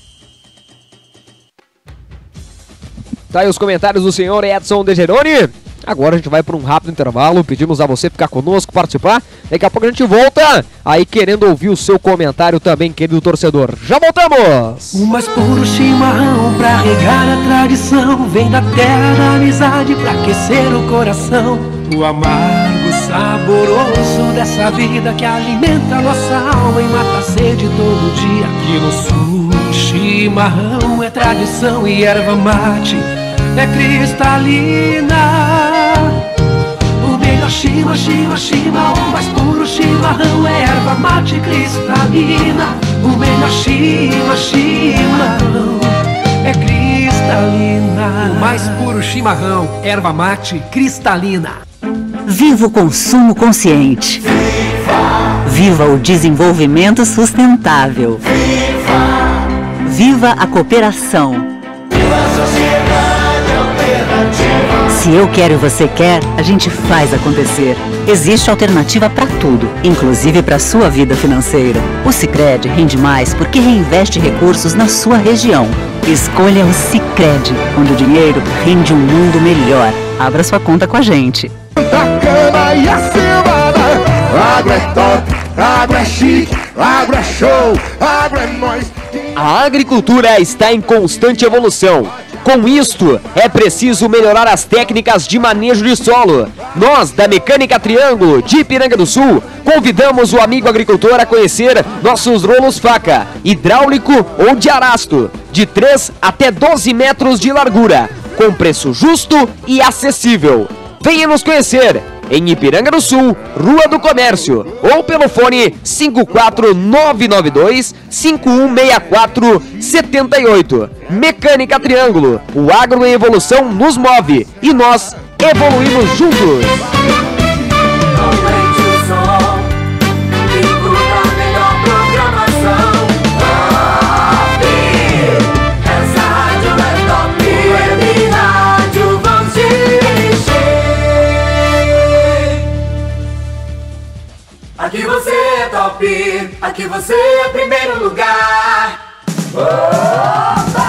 Tá aí os comentários do senhor Edson De Geroni. Agora a gente vai para um rápido intervalo, pedimos a você ficar conosco, participar. Daqui a pouco a gente volta, aí querendo ouvir o seu comentário também, querido torcedor. Já voltamos! O mais puro chimarrão pra regar a tradição, vem da terra da amizade pra aquecer o coração. O amargo saboroso dessa vida que alimenta a nossa alma e mata a sede todo dia. Aqui no sul, chimarrão é tradição e erva mate é cristalina. O melhor chima, o mais puro chimarrão é erva mate cristalina. O melhor chimarrão é cristalina. O mais puro chimarrão, erva mate cristalina. Viva o consumo consciente. Viva o desenvolvimento sustentável. Viva a cooperação. Se eu quero e você quer, a gente faz acontecer. Existe alternativa para tudo, inclusive para sua vida financeira. O Sicredi rende mais porque reinveste recursos na sua região. Escolha o Sicredi, onde o dinheiro rende um mundo melhor. Abra sua conta com a gente. Bacana e acima, agro é top, agro é chique, agro é show, agro é nóis. A agricultura está em constante evolução. Com isto, é preciso melhorar as técnicas de manejo de solo. Nós, da Mecânica Triângulo, de Ipiranga do Sul, convidamos o amigo agricultor a conhecer nossos rolos faca, hidráulico ou de arasto, de 3 até 12 metros de largura, com preço justo e acessível. Venha nos conhecer em Ipiranga do Sul, Rua do Comércio, ou pelo fone 54992-516478. Mecânica Triângulo, o agro em evolução nos move e nós evoluímos juntos. Aqui você é top, aqui você é primeiro lugar. Opa!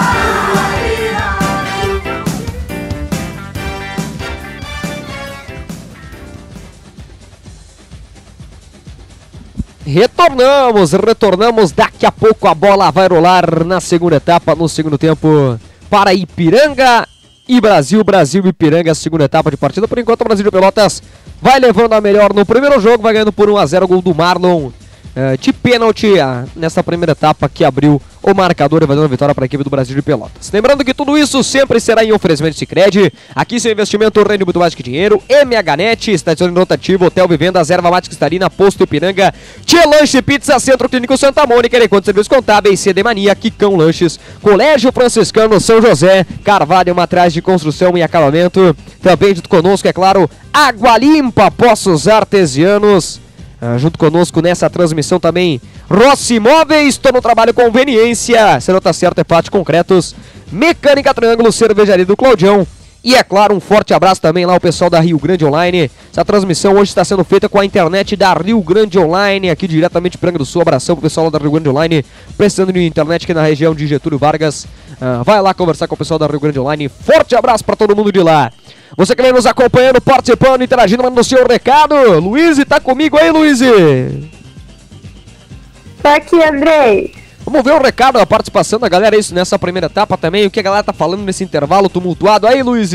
Retornamos, daqui a pouco a bola vai rolar na segunda etapa, no segundo tempo para Ipiranga e Brasil e Ipiranga, segunda etapa de partida. Por enquanto o Brasil de Pelotas vai levando a melhor no primeiro jogo, vai ganhando por 1-0, gol do Marlon de pênalti nessa primeira etapa que abriu o marcador e vai dando a vitória para a equipe do Brasil de Pelotas. Lembrando que tudo isso sempre será em oferecimento de Sicredi. Aqui seu investimento rende muito mais que dinheiro. MHNet, estação rotativo, hotel, vivendas, erva mate cristalina, posto Ipiranga, Tia Lanche, Pizza, Centro Clínico Santa Mônica, Enquanto Serviços Contábeis, CD Mania, Quicão Lanches, Colégio Franciscano São José, Carvalho, Materiais de Construção e Acabamento. Também junto conosco, é claro, Água Limpa, Poços Artesianos. Junto conosco nessa transmissão também Rossi Imóveis, todo no trabalho conveniência, se não tá certo é Pátio Concretos, Mecânica Triângulo, Cervejaria do Claudião e é claro um forte abraço também lá ao pessoal da Rio Grande Online. Essa transmissão hoje está sendo feita com a internet da Rio Grande Online, aqui diretamente de Ipiranga do Sul. Abração pro pessoal da Rio Grande Online, precisando de internet aqui na região de Getúlio Vargas, Vai lá conversar com o pessoal da Rio Grande Online. Forte abraço pra todo mundo de lá. Você que vem nos acompanhando, participando, interagindo, mandando o seu recado. Luiz, tá comigo aí, Luiz? Tô aqui, Andrei. Vamos ver o recado, a participação da galera isso nessa primeira etapa também. O que a galera tá falando nesse intervalo tumultuado aí, Luiz?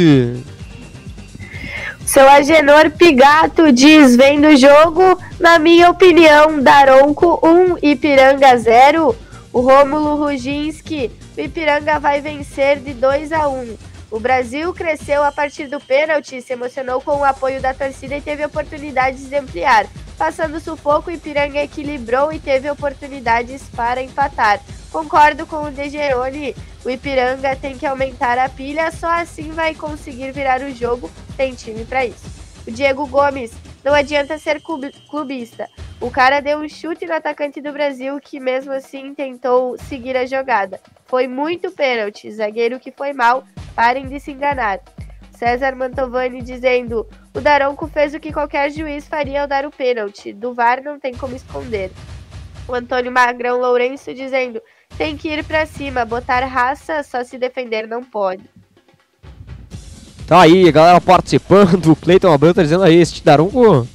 Seu Agenor Pigato diz, vendo o jogo, na minha opinião, Daronco 1, Ipiranga 0. O Rômulo Ruginski, o Ipiranga vai vencer de 2-1. O Brasil cresceu a partir do pênalti, se emocionou com o apoio da torcida e teve oportunidades de ampliar. Passando sufoco, o Ipiranga equilibrou e teve oportunidades para empatar. Concordo com o Degeroni, o Ipiranga tem que aumentar a pilha, só assim vai conseguir virar o jogo, tem time para isso. O Diego Gomes, não adianta ser clubista. O cara deu um chute no atacante do Brasil que mesmo assim tentou seguir a jogada. Foi muito pênalti, zagueiro que foi mal, parem de se enganar. César Mantovani dizendo, o Daronco fez o que qualquer juiz faria ao dar o pênalti, do VAR não tem como esconder. O Antônio Magrão Lourenço dizendo, tem que ir pra cima, botar raça, só se defender não pode. Tá aí, a galera participando, o Cleiton Abreu tá dizendo aí, esse Daronco...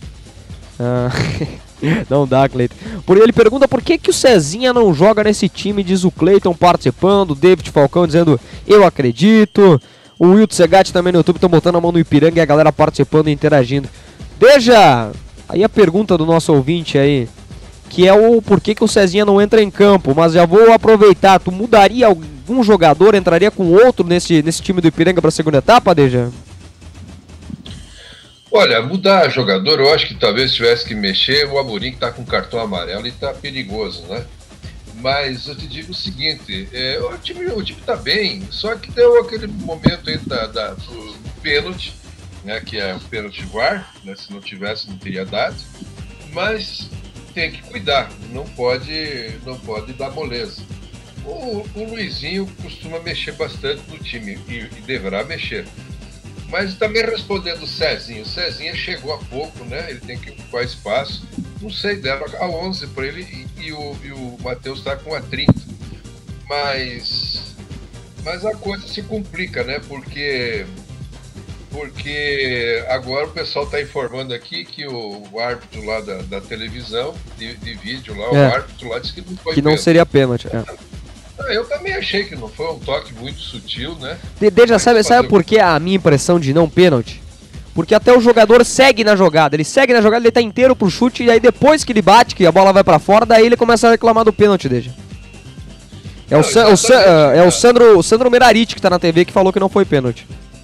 Não dá, Cleiton. Ele pergunta por que o Cezinha não joga nesse time, diz o Cleiton participando, o David Falcão dizendo, eu acredito... O Wilton Segatti também no YouTube, estão botando a mão no Ipiranga e a galera participando e interagindo. Veja, aí a pergunta do nosso ouvinte aí, que é o porquê que o Cezinha não entra em campo, mas já vou aproveitar, tu mudaria algum jogador, entraria com outro nesse time do Ipiranga para a segunda etapa, Deja? Olha, mudar jogador, eu acho que talvez tivesse que mexer o Amorim, que tá com cartão amarelo e tá perigoso, né? Mas eu te digo o seguinte, o time tá bem, só que deu aquele momento aí do pênalti, né, que é o pênalti VAR, né, se não tivesse não teria dado, mas tem que cuidar, não pode dar moleza. O Luizinho costuma mexer bastante no time e deverá mexer. Mas também respondendo o Cezinha chegou há pouco, né? Ele tem que ocupar espaço. Não sei, dava a 11 para ele e o Matheus está com a 30. Mas a coisa se complica, né? Porque agora o pessoal está informando aqui que o árbitro lá da televisão, de vídeo lá, o árbitro lá disse que não foi que não pênalti. Seria pênalti, Eu também achei que não foi um toque muito sutil, né? Deja, sabe por que a minha impressão de não pênalti? Porque até o jogador segue na jogada, ele tá inteiro pro chute, e aí depois que ele bate, que a bola vai pra fora, daí ele começa a reclamar do pênalti, Deja. O Sandro Merariti que tá na TV que falou que não foi pênalti.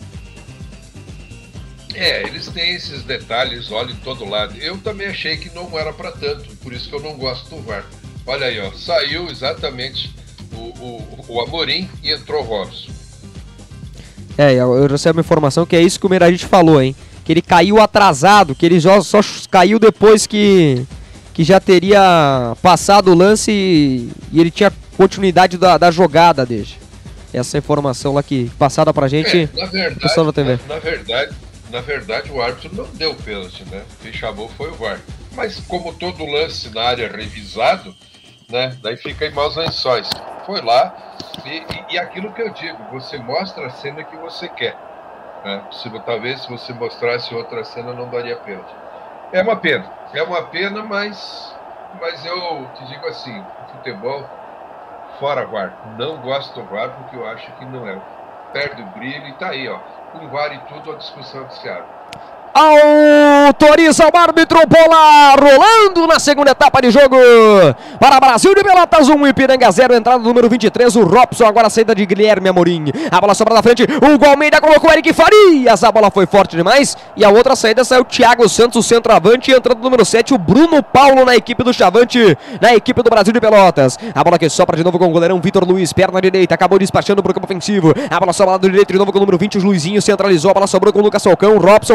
Eles têm esses detalhes, olha em todo lado. Eu também achei que não era pra tanto, por isso que eu não gosto do VAR. Olha aí, ó, saiu exatamente o Amorim e entrou o Robson. Eu recebo uma informação que é isso que o Merariti falou, hein? Que ele caiu atrasado, que ele só caiu depois que já teria passado o lance e ele tinha continuidade da jogada dele. Essa informação lá que passada pra gente, pessoal da TV. Na verdade, o árbitro não deu pênalti, né? Quem chamou foi o VAR. Mas como todo lance na área revisado, né? Daí fica em maus lençóis. Foi lá e aquilo que eu digo, você mostra a cena que você quer, né? Talvez se você mostrasse outra cena não daria pênalti. É uma pena, mas eu te digo assim, futebol fora VAR, não gosto do VAR porque eu acho que não é, perde o brilho e tá aí, ó, com VAR e tudo a discussão do Ceará. Autoriza o árbitro, bola rolando na segunda etapa de jogo para Brasil de Pelotas 1, Ipiranga 0, entrada do número 23, o Robson, agora a saída de Guilherme Amorim, a bola sobra na frente, o Almeida colocou o Eric Farias, a bola foi forte demais, e a outra saída saiu o Thiago Santos, o centroavante, entrando do número 7, o Bruno Paulo na equipe do Chavante, na equipe do Brasil de Pelotas, a bola que sopra de novo com o goleirão Vitor Luiz, perna direita, acabou despachando para o campo ofensivo, a bola sobra do direito de novo com o número 20, o Luizinho centralizou, a bola sobrou com o Lucas Falcão, o Robson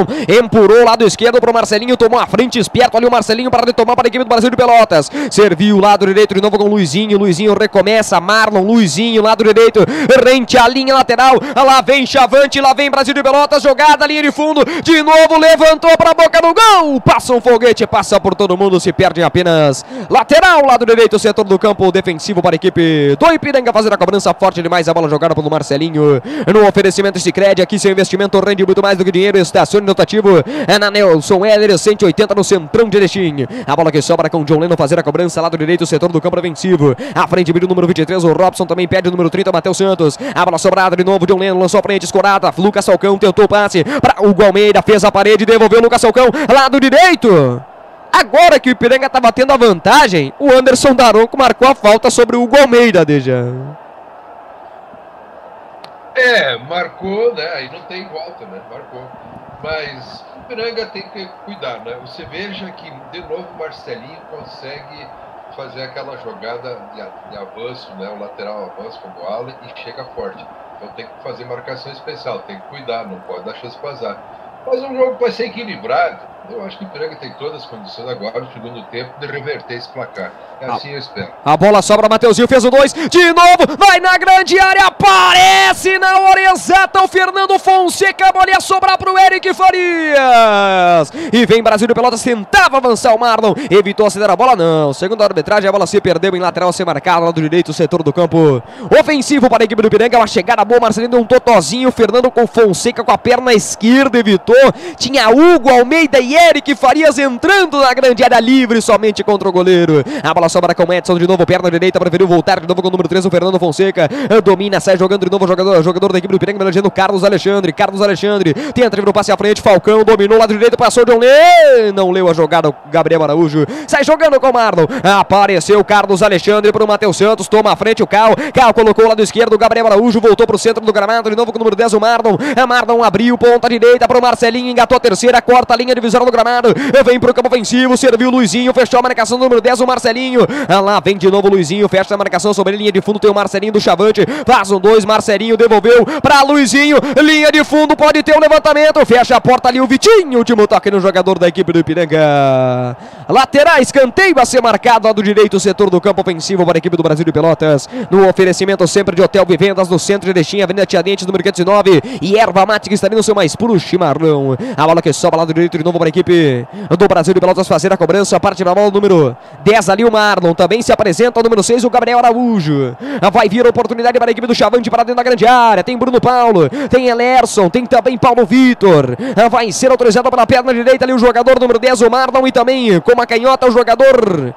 empurrou lado esquerdo pro Marcelinho, tomou a frente, esperto ali o Marcelinho para retomar para a equipe do Brasil de Pelotas. Serviu lado direito de novo com o Luizinho. Luizinho recomeça, Marlon, Luizinho, lado direito, rente a linha lateral. Lá vem Chavante, lá vem Brasil de Pelotas, jogada, linha de fundo, de novo levantou para a boca do gol. Passa um foguete, passa por todo mundo, se perde em apenas lateral, lado direito, setor do campo defensivo para a equipe do Ipiranga fazer a cobrança forte demais. A bola jogada pelo Marcelinho no oferecimento Sicredi. Aqui seu investimento rende muito mais do que dinheiro. Estacione notativo na Nelson Heller 180 no centrão de Erechim. A bola que sobra com o John Lennon fazer a cobrança, lado direito, setor do campo defensivo. À frente, vídeo número 23, o Robson também pede o número 30, Matheus Santos. A bola sobrada de novo, John Lennon lançou a frente, escorada. Lucas Salcão tentou o passe para o Hugo Almeida, fez a parede, devolveu o Lucas Salcão, lado direito. Agora que o Ipiranga estava tendo a vantagem, o Anderson Daronco marcou a falta sobre o Hugo Almeida, Deja. Marcou, né? Aí não tem volta, né? Marcou. Mas o Ipiranga tem que cuidar, né? Você veja que, de novo, o Marcelinho consegue fazer aquela jogada de avanço, né? O lateral avança com o ala e chega forte. Então tem que fazer marcação especial, tem que cuidar, não pode dar chance para azar. Mas um jogo vai ser equilibrado. Eu acho que o Ipiranga tem todas as condições agora, no segundo tempo, de reverter esse placar. É assim eu espero. A bola sobra, Mateuzinho fez o 2, de novo, vai na grande área, aparece na hora exata o Fernando Fonseca, a bola ia sobrar pro Eric Farias. E vem Brasil de Pelotas, tentava avançar o Marlon, evitou acelerar a bola, não. Segundo a arbitragem, a bola se perdeu em lateral, sem marcado, lado direito, setor do campo ofensivo para a equipe do Ipiranga. Uma chegada boa, Marcelinho deu um totozinho, Fernando com Fonseca com a perna esquerda, evitou. Tinha Hugo Almeida e Eric Farias entrando na grande área livre, somente contra o goleiro. A bola sobra com o Edson de novo, perna direita, preferiu voltar de novo com o número 3, o Fernando Fonseca. Domina, sai jogando de novo, jogador da equipe do Ipiranga, elegendo Carlos Alexandre. Tenta vir no passe à frente, Falcão dominou lado direito, passou John Lê. Não leu a jogada, o Gabriel Araújo. Sai jogando com o Marlon. Apareceu Carlos Alexandre para o Matheus Santos, toma a frente o Cal colocou o lado esquerdo, o Gabriel Araújo voltou para o centro do gramado, de novo com o número 10, o Marlon. Marlon abriu, ponta direita para o Marcelinho, engatou a terceira, corta a linha divisória do gramado, vem pro campo ofensivo, serviu o Luizinho, fechou a marcação do número 10, o Marcelinho. Lá vem de novo o Luizinho, fecha a marcação sobre a linha de fundo, tem o Marcelinho do Chavante, faz um 2, Marcelinho devolveu pra Luizinho, linha de fundo, pode ter um levantamento, fecha a porta ali o Vitinho, último toque no jogador da equipe do Ipiranga. Lateral, escanteio a ser marcado, lado direito, setor do campo ofensivo para a equipe do Brasil de Pelotas, no oferecimento sempre de Hotel Vivendas, no centro de Erechim, Avenida Tiradentes, número 509, e erva mate que está ali no seu mais puro chimarrão. A bola que sobra lado direito de novo para a equipe do Brasil de Pelotas fazer a cobrança, a parte da bola, número 10 ali o Marlon, também se apresenta o número 6, o Gabriel Araújo. Vai vir a oportunidade para a equipe do Chavante para dentro da grande área, tem Bruno Paulo, tem Elerson, tem também Paulo Vitor. Vai ser autorizado pela perna direita ali o jogador número 10, o Marlon, e também com a canhota o jogador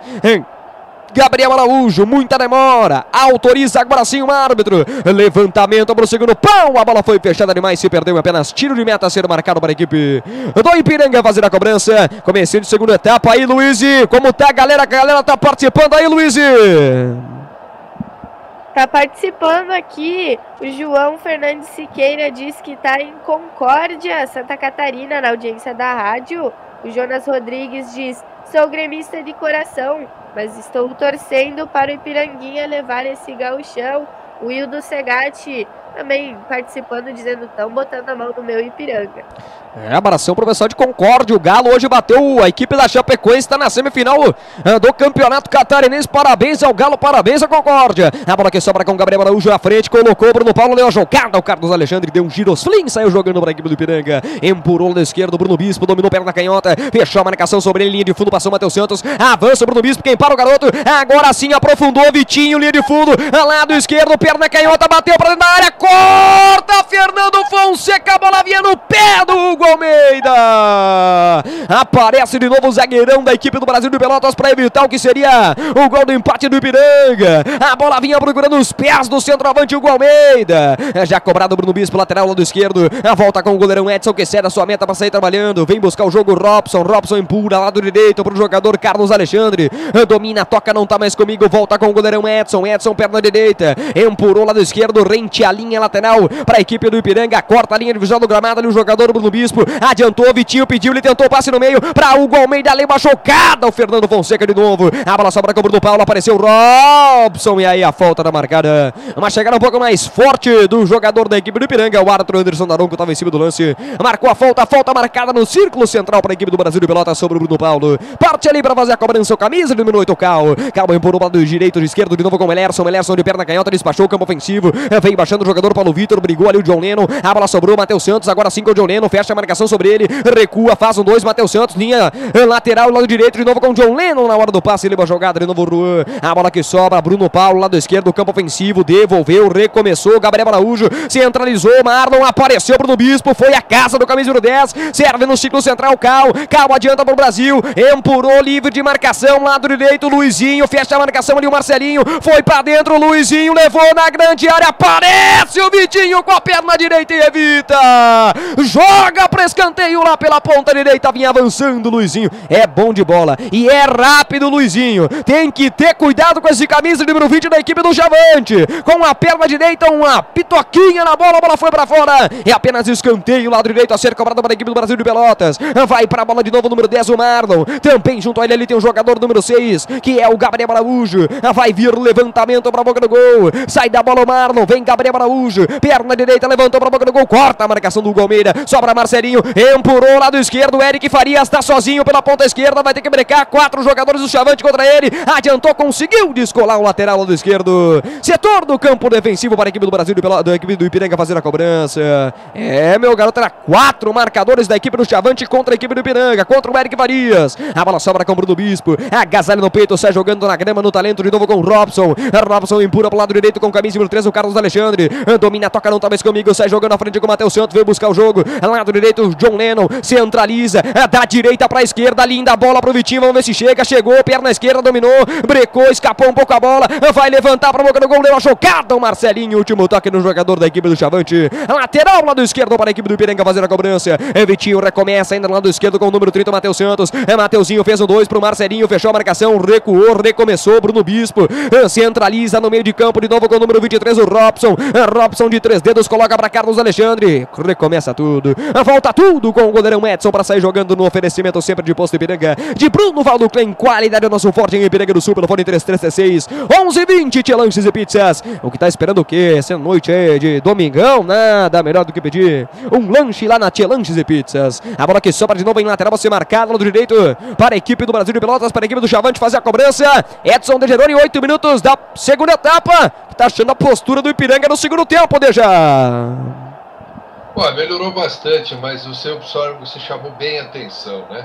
Gabriel Araújo, muita demora, autoriza agora sim o árbitro, levantamento para o segundo pau, a bola foi fechada demais, se perdeu apenas tiro de meta a ser marcado para a equipe do Ipiranga fazer a cobrança, começando de segunda etapa aí, Luiz, como tá a galera tá participando aí, Luiz? Tá participando aqui, o João Fernandes Siqueira diz que tá em Concórdia, Santa Catarina, na audiência da rádio. O Jonas Rodrigues diz: sou gremista de coração, mas estou torcendo para o Ipiranguinha levar esse gauchão. O Hildo Segatti também participando, dizendo: estão botando a mão no meu Ipiranga. Abração pro pessoal de Concórdia. O Galo hoje bateu a equipe da Chapecoense, está na semifinal do Campeonato Catarinense. Parabéns ao Galo, parabéns à Concórdia. A bola que sobra com o Gabriel Araújo à frente, colocou o Bruno Paulo, leu a jogada. O Carlos Alexandre deu um girosflim, saiu jogando para a equipe do Ipiranga. Empurrou na esquerda, o Bruno Bispo dominou perna canhota, fechou a marcação sobre ele, linha de fundo, passou o Matheus Santos. Avança o Bruno Bispo, quem para o garoto. Agora sim aprofundou o Vitinho, linha de fundo, lado esquerdo, perna canhota, bateu para dentro da área, corta Fernando Fonseca, a bola vinha no pé do Hugo Almeida. Aparece de novo o zagueirão da equipe do Brasil de Pelotas para evitar o que seria o gol do empate do Ipiranga. A bola vinha procurando os pés do centroavante Hugo Almeida. Já cobrado o Bruno Bispo, lateral lado esquerdo. A volta com o goleirão Edson, que cede a sua meta para sair trabalhando. Vem buscar o jogo Robson empurra lado direito para o jogador Carlos Alexandre. Domina, toca, não tá mais comigo. Volta com o goleirão Edson, perna direita. Empurrou lado esquerdo, rente a linha linha lateral para a equipe do Ipiranga, corta a linha de visão do gramado ali o jogador Bruno Bispo, adiantou, Vitinho pediu, ele tentou o passe no meio para Hugo Almeida, leva chocada o Fernando Fonseca de novo, a bola sobra com o Bruno Paulo, apareceu Robson e aí a falta da marcada, uma chegada um pouco mais forte do jogador da equipe do Ipiranga, o árbitro Anderson Daronco estava em cima do lance, marcou a falta marcada no círculo central para a equipe do Brasil de Pelotas sobre o Bruno Paulo, parte ali para fazer a cobrança, o camisa número 8, Cal empurrou para o lado direito, de esquerdo de novo com o Elerson de perna canhota, despachou o campo ofensivo, veio baixando o jogador Paulo Vitor, brigou ali o John Lennon, a bola sobrou, Matheus Santos, agora sim com o John Lennon, fecha a marcação sobre ele, recua, faz um 2, Matheus Santos, linha lateral, lado direito, de novo com o John Lennon na hora do passe, leva a jogada, de novo Ruan, a bola que sobra, Bruno Paulo, lado esquerdo, campo ofensivo, devolveu, recomeçou, Gabriel Araújo, centralizou, Marlon, apareceu Bruno Bispo, foi a casa do camisa número 10, serve no ciclo central, Cal adianta para o Brasil, empurrou, livre de marcação, lado direito, Luizinho, fecha a marcação ali o Marcelinho, foi pra dentro, Luizinho, levou na grande área, aparece o Vitinho com a perna direita e evita, joga pra escanteio lá pela ponta direita, vinha avançando Luizinho, é bom de bola e é rápido Luizinho, tem que ter cuidado com esse camisa número 20 da equipe do Chavante, com a perna direita, uma pitoquinha na bola, a bola foi pra fora, é apenas escanteio, lado direito a ser cobrado para a equipe do Brasil de Pelotas, vai pra bola de novo, número 10, o Marlon, também junto a ele ali tem o jogador número 6, que é o Gabriel Araújo, vai vir levantamento pra boca do gol, sai da bola o Marlon, vem Gabriel Araújo, perna direita, levantou pra boca do gol, corta a marcação do Hugo Almeida, sobra Marcelinho, empurrou lado esquerdo, Eric Farias tá sozinho pela ponta esquerda, vai ter que brecar, 4 jogadores do Chavante contra ele, adiantou, conseguiu descolar o lateral lado esquerdo, setor do campo defensivo para a equipe do Brasil, da equipe do Ipiranga fazer a cobrança, meu garoto, era 4 marcadores da equipe do Chavante contra a equipe do Ipiranga, contra o Eric Farias, a bola sobra com o Bruno Bispo, agasalha no peito, sai jogando na grama, no talento, de novo com o Robson empurra pro lado direito com o camisa número 13, o Carlos Alexandre, domina, toca não tá mais comigo, sai jogando na frente com o Matheus Santos, veio buscar o jogo, lado direito, o John Lennon, centraliza, da direita pra esquerda, linda bola pro Vitinho, vamos ver se chega, chegou, perna esquerda, dominou, brecou, escapou um pouco a bola, vai levantar pra boca do gol, deu uma chocada, o Marcelinho, último toque no jogador da equipe do Chavante, lateral, lado esquerdo para a equipe do Ipiranga fazer a cobrança, Vitinho recomeça ainda no lado esquerdo com o número 30, Matheus Santos, Mateuzinho fez um 2 pro Marcelinho, fechou a marcação, recuou, recomeçou, Bruno Bispo, centraliza no meio de campo, de novo com o número 23, o Robson de 3 dedos, coloca para Carlos Alexandre, recomeça tudo, volta tudo com o goleirão Edson para sair jogando no oferecimento sempre de Posto Ipiranga, de Bruno Valdo Klein, qualidade é nosso forte em Ipiranga do Sul, pelo fone 3336, 11:20, Tia Lanches e Pizzas, o que tá esperando o quê? Essa noite é de domingão, nada melhor do que pedir um lanche lá na Tia Lanches e Pizzas, a bola que sobra de novo em lateral, vai ser marcada lado direito para a equipe do Brasil de Pelotas, para a equipe do Chavante fazer a cobrança, Edson Degeroni, 8 minutos da segunda etapa, tá achando a postura do Ipiranga no segundo tempo, Deja. Pô, melhorou bastante, mas você chamou bem a atenção, né?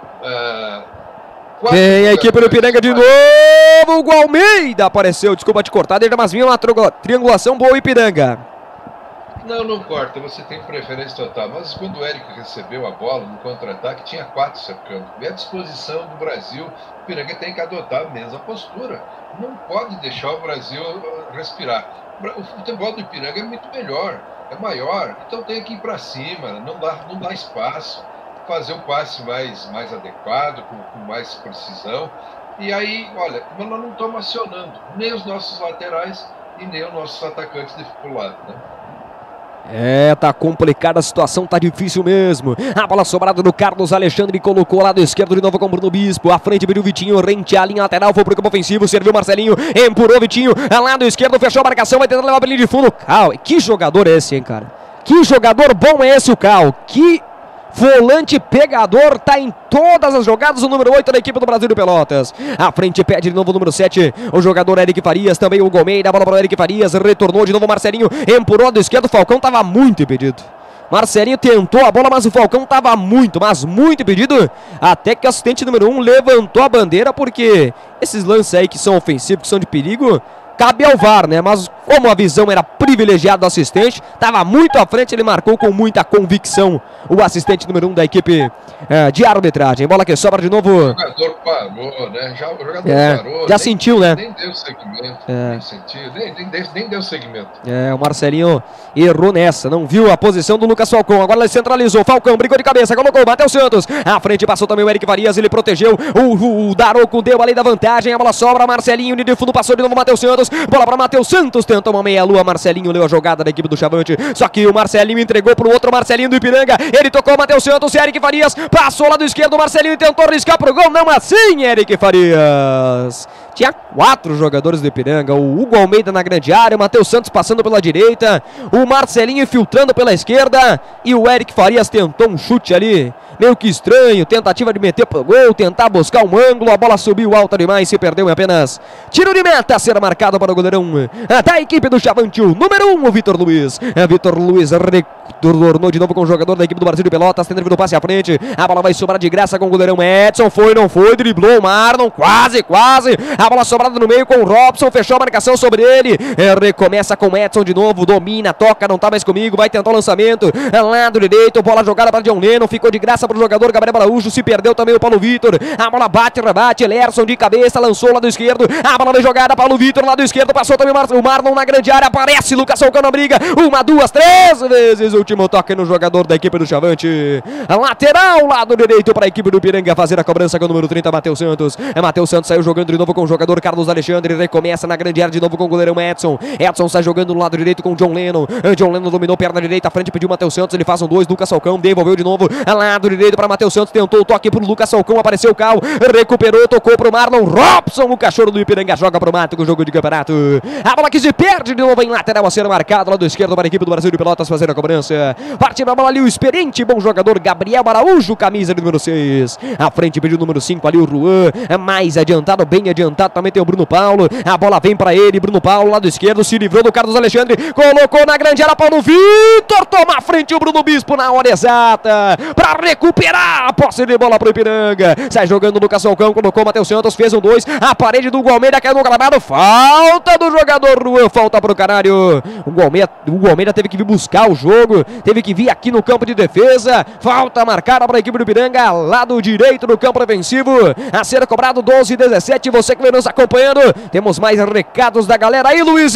Vem a equipe do Ipiranga de novo, o Almeida apareceu, desculpa te cortar, Deja, mas vinha uma triangulação boa, Ipiranga. Não corta, você tem preferência total. Mas quando o Eric recebeu a bola no contra-ataque, tinha 4 cercando. E à disposição do Brasil, o Ipiranga tem que adotar a mesma postura. Não pode deixar o Brasil respirar. O futebol do Ipiranga é muito melhor, é maior, então tem que ir para cima, não dá espaço, fazer o passe mais adequado, com mais precisão. E aí, olha, nós não estamos acionando nem os nossos laterais e nem os nossos atacantes de lado, né? Tá complicada a situação, tá difícil mesmo. A bola sobrada do Carlos Alexandre, colocou lado esquerdo de novo com o Bruno Bispo. À frente veio o Vitinho, rente à linha lateral, foi pro campo ofensivo, serviu o Marcelinho, empurrou o Vitinho, lado esquerdo, fechou a marcação, vai tentar levar pra linha de fundo. Cal, que jogador é esse, hein, cara? Que jogador bom é esse, o Cal? Que volante pegador, tá em todas as jogadas, o número 8 da equipe do Brasil de Pelotas. À frente pede de novo o número 7, o jogador Eric Farias, também o Almeida, a bola para o Eric Farias, retornou de novo o Marcelinho, empurrou do esquerdo, o Falcão tava muito impedido. Marcelinho tentou a bola, mas o Falcão tava muito impedido, até que o assistente número 1 levantou a bandeira, porque esses lances aí que são ofensivos, que são de perigo, cabe ao VAR, né? Mas como a visão era privilegiada do assistente, estava muito à frente, ele marcou com muita convicção o assistente número 1 da equipe de arbitragem. Bola que sobra de novo. O jogador parou, né? Já o jogador parou. Já sentiu, né? Nem deu segmento. Nem deu segmento. O Marcelinho errou nessa, não viu a posição do Lucas Falcão. Agora ele centralizou. Falcão brigou de cabeça, colocou o Matheus Santos. À frente passou também o Eric Farias, ele protegeu. O Daroco deu ali da vantagem. A bola sobra, Marcelinho de fundo passou de novo o Matheus Santos. Bola para Matheus Santos, tentou uma meia-lua, Marcelinho leu a jogada da equipe do Chavante, só que o Marcelinho entregou pro outro Marcelinho do Ipiranga, ele tocou o Matheus Santos, Eric Farias, passou lá do esquerdo, o Marcelinho tentou arriscar pro gol, não assim, Eric Farias. Tinha 4 jogadores do Ipiranga, o Hugo Almeida na grande área, o Matheus Santos passando pela direita, o Marcelinho infiltrando pela esquerda e o Eric Farias tentou um chute ali, meio que estranho, tentativa de meter pro gol, tentar buscar um ângulo, a bola subiu alta demais, se perdeu em apenas tiro de meta a ser marcado para o goleirão da equipe do Chavante, o número 1, o Vitor Luiz. Vitor Luiz retornou de novo com o jogador da equipe do Brasil de Pelotas, tentando vir no passe à frente, a bola vai sobrar de graça com o goleirão Edson, foi, não foi, driblou o Marlon, quase, a bola sobrada no meio com o Robson, fechou a marcação sobre ele, recomeça com o Edson de novo, domina, toca, não tá mais comigo, vai tentar o lançamento, lado direito, bola jogada para John Lennon, ficou de graça para o jogador Gabriel Araújo, se perdeu também o Paulo Vitor, a bola bate, rebate, Lerson de cabeça, lançou lado esquerdo, a bola vai jogada, Paulo Vitor, lado esquerdo, passou também o Marlon na grande área, aparece Lucas Falcão na briga, 1, 2, 3 vezes, último toque no jogador da equipe do Chavante, lateral, lado direito para a equipe do Ipiranga fazer a cobrança com o número 30, Matheus Santos, Matheus Santos saiu jogando de novo com o jogador Carlos Alexandre, recomeça na grande área de novo com o goleirão Edson, Edson sai jogando no lado direito com o John Lennon, John Lennon dominou perna direita, à frente pediu Matheus Santos, ele faz um 2, Lucas Falcão, devolveu de novo, lado direito para Matheus Santos, tentou o toque pro Lucas Falcão, apareceu o Cal, recuperou, tocou pro Marlon Robson, o cachorro do Ipiranga joga pro mato com o jogo de campeonato, a bola que se perde de novo em lateral a ser marcado, lado esquerdo para a equipe do Brasil de Pelotas fazer a cobrança, parte da bola ali o experiente, bom jogador Gabriel Araújo, camisa de número 6, à frente pediu o número 5 ali o Juan, mais adiantado, bem adiantado, também tem o Bruno Paulo, a bola vem pra ele, Bruno Paulo, lado esquerdo, se livrou do Carlos Alexandre, colocou na grande área, Paulo Vitor, toma a frente o Bruno Bispo na hora exata, pra recuperar a posse de bola pro Ipiranga, sai jogando o Lucas Falcão, colocou o Matheus Santos, fez um 2, a parede do Hugo Almeida caiu no gramado, falta do jogador Juan, falta pro Canário, o Hugo Almeida teve que vir buscar o jogo, teve que vir aqui no campo de defesa, falta marcada pra equipe do Ipiranga, lado direito do campo defensivo, a ser cobrado 12-17, você que vem nos acompanhando, temos mais recados da galera aí, Luiz.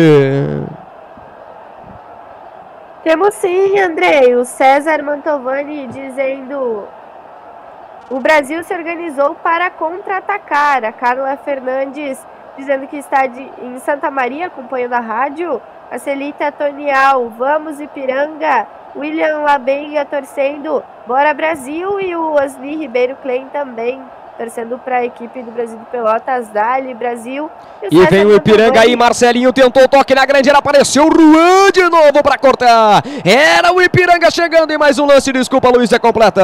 Temos sim, Andrei, o César Mantovani dizendo: o Brasil se organizou para contra-atacar. A Carla Fernandes dizendo que está em Santa Maria acompanhando a rádio. A Celita Tonial, vamos Ipiranga. William Labenga torcendo, bora Brasil. E o Osni Ribeiro Klein também torcendo para a equipe do Brasil de Pelotas, Dali Brasil. E vem o Ipiranga aí, Marcelinho tentou o toque na grande área, apareceu o Juan de novo para cortar. Era o Ipiranga chegando em mais um lance, desculpa Luiz, é completa.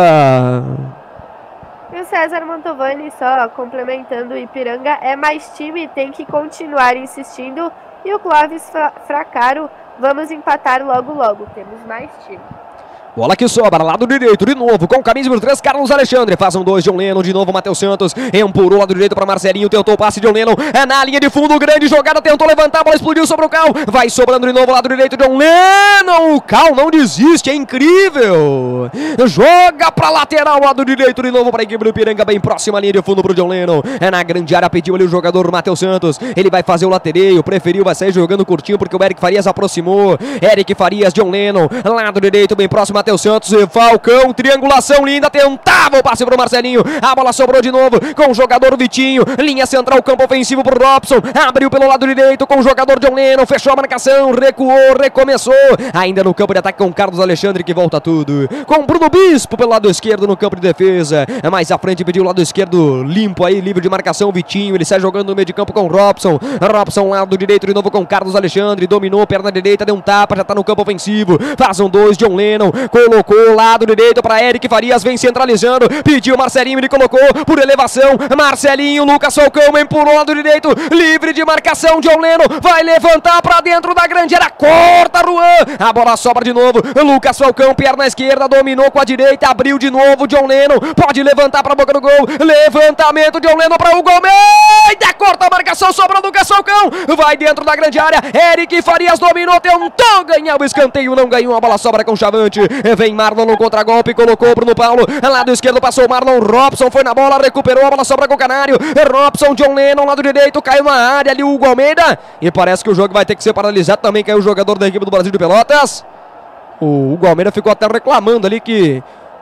E o César Mantovani só complementando, o Ipiranga é mais time, tem que continuar insistindo. E o Clóvis Fracaro, vamos empatar logo logo, temos mais time. Bola que sobra, lado direito, de novo, com camisa número 3, Carlos Alexandre, faz um 2, John Lennon, de novo, Matheus Santos, empurrou lado direito para Marcelinho, tentou o passe, John Lennon, na linha de fundo, grande jogada, tentou levantar, a bola explodiu sobre o Cal, vai sobrando de novo, lado direito, John Lennon, o Cal não desiste, é incrível, joga para lateral, lado direito, de novo para a equipe do Ipiranga, bem próxima linha de fundo para o John Lennon, na grande área, pediu ali o jogador Matheus Santos, ele vai fazer o latereio, preferiu, vai sair jogando curtinho, porque o Eric Farias aproximou, Eric Farias, John Lennon, lado direito, bem próximo, Matheus Santos e Falcão, triangulação linda, tentava o passe pro Marcelinho, a bola sobrou de novo com o jogador Vitinho, linha central, campo ofensivo pro Robson, abriu pelo lado direito com o jogador John Lennon, fechou a marcação, recuou, recomeçou, ainda no campo de ataque com Carlos Alexandre que volta tudo, com Bruno Bispo pelo lado esquerdo no campo de defesa, mais à frente pediu o lado esquerdo limpo aí, livre de marcação, Vitinho, ele sai jogando no meio de campo com Robson, lado direito de novo com Carlos Alexandre, dominou, perna direita, deu um tapa, já tá no campo ofensivo, faz um 2, John Lennon, colocou lado direito para Eric Farias, vem centralizando, pediu Marcelinho, ele colocou por elevação, Marcelinho, Lucas Falcão, empurrou lado direito, livre de marcação, John Lennon, vai levantar para dentro da grande área, corta Juan, a bola sobra de novo, Lucas Falcão, perna esquerda, dominou com a direita, abriu de novo, John Lennon, pode levantar para a boca do gol, levantamento, John Lennon para o gol, Almeida, corta a marcação, sobra Lucas Falcão, vai dentro da grande área, Eric Farias dominou, tentou ganhar o escanteio, não ganhou, a bola sobra com o Chavante, vem Marlon no contra-golpe, colocou o Bruno Paulo, lado esquerdo passou o Marlon, Robson foi na bola, recuperou, a bola sobra com o Canário, Robson, John Lennon, lado direito, caiu na área ali o Hugo Almeida, e parece que o jogo vai ter que ser paralisado, também caiu o jogador da equipe do Brasil de Pelotas, o Hugo Almeida ficou até reclamando ali que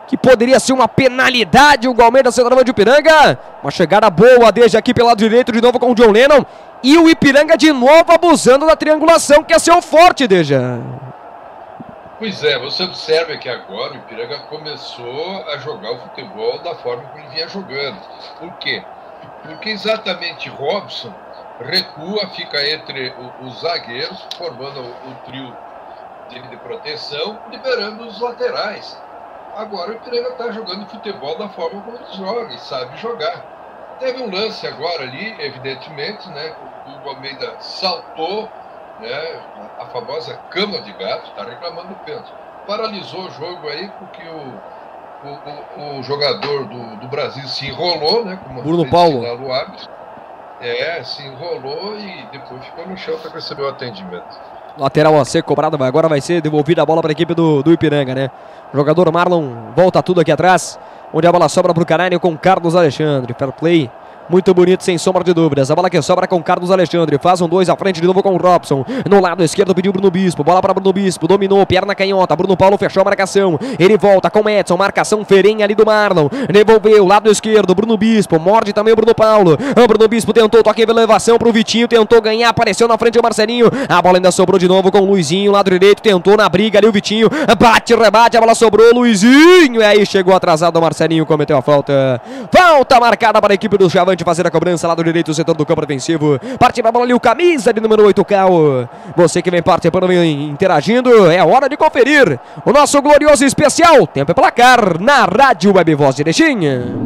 que poderia ser uma penalidade. O Almeida, centroavante de Ipiranga. Uma chegada boa desde aqui pelo lado direito, de novo com o John Lennon. E o Ipiranga de novo abusando da triangulação, que é seu forte, Deja. Pois é, você observa que agora o Ipiranga começou a jogar o futebol da forma como ele vinha jogando. Por quê? Porque exatamente Robson recua, fica entre os zagueiros, formando o trio de proteção, liberando os laterais. Agora o Ipiranga está jogando futebol da forma como ele joga e sabe jogar. Teve um lance agora ali, evidentemente, né? O Almeida saltou, né, a famosa cama de gato, está reclamando do pênalti. Paralisou o jogo aí porque o jogador do Brasil se enrolou, né? Como Bruno Paulo. O árbitro. Se enrolou e depois ficou no chão para receber o atendimento. Lateral a ser cobrado, agora vai ser devolvida a bola para a equipe do Ipiranga, né? O jogador Marlon volta tudo aqui atrás, onde a bola sobra para o Canário com Carlos Alexandre. Fair play. Muito bonito, sem sombra de dúvidas. A bola que sobra com Carlos Alexandre. Faz um 2 à frente de novo com o Robson. No lado esquerdo pediu Bruno Bispo. Bola para Bruno Bispo. Dominou, perna canhota. Bruno Paulo fechou a marcação. Ele volta com Edson. Marcação ferrenha ali do Marlon. Devolveu, lado esquerdo. Bruno Bispo. Morde também o Bruno Paulo. O Bruno Bispo tentou toque de elevação pro Vitinho. Tentou ganhar. Apareceu na frente o Marcelinho. A bola ainda sobrou de novo com o Luizinho. Lado direito. Tentou na briga ali o Vitinho. Bate, rebate. A bola sobrou. Luizinho. E aí chegou atrasado o Marcelinho. Cometeu a falta. Falta marcada para a equipe do Chavante fazer a cobrança. Lado direito, o setor do campo defensivo. Parte pra bola ali o camisa de número 8, Cal. Você que vem participando, vem interagindo. É hora de conferir o nosso glorioso especial Tempo e Placar na Rádio Web Voz de Erechim.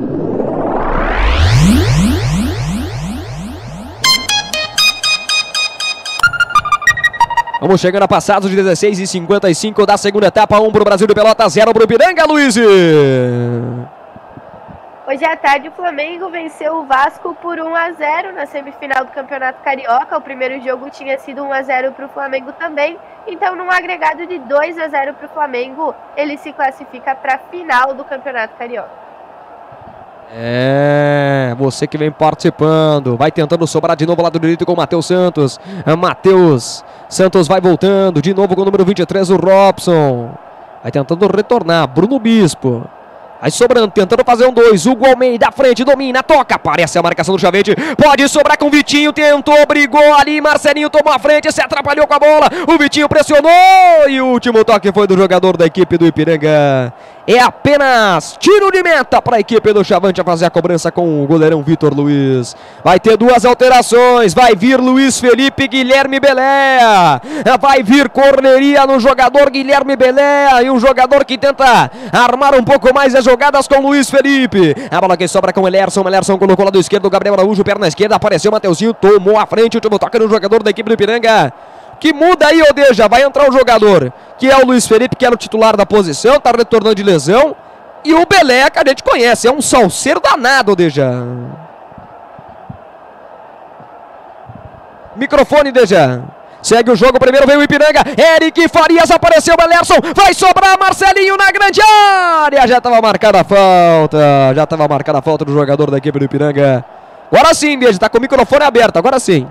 Vamos chegando a passados de 16h55 da segunda etapa. 1 pro Brasil de Pelotas, 0 pro Ipiranga, Luiz. Hoje à tarde o Flamengo venceu o Vasco por 1-0 na semifinal do Campeonato Carioca. O primeiro jogo tinha sido 1-0 para o Flamengo também. Então, num agregado de 2-0 para o Flamengo, ele se classifica para a final do Campeonato Carioca. Você que vem participando, vai tentando sobrar de novo lado direito com o Matheus Santos. Matheus Santos vai voltando, de novo com o número 23, o Robson. Vai tentando retornar, Bruno Bispo. Aí sobrando, tentando fazer um 2. Hugo Almeida à frente, domina, toca. Aparece a marcação do Chavante. Pode sobrar com o Vitinho. Tentou, brigou ali. Marcelinho tomou a frente, se atrapalhou com a bola. O Vitinho pressionou. E o último toque foi do jogador da equipe do Ipiranga. É apenas tiro de meta para a equipe do Chavante a fazer a cobrança com o goleirão Vitor Luiz. Vai ter duas alterações. Vai vir Luiz Felipe e Guilherme Beléa. Vai vir correria no jogador Guilherme Beléa. E um jogador que tenta armar um pouco mais as jogadas com Luiz Felipe. A bola que sobra com o Elerson. O Elerson colocou lado esquerdo. O Gabriel Araújo, perna esquerda. Apareceu o Mateuzinho. Tomou a frente. O último toque no jogador da equipe do Ipiranga. Que muda aí, Odeja. Vai entrar o jogador que é o Luiz Felipe, que era o titular da posição. Tá retornando de lesão. E o Belé, que a gente conhece. É um salseiro danado, Odeja. Microfone, Deja. Segue o jogo, primeiro veio o Ipiranga. Eric Farias, apareceu o Elerson. Vai sobrar Marcelinho na grande área. Já estava marcada a falta. Já estava marcada a falta do jogador da equipe do Ipiranga. Agora sim, Deja. Tá com o microfone aberto. Agora sim.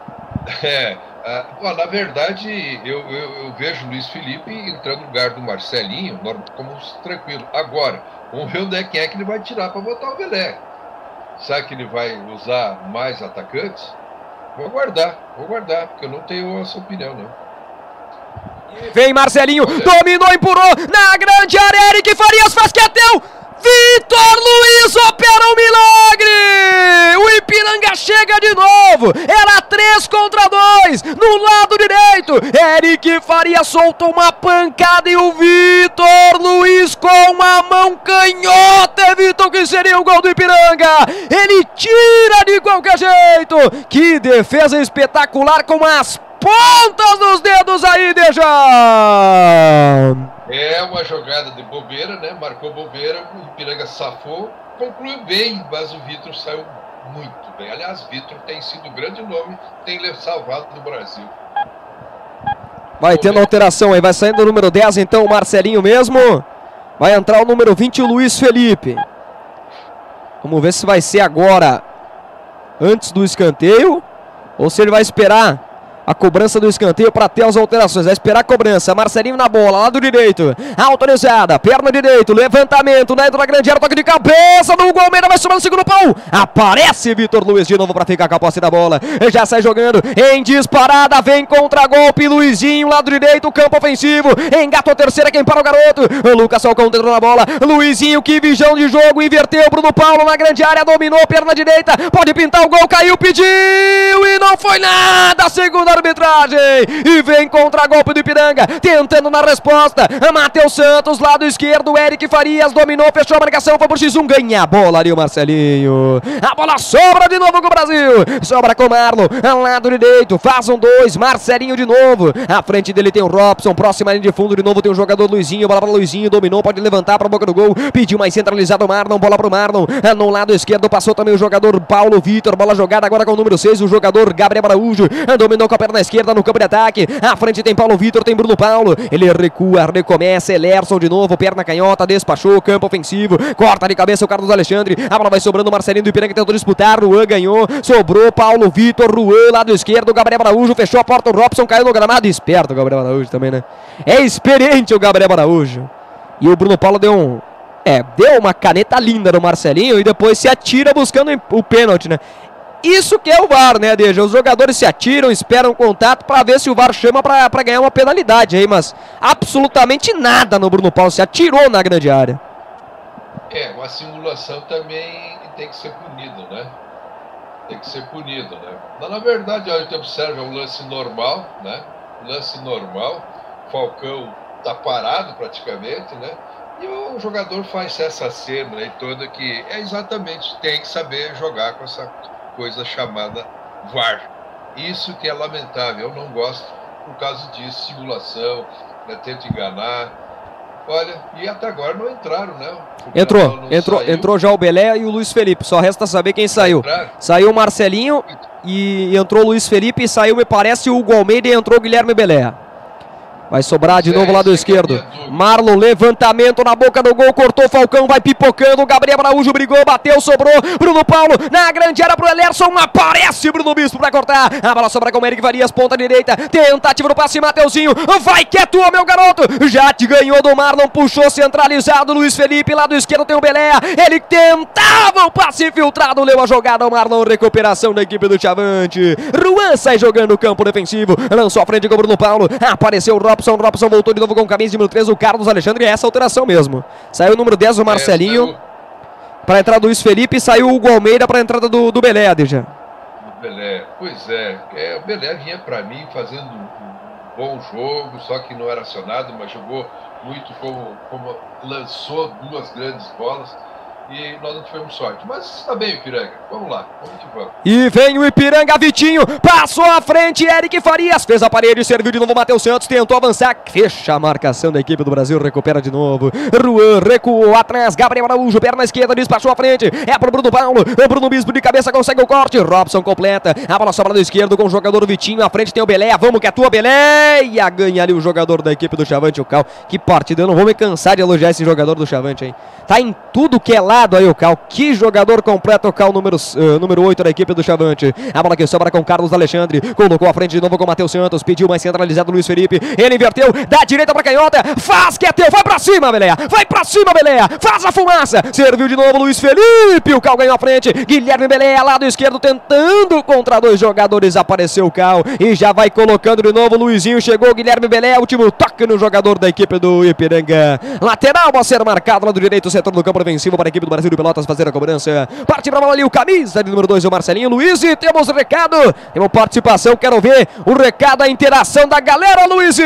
Na verdade, eu vejo o Luiz Felipe entrando no lugar do Marcelinho como tranquilo. Agora, vamos ver onde é que ele vai tirar para botar o Belé. Será que ele vai usar mais atacantes? Vou guardar, porque eu não tenho essa opinião, não. Vem Marcelinho, dominou, empurrou, na grande área, Eric Farias faz que é teu. Vitor Luiz opera um milagre! O Ipiranga chega de novo! Era 3 contra 2 no lado direito! Eric Farias soltou uma pancada e o Vitor Luiz com a mão canhota evitou que seria o gol do Ipiranga! Ele tira de qualquer jeito! Que defesa espetacular com as pontas dos dedos aí, Deja! É uma jogada de bobeira, né? Marcou bobeira, o Ipiranga safou, concluiu bem, mas o Vitor saiu muito bem. Aliás, Vitor tem sido um grande nome, tem salvado do Brasil. Vai tendo alteração aí, vai saindo o número 10, então o Marcelinho mesmo. Vai entrar o número 20, o Luiz Felipe. Vamos ver se vai ser agora, antes do escanteio, ou se ele vai esperar a cobrança do escanteio para ter as alterações. Vai esperar a cobrança. Marcelinho na bola, lado direito. Autorizada, perna direito, levantamento, dentro da grande área, toque de cabeça do gol. Almeida vai sobrar no segundo pau. Aparece Vitor Luiz de novo para ficar com a posse da bola. Já sai jogando em disparada, vem contra-golpe. Luizinho, lado direito, campo ofensivo. Engata a terceira, quem para o garoto. O Lucas Falcão entrou na bola. Luizinho, que visão de jogo, inverteu. Bruno Paulo na grande área, dominou, perna direita. Pode pintar o gol, caiu, pediu e não foi nada. Segunda arbitragem e vem contra-golpe do Ipiranga, tentando na resposta, Matheus Santos, lado esquerdo, Eric Farias, dominou, fechou a marcação, foi por X1, ganha a bola ali o Marcelinho, a bola sobra de novo com o Brasil, sobra com o Marlon, lado direito, faz um 2, Marcelinho de novo, à frente dele tem o Robson, próxima linha de fundo de novo tem o jogador Luizinho, bola para Luizinho, dominou, pode levantar para a boca do gol, pediu mais centralizado o Marlon, bola para o Marlon, no lado esquerdo passou também o jogador Paulo Vitor, bola jogada agora com o número 6, o jogador Gabriel Araújo, dominou com a perna esquerda no campo de ataque, à frente tem Paulo Vitor, tem Bruno Paulo, ele recua, recomeça, Elerson de novo, perna canhota, despachou, campo ofensivo, corta de cabeça o Carlos Alexandre, a bola vai sobrando, o Marcelinho do Ipiranga tentou disputar, Ruan ganhou, sobrou Paulo Vitor, Ruan, lado esquerdo, Gabriel Araújo, fechou a porta, o Robson caiu no gramado, esperto o Gabriel Araújo também, né? É experiente o Gabriel Araújo, e o Bruno Paulo deu uma caneta linda no Marcelinho e depois se atira buscando o pênalti, né? Isso que é o VAR, né, Deja? Os jogadores se atiram, esperam contato para ver se o VAR chama para ganhar uma penalidade aí, mas absolutamente nada no Bruno Paulo, se atirou na grande área. Uma simulação também tem que ser punido, né? Tem que ser punido, né? Mas, na verdade, a gente observa um lance normal, né? Lance normal, Falcão tá parado praticamente, né? E o jogador faz essa cena aí toda que exatamente tem que saber jogar com essa coisa chamada VAR. Isso que é lamentável, eu não gosto por causa disso, simulação, né, tenta enganar. Olha, e até agora não entraram, né? Entrou já o Belé e o Luiz Felipe, só resta saber quem saiu. Saiu o Marcelinho e entrou o Luiz Felipe, e saiu, me parece, o Hugo Almeida e entrou o Guilherme Belé. Vai sobrar de novo lado esquerdo. Marlon, levantamento na boca do gol, cortou Falcão, vai pipocando. Gabriel Araújo brigou, bateu, sobrou. Bruno Paulo na grande área pro Elerson. Aparece Bruno Bispo pra cortar. A bola sobra com o Eric Farias, ponta direita. Tentativa no passe, Mateuzinho. Vai que é tua, meu garoto. Já te ganhou do Marlon, puxou centralizado. Luiz Felipe, lado esquerdo tem o Belé. Ele tentava o passe filtrado, leu a jogada. O Marlon, recuperação da equipe do Chavante. Ruan sai jogando o campo defensivo. Lançou a frente com o Bruno Paulo. Apareceu o Robson voltou de novo com camisa número 13, o Carlos Alexandre, essa alteração mesmo. Saiu o número 10, o Marcelinho, para a entrada do Luiz Felipe, e saiu o Hugo Almeida para a entrada do Belé, Adja. O Belé, pois o Belé vinha para mim fazendo um bom jogo, só que não era acionado, mas jogou muito como lançou duas grandes bolas. E nós não tivemos sorte, mas está bem o Ipiranga, vamos lá, vamos que vamos. E vem o Ipiranga, Vitinho, passou à frente, Eric Farias, fez a parede, serviu de novo, Matheus Santos, tentou avançar, fecha a marcação da equipe do Brasil, recupera de novo, Ruan recuou atrás, Gabriel Araújo, perna esquerda, despachou à frente, é pro Bruno Paulo, o Bruno Bispo de cabeça consegue o corte, Robson completa, a bola sobra do esquerdo com o jogador Vitinho, à frente tem o Belé, vamos que é tua, Belé, e a ganha ali o jogador da equipe do Chavante, o Cal, que partida, eu não vou me cansar de elogiar esse jogador do Chavante, hein, tá em tudo que é lado aí o Cal, que jogador completo o Cal, número 8 da equipe do Chavante, a bola que sobra com Carlos Alexandre, colocou à frente de novo com o Matheus Santos, pediu mais centralizado Luiz Felipe, ele inverteu, da direita pra canhota, faz que é teu, vai pra cima Belé, faz a fumaça, serviu de novo Luiz Felipe, o Cal ganhou à frente, Guilherme Belé, lado esquerdo tentando contra dois jogadores, apareceu o Cal e já vai colocando de novo, Luizinho chegou, Guilherme Belé, último toque no jogador da equipe do Ipiranga, lateral a ser marcado, lado direito, setor do campo defensivo para a equipe do Brasil de Pelotas fazer a cobrança, parte pra bola ali o camisa de número 2, o Marcelinho, Luiz, e temos recado, temos participação, quero ver o recado, a interação da galera, Luiz.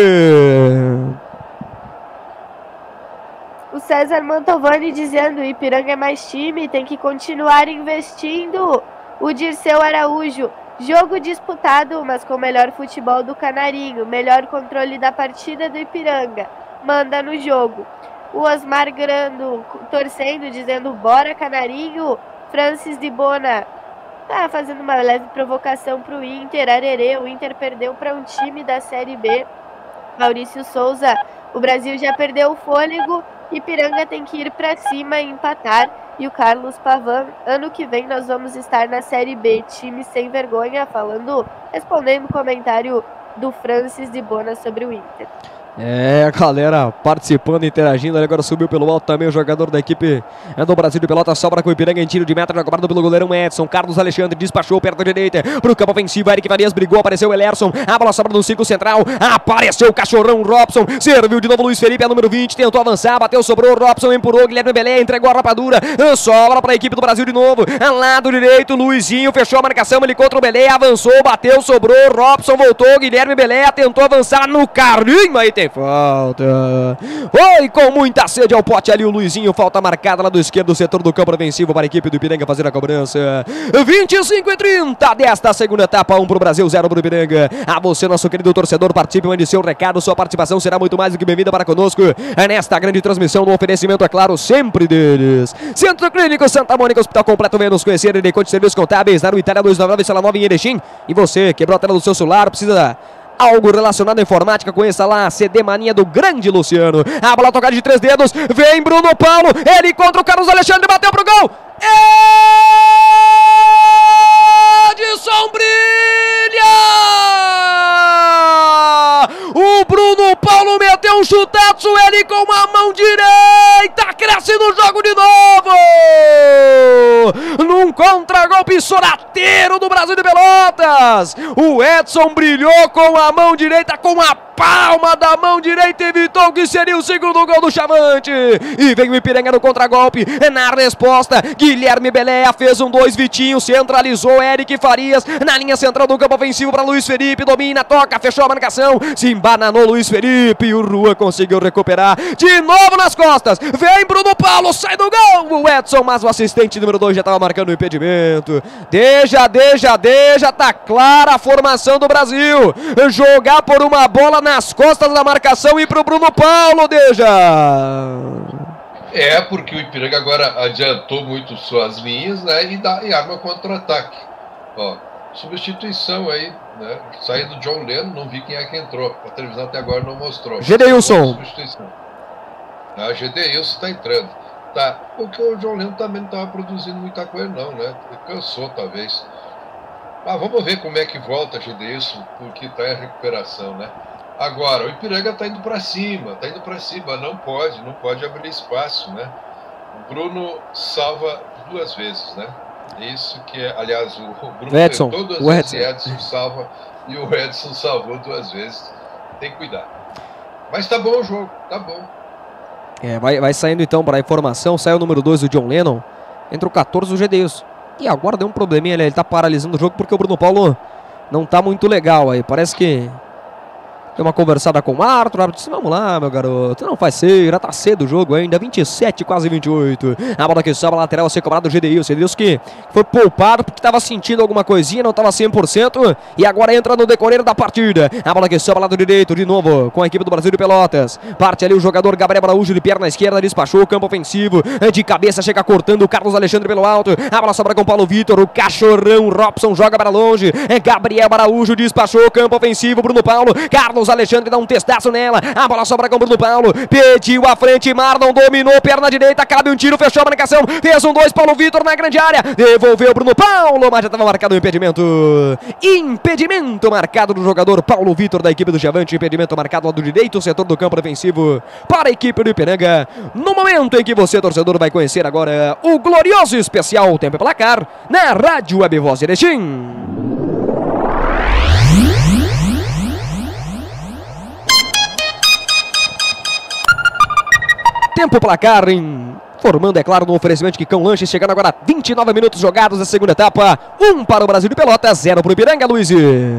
O César Mantovani dizendo, Ipiranga é mais time, tem que continuar investindo. O Dirceu Araújo, jogo disputado, mas com o melhor futebol do Canarinho, melhor controle da partida do Ipiranga, manda no jogo. O Osmar Grando torcendo, dizendo bora Canarinho. Francis de Bona tá fazendo uma leve provocação pro Inter. Arerê, o Inter perdeu para um time da Série B. Maurício Souza, o Brasil já perdeu o fôlego. Ipiranga tem que ir para cima e empatar. E o Carlos Pavan, ano que vem nós vamos estar na Série B, time sem vergonha, respondendo o comentário do Francis de Bona sobre o Inter. A galera participando, interagindo. Agora subiu pelo alto também o jogador da equipe do Brasil de Pelotas. Sobra com o Ipiranga em tiro de meta, cobrado pelo goleirão Edson. Carlos Alexandre despachou perto da direita pro campo ofensivo. Eric Farias brigou, apareceu o Elerson. A bola sobra no círculo central. Apareceu o cachorrão Robson. Serviu de novo Luiz Felipe, a número 20. Tentou avançar, bateu, sobrou. Robson empurrou. Guilherme Belé entregou a rapadura. Sobra para a equipe do Brasil de novo. Lado direito, Luizinho fechou a marcação. Ele contra o Belé, avançou, bateu, sobrou. Robson voltou. Guilherme Belé tentou avançar no carrinho. Aí tem falta. Oi, com muita sede ao pote ali o Luizinho. Falta marcada lá do esquerdo, setor do campo ofensivo para a equipe do Ipiranga fazer a cobrança. 25:30 desta segunda etapa. 1 para o Brasil, 0 para o Ipiranga. A você, nosso querido torcedor, participe, mande seu recado. Sua participação será muito mais do que bem-vinda para conosco nesta grande transmissão. No oferecimento, é claro, sempre deles. Centro Clínico Santa Mônica, Hospital Completo. Venha nos conhecer. Ele conta de serviços contábeis na Itália 299, sala 9 em Erechim. E você, quebrou a tela do seu celular, precisa algo relacionado à informática, conheça lá a CD Mania do grande Luciano. A bola tocada de 3 dedos, vem Bruno Paulo, ele contra o Carlos Alexandre, bateu pro gol. Edson brilha! O Bruno Paulo meteu um chutaço, ele com a mão direita, cresce no jogo de novo! Num contragolpe sorrateiro do Brasil de Pelotas, o Edson brilhou com a mão direita, com a palma da mão direita, evitou que seria o segundo gol do Chavante. E vem o Ipiranga no contragolpe, na resposta, Guilherme Belé fez um 2, Vitinho centralizou, Eric Farias na linha central do campo ofensivo para Luiz Felipe, domina, toca, fechou a marcação, se embananou Luiz Felipe, e o Rua conseguiu recuperar, de novo nas costas, vem Bruno Paulo, sai do gol, o Edson, mas o assistente número 2 já estava marcando o impedimento. Deja, tá clara a formação do Brasil, jogar por uma bola nas costas da marcação e pro Bruno Paulo, Deja. Porque o Ipiranga agora adiantou muito suas linhas, né, e arma contra-ataque. Substituição aí, né, saída do John Lennon, não vi quem é que entrou, a televisão até agora não mostrou. Gedeilson. Substituição. Gedeilson está entrando. Tá, porque o John Lennon também não estava produzindo muita coisa não, né, cansou talvez. Vamos ver como é que volta Gedeilson, porque está em recuperação, né. Agora, o Ipiranga está indo para cima, não pode abrir espaço, né? O Bruno salva 2 vezes, né? Isso que é, aliás, o Bruno Edson, todas as vezes Edson salva e o Edson salvou 2 vezes. Tem que cuidar. Mas tá bom o jogo, tá bom. Vai saindo então para a informação, saiu o número 2 do John Lennon, entra o 14 do Gedeilson. E agora deu um probleminha, ele tá paralisando o jogo porque o Bruno Paulo não tá muito legal aí, parece que deu uma conversada com o árbitro disse, vamos lá, meu garoto, não faz cedo, já tá cedo o jogo ainda, 27, quase 28. A bola que sobe, a lateral a ser cobrada do Gedeilson. Gedeilson que foi poupado porque tava sentindo alguma coisinha, não tava 100%, e agora entra no decorrer da partida. A bola que sobe, lado direito, de novo, com a equipe do Brasil de Pelotas. Parte ali o jogador Gabriel Araújo de perna esquerda, despachou o campo ofensivo, de cabeça chega cortando o Carlos Alexandre pelo alto. A bola sobra com o Paulo Vitor, o cachorrão Robson joga para longe. Gabriel Araújo despachou o campo ofensivo, Bruno Paulo, Carlos Alexandre dá um testaço nela, a bola sobra com o Bruno Paulo, pediu a frente, Marlon dominou, perna direita, cabe um tiro, fechou a marcação, fez um 2, Paulo Vitor na grande área, devolveu o Bruno Paulo, mas já estava marcado o impedimento marcado do jogador Paulo Vitor da equipe do Chavante, impedimento marcado lado direito, setor do campo defensivo para a equipe do Ipiranga, no momento em que você, torcedor, vai conhecer agora o glorioso especial Tempo e Placar na Rádio Web Voz de Erechim. Tempo Placar formando, é claro, no oferecimento de Cão Lanches, chegando agora a 29 minutos jogados da segunda etapa. 1 para o Brasil de Pelotas, 0 para o Ipiranga, Luiz.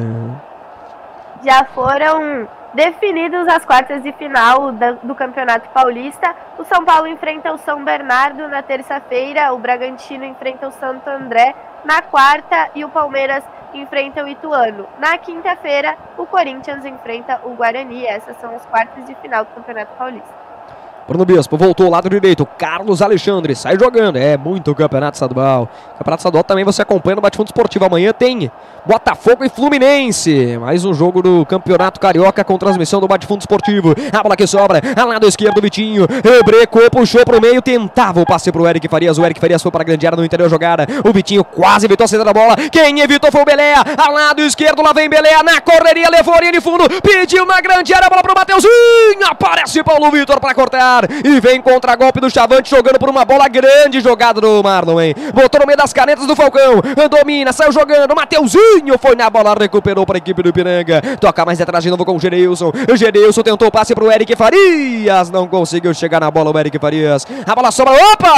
Já foram definidos as quartas de final do Campeonato Paulista. O São Paulo enfrenta o São Bernardo na terça-feira, o Bragantino enfrenta o Santo André na quarta e o Palmeiras enfrenta o Ituano. Na quinta-feira, o Corinthians enfrenta o Guarani. Essas são as quartas de final do Campeonato Paulista. Bruno Bispo voltou, lado direito, Carlos Alexandre, sai jogando, é muito campeonato estadual. Campeonato estadual também você acompanha no Bate-Fundo Esportivo. Amanhã tem Botafogo e Fluminense. Mais um jogo do Campeonato Carioca com transmissão do Bate-Fundo Esportivo. A bola que sobra, ao lado esquerdo, Vitinho, rebrecou, puxou pro meio, tentava o passe pro Eric Farias. O Eric Farias foi para a grande área no interior jogada. O Vitinho quase evitou a saída da bola. Quem evitou foi o Belea, ao lado esquerdo, lá vem Belea na correria, levou a linha de fundo, pediu na grande área, a bola pro Mateuzinho, aparece Paulo Vitor para cortar. E vem contra-golpe do Chavante, jogando por uma bola grande, jogada do Marlon, hein? Botou no meio das canetas do Falcão, domina, saiu jogando, Mateuzinho foi na bola, recuperou para a equipe do Ipiranga. Toca mais atrás de novo com o Gedeilson. O Gedeilson tentou o passe pro Eric Farias, não conseguiu chegar na bola o Eric Farias. A bola sobra,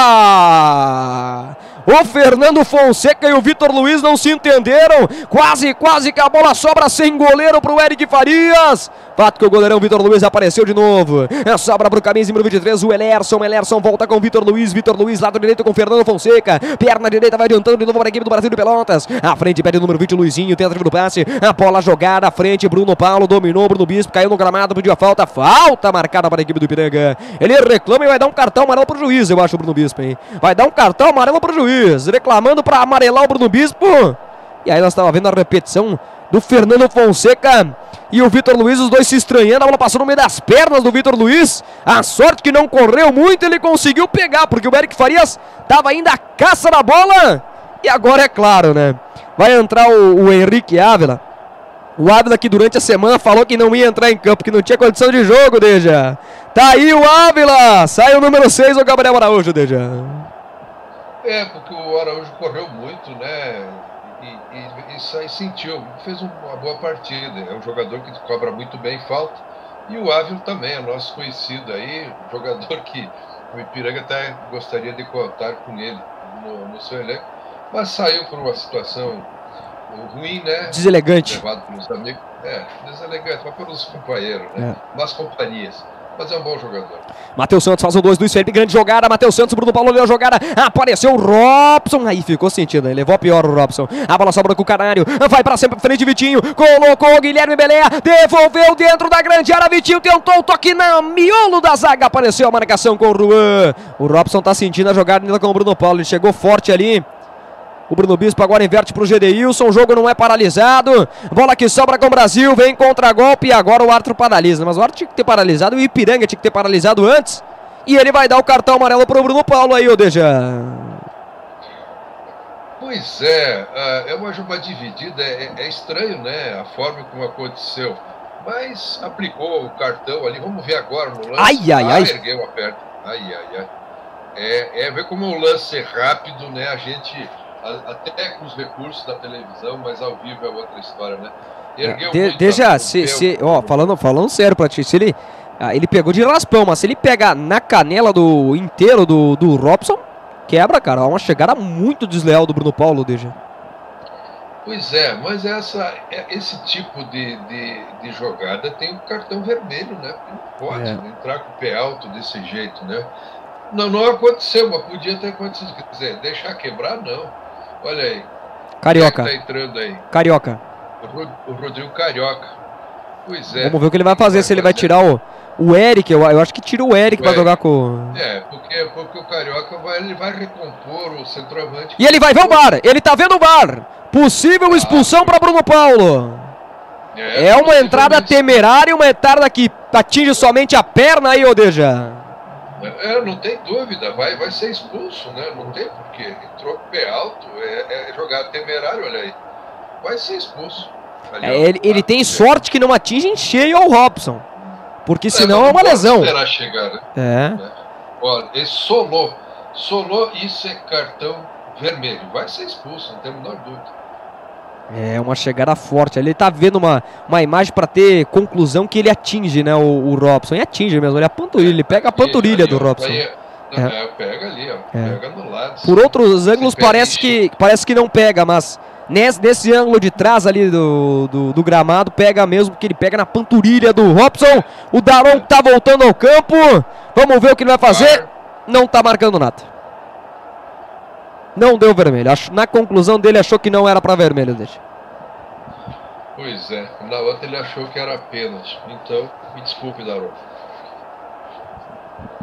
opa! O Fernando Fonseca e o Vitor Luiz não se entenderam. Quase que a bola sobra sem goleiro pro Eric Farias. Fato que o goleirão Vitor Luiz apareceu de novo. Sobra pro camisa número 23, o Elerson. Elerson volta com o Vitor Luiz. Vitor Luiz, lado direito com o Fernando Fonseca. Perna direita vai adiantando de novo para a equipe do Brasil de Pelotas. À frente pede o número 20, Luizinho. Tenta do passe. A bola jogada à frente. Bruno Paulo dominou. Bruno Bispo caiu no gramado. Pediu a falta. Falta marcada para a equipe do Ipiranga. Ele reclama e vai dar um cartão amarelo pro juiz, eu acho, o Bruno Bispo, hein? Vai dar um cartão amarelo pro juiz. Reclamando para amarelar o Bruno Bispo. E aí nós estávamos vendo a repetição do Fernando Fonseca e o Vitor Luiz, os dois se estranhando. A bola passou no meio das pernas do Vitor Luiz. A sorte que não correu muito, ele conseguiu pegar, porque o Eric Farias estava ainda à caça da bola. E agora é claro, né? Vai entrar o Henrique Ávila. O Ávila que durante a semana falou que não ia entrar em campo, que não tinha condição de jogo, Deja. Tá aí o Ávila. Sai o número 6, o Gabriel Araújo, Deja. É, porque o Araújo correu muito, né? E sentiu, fez uma boa partida. É um jogador que cobra muito bem falta. E o Ávila também, é nosso conhecido aí, jogador que o Ipiranga até gostaria de contar com ele no seu elenco. Mas saiu por uma situação ruim, né? Deselegante. Levado pelos amigos. Deselegante, mas pelos companheiros, né? Nas companhias. Mas é um bom jogador. Matheus Santos faz o 2 do Felipe, grande jogada. Matheus Santos, Bruno Paulo leu a jogada. Apareceu o Robson. Aí ficou sentido, ele levou a pior o Robson. A bola sobra com o Canário. Vai pra sempre frente, Vitinho. Colocou o Guilherme Belea. Devolveu dentro da grande área. Vitinho tentou o toque na miolo da zaga. Apareceu a marcação com o Juan. O Robson tá sentindo a jogada ainda com o Bruno Paulo. Ele chegou forte ali. O Bruno Bispo agora inverte pro Gedeilson. O jogo não é paralisado. Bola que sobra com o Brasil. Vem contra-golpe e agora o árbitro paralisa. Mas o árbitro tinha que ter paralisado. O Ipiranga tinha que ter paralisado antes. E ele vai dar o cartão amarelo pro Bruno Paulo aí, ô Deja. Pois é uma jogada dividida. É estranho, né? A forma como aconteceu. Mas aplicou o cartão ali. Vamos ver agora no lance. Ai. Ergueu a perna. Ai. Ver como o lance é rápido, né? A gente... Até com os recursos da televisão, mas ao vivo é outra história, né? Falando sério pra ti, se ele pegou de raspão, mas se ele pegar na canela do inteiro do Robson, quebra, cara. É uma chegada muito desleal do Bruno Paulo, Deja. Pois é, mas esse tipo de jogada tem um cartão vermelho, né? Não pode entrar com o pé alto desse jeito, né? Não aconteceu, mas podia ter acontecido. Quer dizer, deixar quebrar, não. Olha aí. Carioca. Quem é que tá entrando aí? Carioca. O Rodrigo Carioca. Pois é. Vamos ver o que ele vai fazer, se ele vai tirar o Eric. Eu acho que tira o Eric pra jogar com... Porque o Carioca ele vai recompor o centroavante. E ele vai ver o VAR. Ele tá vendo o VAR. Possível expulsão pra Bruno Paulo. É uma entrada temerária, uma entrada que atinge somente a perna aí, Odeja. Não tem dúvida, vai ser expulso, né? Não tem porquê. Entrou com o pé alto, é jogada temerária, olha aí. Vai ser expulso. Ele tem sorte que não atinge em cheio ao Robson. Porque senão é uma lesão. Esperar chegar, né? Olha, ele solou, isso é cartão vermelho. Vai ser expulso, não tem a menor dúvida. É uma chegada forte. Ele tá vendo uma imagem para ter conclusão que ele atinge, né, o Robson. E atinge mesmo, ele a panturrilha, ele pega a panturrilha do Robson. Pega ali, ó. Pega no lado. Por outros ângulos parece que não pega, mas nesse ângulo de trás ali do gramado, pega mesmo, porque ele pega na panturrilha do Robson. O Daron tá voltando ao campo. Vamos ver o que ele vai fazer. Não tá marcando nada. Não deu vermelho. Na conclusão dele, achou que não era para vermelho, deixa. Pois é. Na outra ele achou que era pênalti. Então, me desculpe, Daron.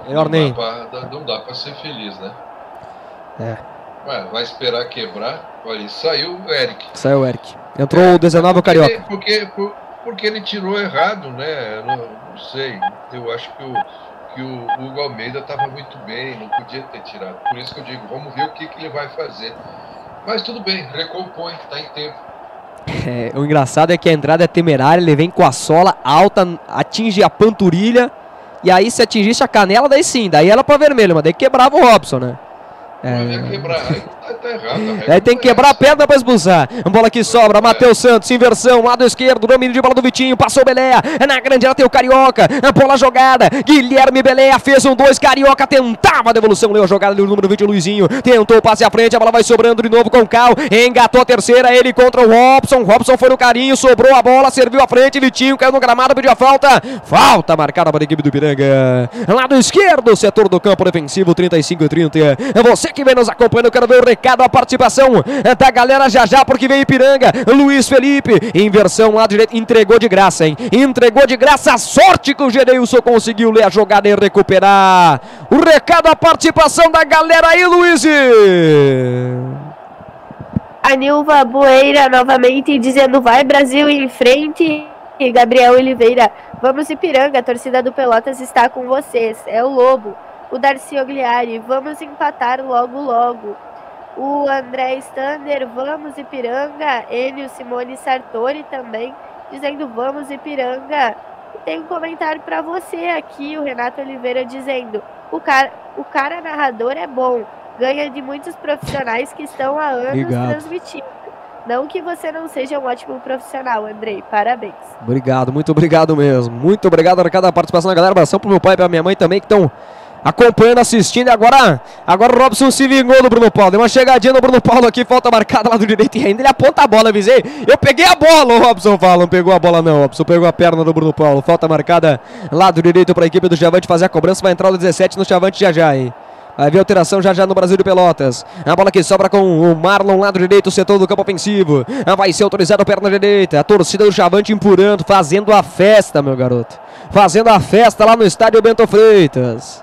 Melhor nem. Não dá pra ser feliz, né? É. Ué, vai esperar quebrar? Olha, saiu o Eric. Saiu o Eric. Entrou o 19, o Carioca. Porque ele tirou errado, né? Não sei. Eu acho que o Hugo Almeida estava muito bem, não podia ter tirado. Por isso que eu digo, vamos ver o que ele vai fazer. Mas tudo bem, recompõe, tá em tempo. O engraçado é que a entrada é temerária, ele vem com a sola alta, atinge a panturrilha, e aí se atingisse a canela, daí sim, daí era pra vermelho, mas daí quebrava o Robson, né? Quebrar, aí tá errado. Aí tem que quebrar a perna pra expulsar. Bola que sobra, Matheus Santos, inversão, lado esquerdo, domínio de bola do Vitinho, passou o Beléa, na grande área tem o Carioca, a bola jogada, Guilherme Beléa fez 1-2, Carioca tentava a devolução, leu a jogada do número 20, Luizinho, tentou o passe à frente, a bola vai sobrando de novo com o Cal, engatou a terceira, ele contra o Robson foi no carinho, sobrou a bola, serviu à frente, Vitinho caiu no gramado, pediu a falta marcada para a equipe do Ipiranga, lado esquerdo, setor do campo defensivo, 35-30, você que vem nos acompanhando, eu quero ver o recado, a participação da galera já, porque vem Ipiranga, Luiz Felipe, inversão lá direito, entregou de graça, hein? Entregou de graça, a sorte que o Gedeilson conseguiu ler a jogada e recuperar. O recado, a participação da galera aí, Luiz. A Nilva Boeira novamente dizendo, vai Brasil em frente. E Gabriel Oliveira, vamos Ipiranga, a torcida do Pelotas está com vocês, é o Lobo. O Darcy Ogliari, vamos empatar logo. O André Stander, vamos Ipiranga. Enio Simone Sartori também, dizendo vamos Ipiranga. E tem um comentário para você aqui, o Renato Oliveira dizendo, o cara narrador é bom, ganha de muitos profissionais que estão há anos transmitindo. Não que você não seja um ótimo profissional, Andrei, parabéns. Obrigado, muito obrigado mesmo. Muito obrigado a cada participação da galera. Abração pro meu pai e pra minha mãe também que estão acompanhando, assistindo. E agora o Robson se vingou do Bruno Paulo. Deu uma chegadinha no Bruno Paulo aqui, falta marcada lá do direito e ainda ele aponta a bola, avisei. Eu peguei a bola, o Robson fala. Não pegou a bola não, o Robson pegou a perna do Bruno Paulo. Falta marcada lá do direito para a equipe do Chavante fazer a cobrança. Vai entrar o 17 no Chavante já, hein. Vai ver alteração já no Brasil de Pelotas. A bola que sobra com o Marlon, lado direito, setor do campo ofensivo. Vai ser autorizado perna direita. A torcida do Chavante empurrando, fazendo a festa, meu garoto. Fazendo a festa lá no estádio Bento Freitas.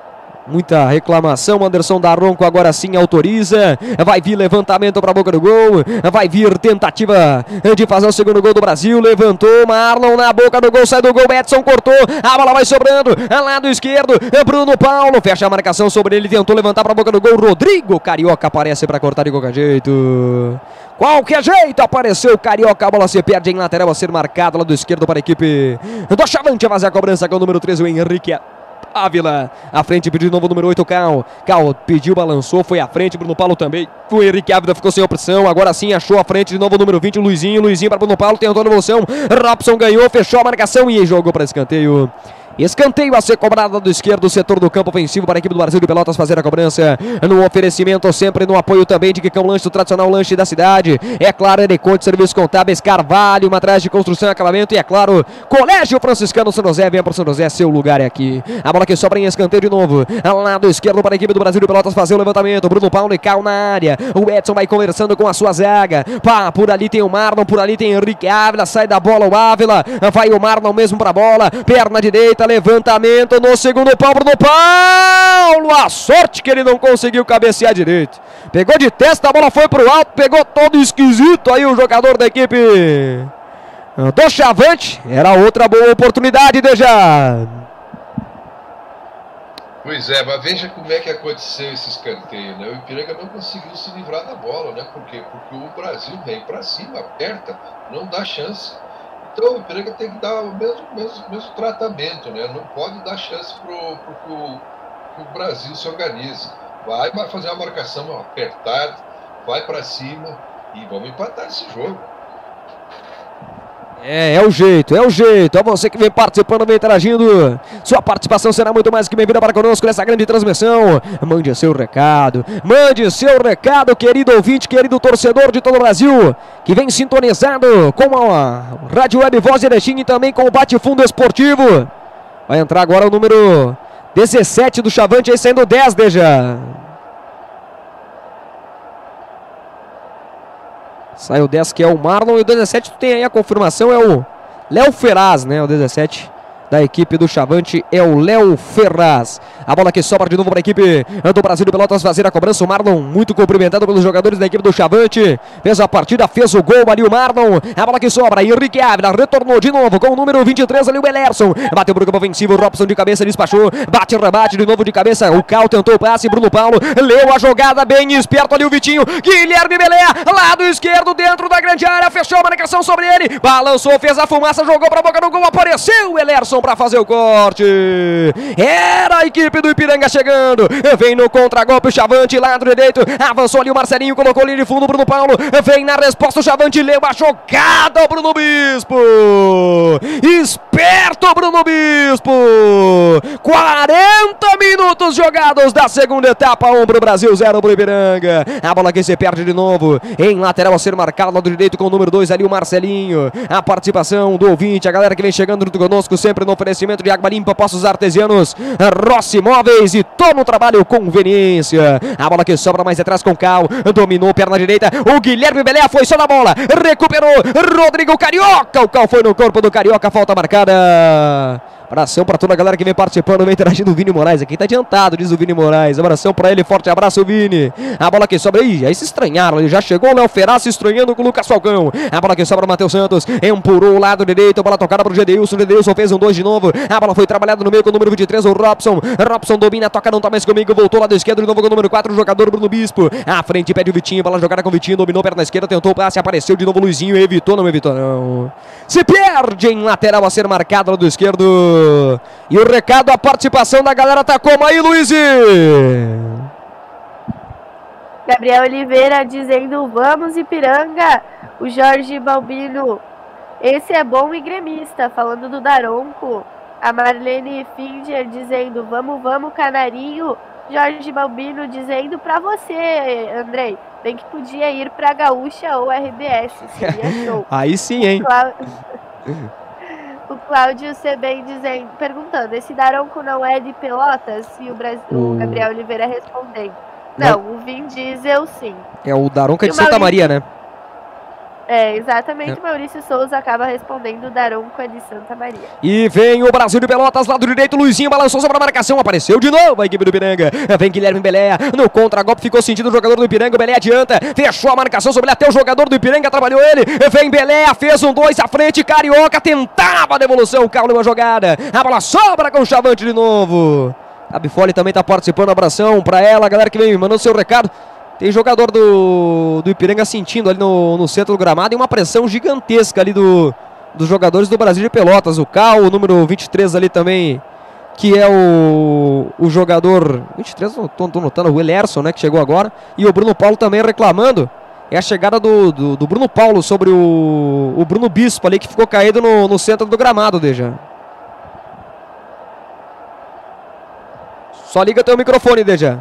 Muita reclamação, Anderson Daronco agora sim autoriza. Vai vir levantamento para a boca do gol. Vai vir tentativa de fazer o segundo gol do Brasil. Levantou, Marlon na boca do gol, sai do gol, Edson cortou. A bola vai sobrando, lado esquerdo, Bruno Paulo fecha a marcação sobre ele, tentou levantar para a boca do gol. Rodrigo Carioca aparece para cortar de qualquer jeito. Qualquer jeito apareceu o Carioca, a bola se perde em lateral a ser marcado lado esquerdo para a equipe do Chavante. Vai fazer a cobrança com o número 13, o Henrique Ávila, à frente pediu de novo o número 8, Cal pediu, balançou, foi à frente, Bruno Paulo também, o Henrique Ávila ficou sem opção, agora sim achou à frente de novo o número 20, o Luizinho para Bruno Paulo, tentou a devolução, Robson ganhou, fechou a marcação e jogou para escanteio. Escanteio a ser cobrado do esquerdo, setor do campo ofensivo para a equipe do Brasil de Pelotas fazer a cobrança. No oferecimento, sempre no apoio também de Quicão Lanche, o tradicional lanche da cidade. É claro, Ereconte, Serviços Contábeis, Carvalho, Matriz de Construção e Acabamento. E é claro, Colégio Franciscano São José, venha para São José, seu lugar é aqui. A bola que sobra em escanteio de novo. Lado esquerdo para a equipe do Brasil de Pelotas fazer o levantamento. Bruno Paulo e Cal na área. O Edson vai conversando com a sua zaga. Pá, por ali tem o Marlon, por ali tem Henrique Ávila. Sai da bola o Ávila. Vai o Marlon mesmo para a bola. Perna direita. Levantamento no segundo pau, Bruno Paulo, a sorte que ele não conseguiu cabecear direito, pegou de testa, a bola foi pro alto, pegou todo esquisito aí o jogador da equipe do Chavante, era outra boa oportunidade, Deja. Pois é, mas veja como é que aconteceu esse escanteio, né? O Ipiranga não conseguiu se livrar da bola, né? Por quê? Porque o Brasil vem para cima, aperta, não dá chance. Então o Ipiranga tem que dar o mesmo tratamento, né? Não pode dar chance para o Brasil se organize. Vai fazer uma marcação apertada, vai para cima e vamos empatar esse jogo. É o jeito, é você que vem participando, vem interagindo, sua participação será muito mais que bem-vinda para conosco nessa grande transmissão. Mande seu recado, querido ouvinte, querido torcedor de todo o Brasil, que vem sintonizado com a Rádio Web Voz Erechim e também com o Bate Fundo Esportivo. Vai entrar agora o número 17 do Chavante, aí saindo 10, Deja. Sai o 10 que é o Marlon e o 17 tu tem aí a confirmação, é o Léo Ferraz, né? O 17 da equipe do Chavante é o Léo Ferraz. A bola que sobra de novo para a equipe do Brasil de Pelotas fazer a cobrança. O Marlon, muito cumprimentado pelos jogadores da equipe do Chavante. Fez a partida, fez o gol ali o Marlon. A bola que sobra, Henrique Ávila retornou de novo com o número 23 ali o Belerson. Bateu pro campo ofensivo, Robson de cabeça despachou. Bate, rebate de novo de cabeça. O Cal tentou o passe, Bruno Paulo leu a jogada bem esperto ali o Vitinho. Guilherme Belé, lado esquerdo dentro da grande área. Fechou a marcação sobre ele. Balançou, fez a fumaça, jogou pra boca do gol. Apareceu o Elerson pra fazer o corte. Era a equipe do Ipiranga chegando. Vem no contra-golpe o Chavante, lado direito. Avançou ali o Marcelinho, colocou ali de fundo o Bruno Paulo. Vem na resposta o Chavante, leu a jogada o Bruno Bispo. Esperto Bruno Bispo. 40 minutos jogados da segunda etapa. 1 pro Brasil, 0 pro Ipiranga. A bola que se perde de novo. Em lateral a ser marcado, lado direito com o número 2 ali o Marcelinho. A participação do ouvinte, a galera que vem chegando junto conosco, sempre no oferecimento de água limpa, Poços Artesianos, Rossi Móveis e todo o trabalho conveniência. A bola que sobra mais atrás com o Cal. Dominou, perna direita. O Guilherme Belé foi só na bola. Recuperou. Rodrigo Carioca. O Cal foi no corpo do Carioca. Falta marcada. Abração para toda a galera que vem participando, vem interagindo o Vini Moraes. Aqui tá adiantado, diz o Vini Moraes. Abração para ele, forte abraço, Vini. A bola que sobra aí, aí se estranharam. Ele já chegou o Léo Ferraz se estranhando com o Lucas Falcão. A bola que sobra o Matheus Santos. Empurrou o lado direito, a bola tocada pro Gedeilson. Gedeilson fez um 2 de novo. A bola foi trabalhada no meio com o número 23, o Robson. Robson domina, toca, não tá mais comigo. Voltou lado esquerdo de novo com o número 4, o jogador Bruno Bispo. À frente pede o Vitinho, bola jogada com o Vitinho. Dominou perna esquerda, tentou o passe, apareceu de novo o Luizinho. Evitou, não evitou, não. Se perde em lateral a ser marcado lado esquerdo. E o recado, a participação da galera tá como aí, Luizinho? Gabriel Oliveira dizendo, vamos Ipiranga. O Jorge Balbino, esse é bom e gremista, falando do Daronco. A Marlene Finger dizendo, vamos, vamos, Canarinho. Jorge Balbino dizendo pra você, Andrei, bem que podia ir pra Gaúcha ou RBS, seria show. Aí sim, hein? O Cláudio Sebem dizendo, perguntando, esse Daronco não é de Pelotas? E o Gabriel Oliveira respondendo, não, o Vin Diesel sim. É o Daronco de Santa Maria, né? É, exatamente, Maurício Souza acaba respondendo, o Daronco é de Santa Maria. E vem o Brasil de Pelotas, lado direito, Luizinho balançou sobre a marcação, apareceu de novo a equipe do Ipiranga. Vem Guilherme Belé, no contra-golpe ficou sentido o jogador do Ipiranga, o Belé adianta, fechou a marcação sobre ele, até o jogador do Ipiranga trabalhou ele. Vem Belé, fez um 2 à frente, Carioca tentava a devolução, Carlos uma jogada, a bola sobra com o Chavante de novo. A Bifoli também tá participando, abração pra ela, a galera que vem mandando seu recado. Tem jogador do Ipiranga sentindo ali no centro do gramado e uma pressão gigantesca ali dos jogadores do Brasil de Pelotas. O Cal, o número 23 ali também, que é o jogador 23, não tô notando, o Elerson, né, que chegou agora. E o Bruno Paulo também reclamando. É a chegada do Bruno Paulo sobre o Bruno Bispo ali, que ficou caído no centro do gramado, Deja. Só liga teu microfone, Deja.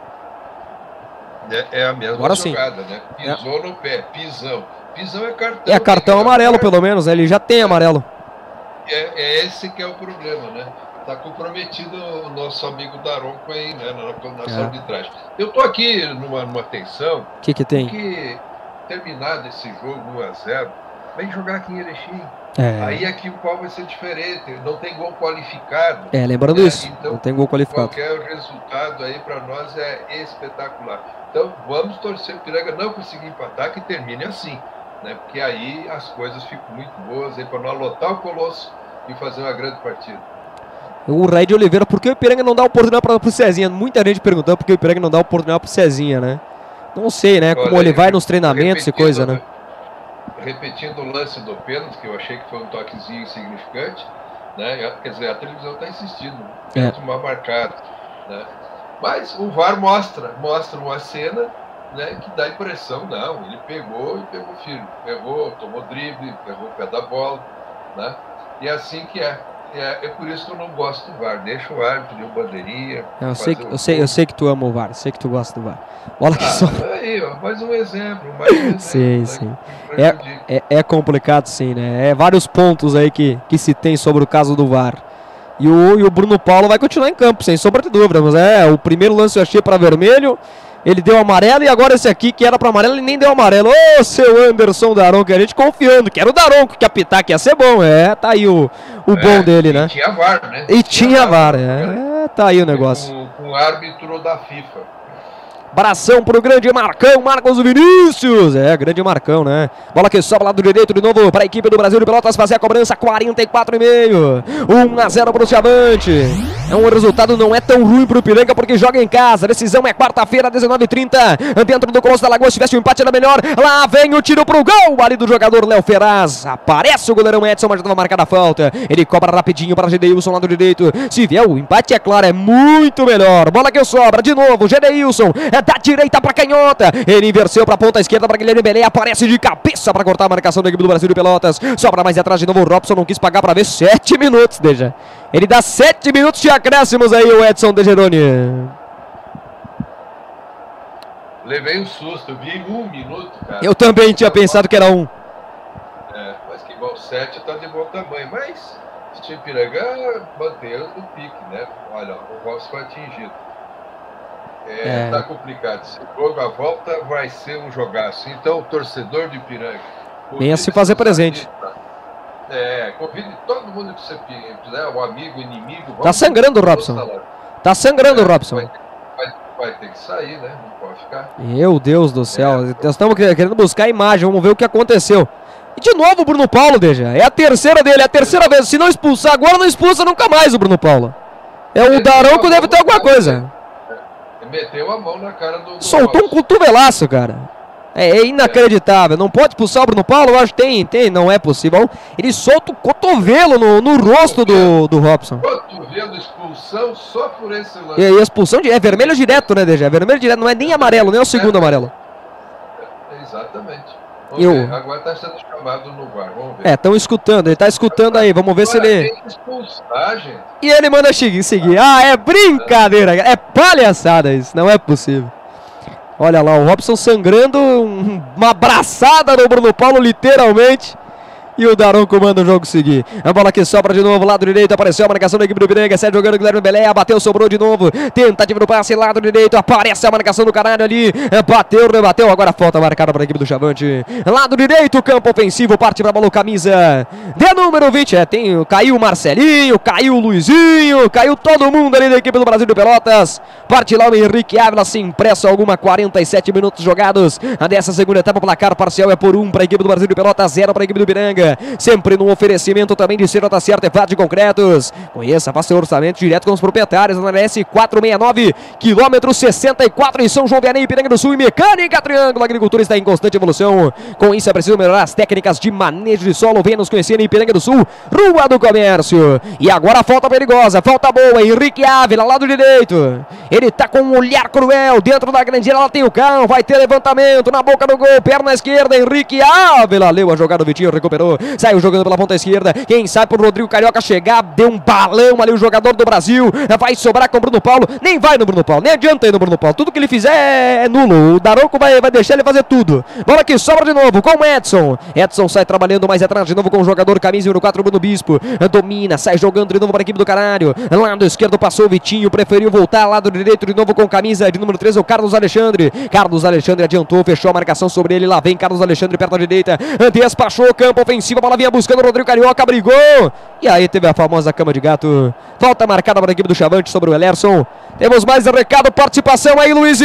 É a mesma agora jogada, sim. Né? Pisou no pé, pisão. Pisão é cartão. É cartão amarelo, pelo menos, né? Ele já tem amarelo. É esse que é o problema, né? Tá comprometido o nosso amigo Daronco aí, né? Na nossa arbitragem. Eu tô aqui numa tensão. O que tem? Porque terminado esse jogo 1-0, vem jogar aqui em Erechim. Aí aqui o qual vai ser diferente, não tem gol qualificado. Lembrando isso, então, não tem gol qualificado. Qualquer resultado aí para nós é espetacular. Então vamos torcer o Ipiranga não conseguir empatar, que termine assim, né? Porque aí as coisas ficam muito boas aí para nós lotar o Colosso e fazer uma grande partida. O Red Oliveira, por que o Ipiranga não dá oportunidade para o Cezinha? Muita gente perguntando por que o Ipiranga não dá oportunidade para o Cezinha, né? Não sei, né? Como ele vai nos treinamentos e coisa, né? Repetindo o lance do pênalti, que eu achei que foi um toquezinho insignificante, né? Quer dizer, a televisão está insistindo, pênalti mal marcado, né? Mas o VAR mostra uma cena, né, que dá a impressão, não, ele pegou e pegou firme, tomou drible, pegou o pé da bola, né? E é assim que é. É por isso que eu não gosto do VAR. Deixa o árbitro, deu bandeirinha. Eu sei que tu ama o VAR, sei que tu gosta do VAR. Bola que só. Aí, ó, mais um exemplo. Sim. É complicado, sim, né? É vários pontos aí que se tem sobre o caso do VAR. E o Bruno Paulo vai continuar em campo, sem sombra de dúvida. Mas o primeiro lance eu achei para vermelho. Ele deu amarelo e agora esse aqui que era para amarelo, ele nem deu amarelo. Ô, seu Anderson Daronco, a gente confiando que era o Daronco que ia apitar, que ia ser bom. Tá aí o bom dele, né? E tinha VAR, né? E tinha VAR, tá aí o negócio. Com o árbitro da FIFA. Abração pro grande Marcão, Marcos Vinícius. Grande Marcão, né? Bola que sobra lá do direito de novo para a equipe do Brasil de Pelotas fazer a cobrança, 44,5. 1-0 pro Chavante. Um resultado não é tão ruim pro Ipiranga porque joga em casa. Decisão é quarta-feira, 19h30. Dentro do Colosso da Lagoa, se tivesse um empate era melhor. Lá vem o tiro pro gol ali do jogador Léo Ferraz. Aparece o goleirão Edson, mas já estava marcada a falta. Ele cobra rapidinho para Gedeilson lá do direito. Se vier o empate, é claro, é muito melhor. Bola que sobra de novo, Gedeilson. Da direita para canhota. Ele inverteu para a ponta esquerda para Guilherme Belé. Aparece de cabeça para cortar a marcação da equipe do Brasil de Pelotas. Sobra mais atrás de novo. O Robson não quis pagar para ver 7 minutos, deixa. Ele dá 7 minutos de acréscimos aí, o Edson De Geroni. Levei um susto, vi 1 minuto, cara. Eu também tinha pensado que era 1. Mas que bom, 7 tá de bom tamanho. Mas o Ipiranga manteve o pique, né? Olha, o Robson foi atingido. Tá complicado. Esse jogo, a volta vai ser um jogaço. Então, o torcedor do Ipiranga venha se fazer presente. Convide todo mundo que você quiser, o amigo, o inimigo. Tá sangrando o Robson. Tá sangrando o Robson. Vai ter que sair, né? Não pode ficar. Meu Deus do céu. Nós estamos querendo buscar a imagem. Vamos ver o que aconteceu. E de novo o Bruno Paulo, Deja. É a terceira dele, é a terceira vez. Se não expulsar agora, não expulsa nunca mais o Bruno Paulo. O Daronco deve ter alguma coisa. Meteu a mão na cara do soltou um cotovelaço, cara. É inacreditável. Não pode expulsar o Bruno Paulo? Eu acho que tem. Não é possível. Ele solta o cotovelo no rosto do Robson. Cotovelo, expulsão só por esse lance. E a expulsão é vermelho direto, né, Deja? É vermelho direto, não é nem amarelo, nem o segundo amarelo. Exatamente. Vamos ver. Agora está sendo chamado no VAR. Vamos ver. Estão escutando. Ele está escutando aí. Vamos ver se ele... Tem que expulsar, gente. E ele manda seguir. É brincadeira. É palhaçada isso. Não é possível. Olha lá, o Robson sangrando. Uma abraçada no Bruno Paulo, literalmente. E o Daronco manda o jogo seguir. A bola que sobra de novo, lado direito. Apareceu a marcação da equipe do Ipiranga. Sai jogando o Guilherme Belé. Bateu, sobrou de novo. Tentativa do passe, lado direito. Aparece a marcação do caralho ali. Bateu, rebateu. Agora falta marcada para a equipe do Chavante. Lado direito, campo ofensivo. Parte para a bola, camisa de número 20. Caiu o Marcelinho, caiu o Luizinho. Caiu todo mundo ali da equipe do Brasil de Pelotas. Parte lá o Henrique Ávila. Se impressa alguma 47 minutos jogados. A dessa segunda etapa, o placar parcial é por 1 para a equipe do Brasil de Pelotas, 0 para a equipe do Ipiranga. Sempre no oferecimento também de Cerota Certa e Fad de Concretos. Conheça, faça seu orçamento direto com os proprietários na S 469, quilômetro 64 em São João Vianney, Ipiranga do Sul. E Mecânica Triângulo, a agricultura está em constante evolução. Com isso é preciso melhorar as técnicas de manejo de solo. Venha nos conhecer em Ipiranga do Sul, Rua do Comércio. E agora a falta perigosa, falta boa, Henrique Ávila, lado direito. Ele tá com um olhar cruel, dentro da grande área, ela tem o carro, vai ter levantamento na boca do gol, perna esquerda, Henrique Ávila. Leu a jogada, o Vitinho recuperou. Saiu jogando pela ponta esquerda. Quem sai pro Rodrigo Carioca chegar. Deu um balão ali o jogador do Brasil. Vai sobrar com o Bruno Paulo. Nem vai no Bruno Paulo. Nem adianta ir no Bruno Paulo. Tudo que ele fizer é nulo. O Daronco vai deixar ele fazer tudo. Bola que sobra de novo com o Edson. Edson sai trabalhando mais atrás de novo com o jogador camisa número 4, Bruno Bispo. Domina. Sai jogando de novo para a equipe do caralho. Lado esquerdo passou o Vitinho. Preferiu voltar. Lado direito de novo com camisa de número 3, o Carlos Alexandre. Carlos Alexandre adiantou. Fechou a marcação sobre ele. Lá vem Carlos Alexandre perto da direita. Despachou o campo ofensivo. A bola vinha buscando o Rodrigo Carioca, brigou. E aí teve a famosa cama de gato. Falta marcada para a equipe do Chavante sobre o Elerson. Temos mais recado, participação aí, Luiz.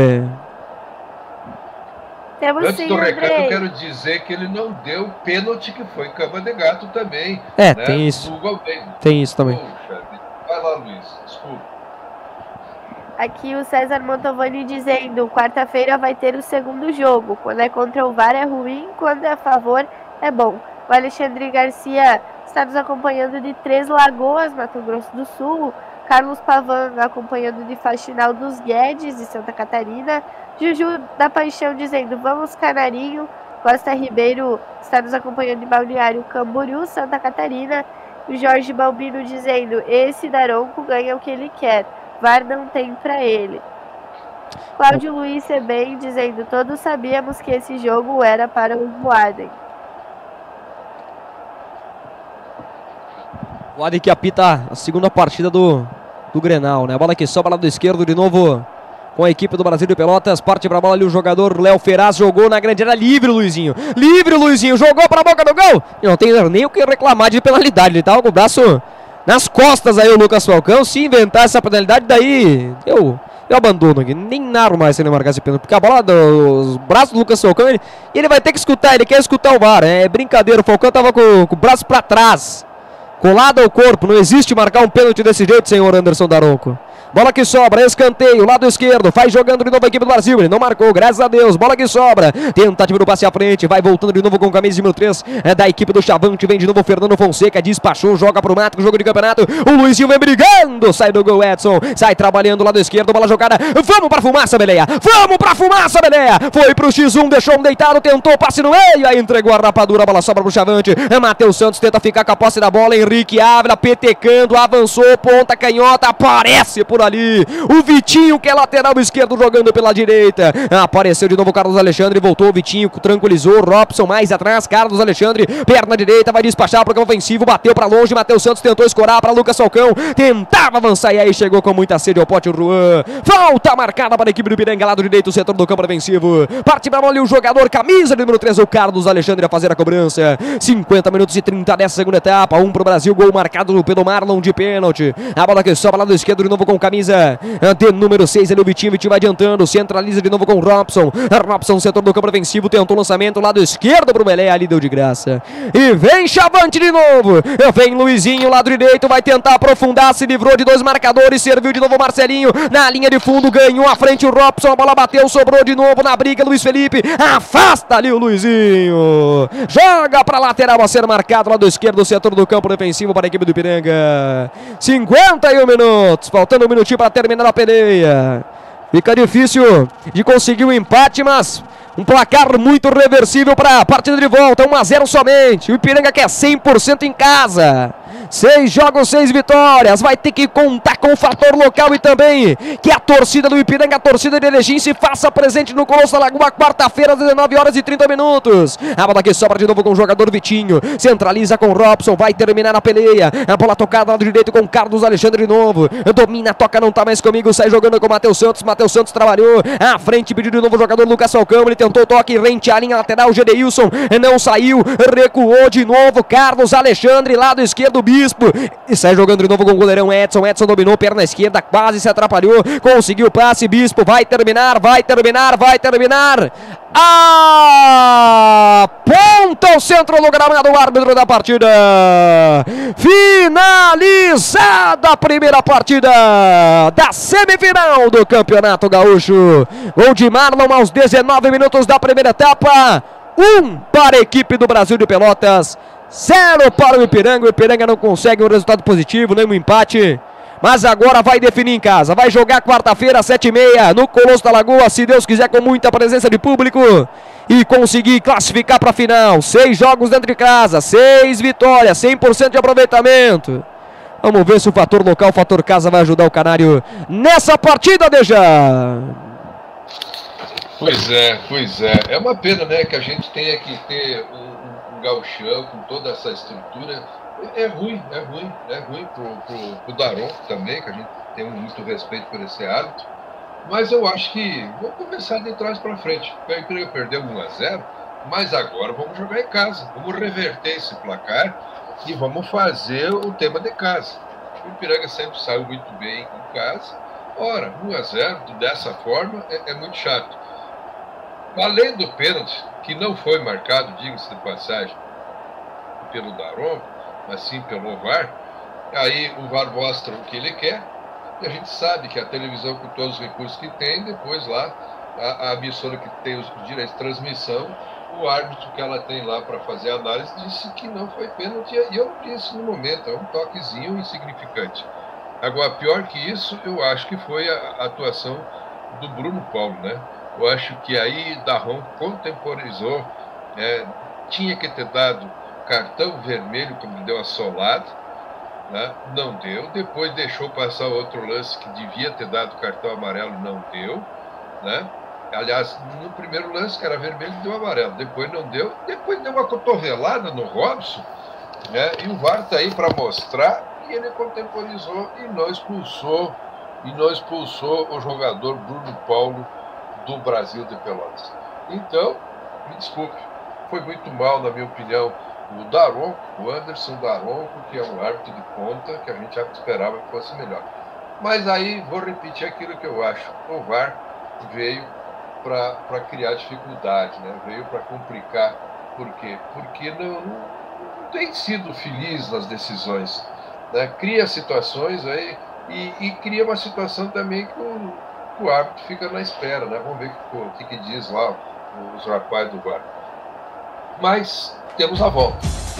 Antes do recado, eu quero dizer que ele não deu pênalti, que foi cama de gato também. Tem isso. Tem isso também. Poxa, vai lá, Luiz, desculpa. Aqui o César Montovani dizendo: quarta-feira vai ter o segundo jogo. Quando é contra o VAR é ruim, quando é a favor é bom. O Alexandre Garcia está nos acompanhando de Três Lagoas, Mato Grosso do Sul. Carlos Pavan acompanhando de Faxinal dos Guedes, de Santa Catarina. Juju da Paixão dizendo: vamos Canarinho. Costa Ribeiro está nos acompanhando de Balneário Camboriú, Santa Catarina. O Jorge Balbino dizendo: esse Daronco ganha o que ele quer. VAR não tem pra ele. Cláudio Luiz Sebem dizendo: todos sabíamos que esse jogo era para o Voaden. O Adi que apita a segunda partida do Grenal, né? A bola que sobra lá do esquerdo de novo com a equipe do Brasil de Pelotas. Parte pra bola ali o jogador Léo Ferraz. Jogou na grande área. Livre o Luizinho. Livre o Luizinho. Jogou pra boca do gol. E não tem nem o que reclamar de penalidade. Ele tava com o braço nas costas aí o Lucas Falcão. Se inventar essa penalidade daí, eu abandono aqui. Nem narro mais se ele marcar esse pênalti. Porque a bola dos braços do Lucas Falcão, ele vai ter que escutar. Ele quer escutar o VAR. É brincadeira. O Falcão tava com o braço pra trás, colado ao corpo. Não existe marcar um pênalti desse jeito, senhor Anderson Daronco. Bola que sobra, escanteio, lado esquerdo, vai jogando de novo a equipe do Brasil, ele não marcou, graças a Deus, bola que sobra, tentativa do passe à frente, vai voltando de novo com camisa número 3, da equipe do Chavante, vem de novo o Fernando Fonseca, despachou, joga pro mato, jogo de campeonato, o Luizinho vem brigando, sai do gol Edson, sai trabalhando lado esquerdo, bola jogada, vamos pra fumaça, Beleia, foi pro X1, deixou um deitado, tentou, passe no meio, aí entregou a rapadura, a bola sobra pro Chavante, Matheus Santos tenta ficar com a posse da bola, Henrique Ávila petecando, avançou, ponta canhota, aparece por ali, o Vitinho que é lateral esquerdo jogando pela direita, apareceu de novo o Carlos Alexandre, voltou o Vitinho, tranquilizou, Robson mais atrás, Carlos Alexandre, perna direita, vai despachar para o campo ofensivo, bateu para longe, Matheus Santos tentou escorar para Lucas Falcão, tentava avançar e aí chegou com muita sede ao pote o Juan, falta marcada para a equipe do Ipiranga, lado direito, setor do campo defensivo, parte para ali o jogador, camisa número 3, o Carlos Alexandre a fazer a cobrança, 50 minutos e 30 dessa segunda etapa, 1 pro Brasil, gol marcado pelo Marlon de pênalti, a bola que sobra lado esquerdo de novo com camisa de número 6, ali o Vitinho vai adiantando, centraliza de novo com o Robson, setor do campo defensivo, tentou o lançamento, lado esquerdo pro Belé, ali deu de graça, e vem Chavante de novo, vem Luizinho, lado direito, vai tentar aprofundar, se livrou de 2 marcadores, serviu de novo o Marcelinho, na linha de fundo, ganhou à frente o Robson, a bola bateu, sobrou de novo na briga, Luiz Felipe, afasta ali o Luizinho, joga pra lateral a ser marcado, lado esquerdo, setor do campo defensivo para a equipe do Ipiranga, 51 minutos, faltando um minutinho para terminar a peleia. Fica difícil de conseguir um empate, mas um placar muito reversível para a partida de volta. 1-0 somente. O Ipiranga quer 100% em casa. 6 jogos, 6 vitórias. Vai ter que contar com o fator local e também que a torcida do Ipiranga, a torcida de Erechim, se faça presente no Colosso da Lagoa, quarta-feira, às 19 horas e 30 minutos. A bola que sobra de novo com o jogador Vitinho. Centraliza com o Robson, vai terminar a peleia. A bola tocada lado direito com Carlos Alexandre de novo. Domina, toca, não tá mais comigo. Sai jogando com o Matheus Santos. Matheus Santos trabalhou. À frente, pediu de novo o jogador Lucas Falcão. Ele tentou o toque, rente a linha lateral. Gedeilson não saiu. Recuou de novo. Carlos Alexandre, lado esquerdo, Bispo. E sai jogando de novo com o goleirão Edson. Edson dominou, perna esquerda, quase se atrapalhou. Conseguiu o passe, Bispo. Vai terminar. Aponta o centro do gramado, o árbitro da partida. Finalizada a primeira partida da semifinal do Campeonato Gaúcho. Gol de Marlon aos 19 minutos da primeira etapa. 1 para a equipe do Brasil de Pelotas, 0 para o Ipiranga. O Ipiranga não consegue um resultado positivo, nem um empate. Mas agora vai definir em casa. Vai jogar quarta-feira, 7h30, no Colosso da Lagoa, se Deus quiser, com muita presença de público. E conseguir classificar para a final. 6 jogos dentro de casa, 6 vitórias, 100% de aproveitamento. Vamos ver se o fator local, o fator casa vai ajudar o Canário nessa partida, Deja. Pois é. É uma pena, né, que a gente tenha que ter um gauchão com toda essa estrutura. É ruim pro Daronco também, que a gente tem muito respeito por esse árbitro. Mas eu acho que vamos começar de trás para frente. O Ipiranga perdeu 1-0, mas agora vamos jogar em casa. Vamos reverter esse placar e vamos fazer o tema de casa. O Ipiranga sempre saiu muito bem em casa. Ora, 1-0 dessa forma é muito chato. Além do pênalti, que não foi marcado, diga-se de passagem, pelo Daronco, mas sim pelo VAR, aí o VAR mostra o que ele quer, e a gente sabe que a televisão, com todos os recursos que tem, depois lá, a emissora que tem os direitos de transmissão, o árbitro que ela tem lá para fazer a análise disse que não foi pênalti, e eu disse no momento, é um toquezinho insignificante. Agora, pior que isso, eu acho que foi a atuação do Bruno Paulo, né? Eu acho que aí Daronco contemporizou, tinha que ter dado cartão vermelho, como deu a solada, né? Não deu. Depois deixou passar outro lance que devia ter dado cartão amarelo, não deu, né? Aliás, no primeiro lance, que era vermelho, deu amarelo. Depois não deu. Depois deu uma cotovelada no Robson, né? E o VAR está aí para mostrar, e ele contemporizou e não expulsou o jogador Bruno Paulo do Brasil de Pelotas. Então, me desculpe, foi muito mal, na minha opinião, o Daronco, o Anderson Daronco, que é um árbitro de ponta, que a gente já esperava que fosse melhor. Mas aí, vou repetir aquilo que eu acho, o VAR veio para criar dificuldade, né? Veio para complicar. Por quê? Porque não tem sido feliz nas decisões, né? Cria situações aí e cria uma situação também que o árbitro fica na espera, né? Vamos ver o que diz lá os rapazes do VAR. Mas temos a volta.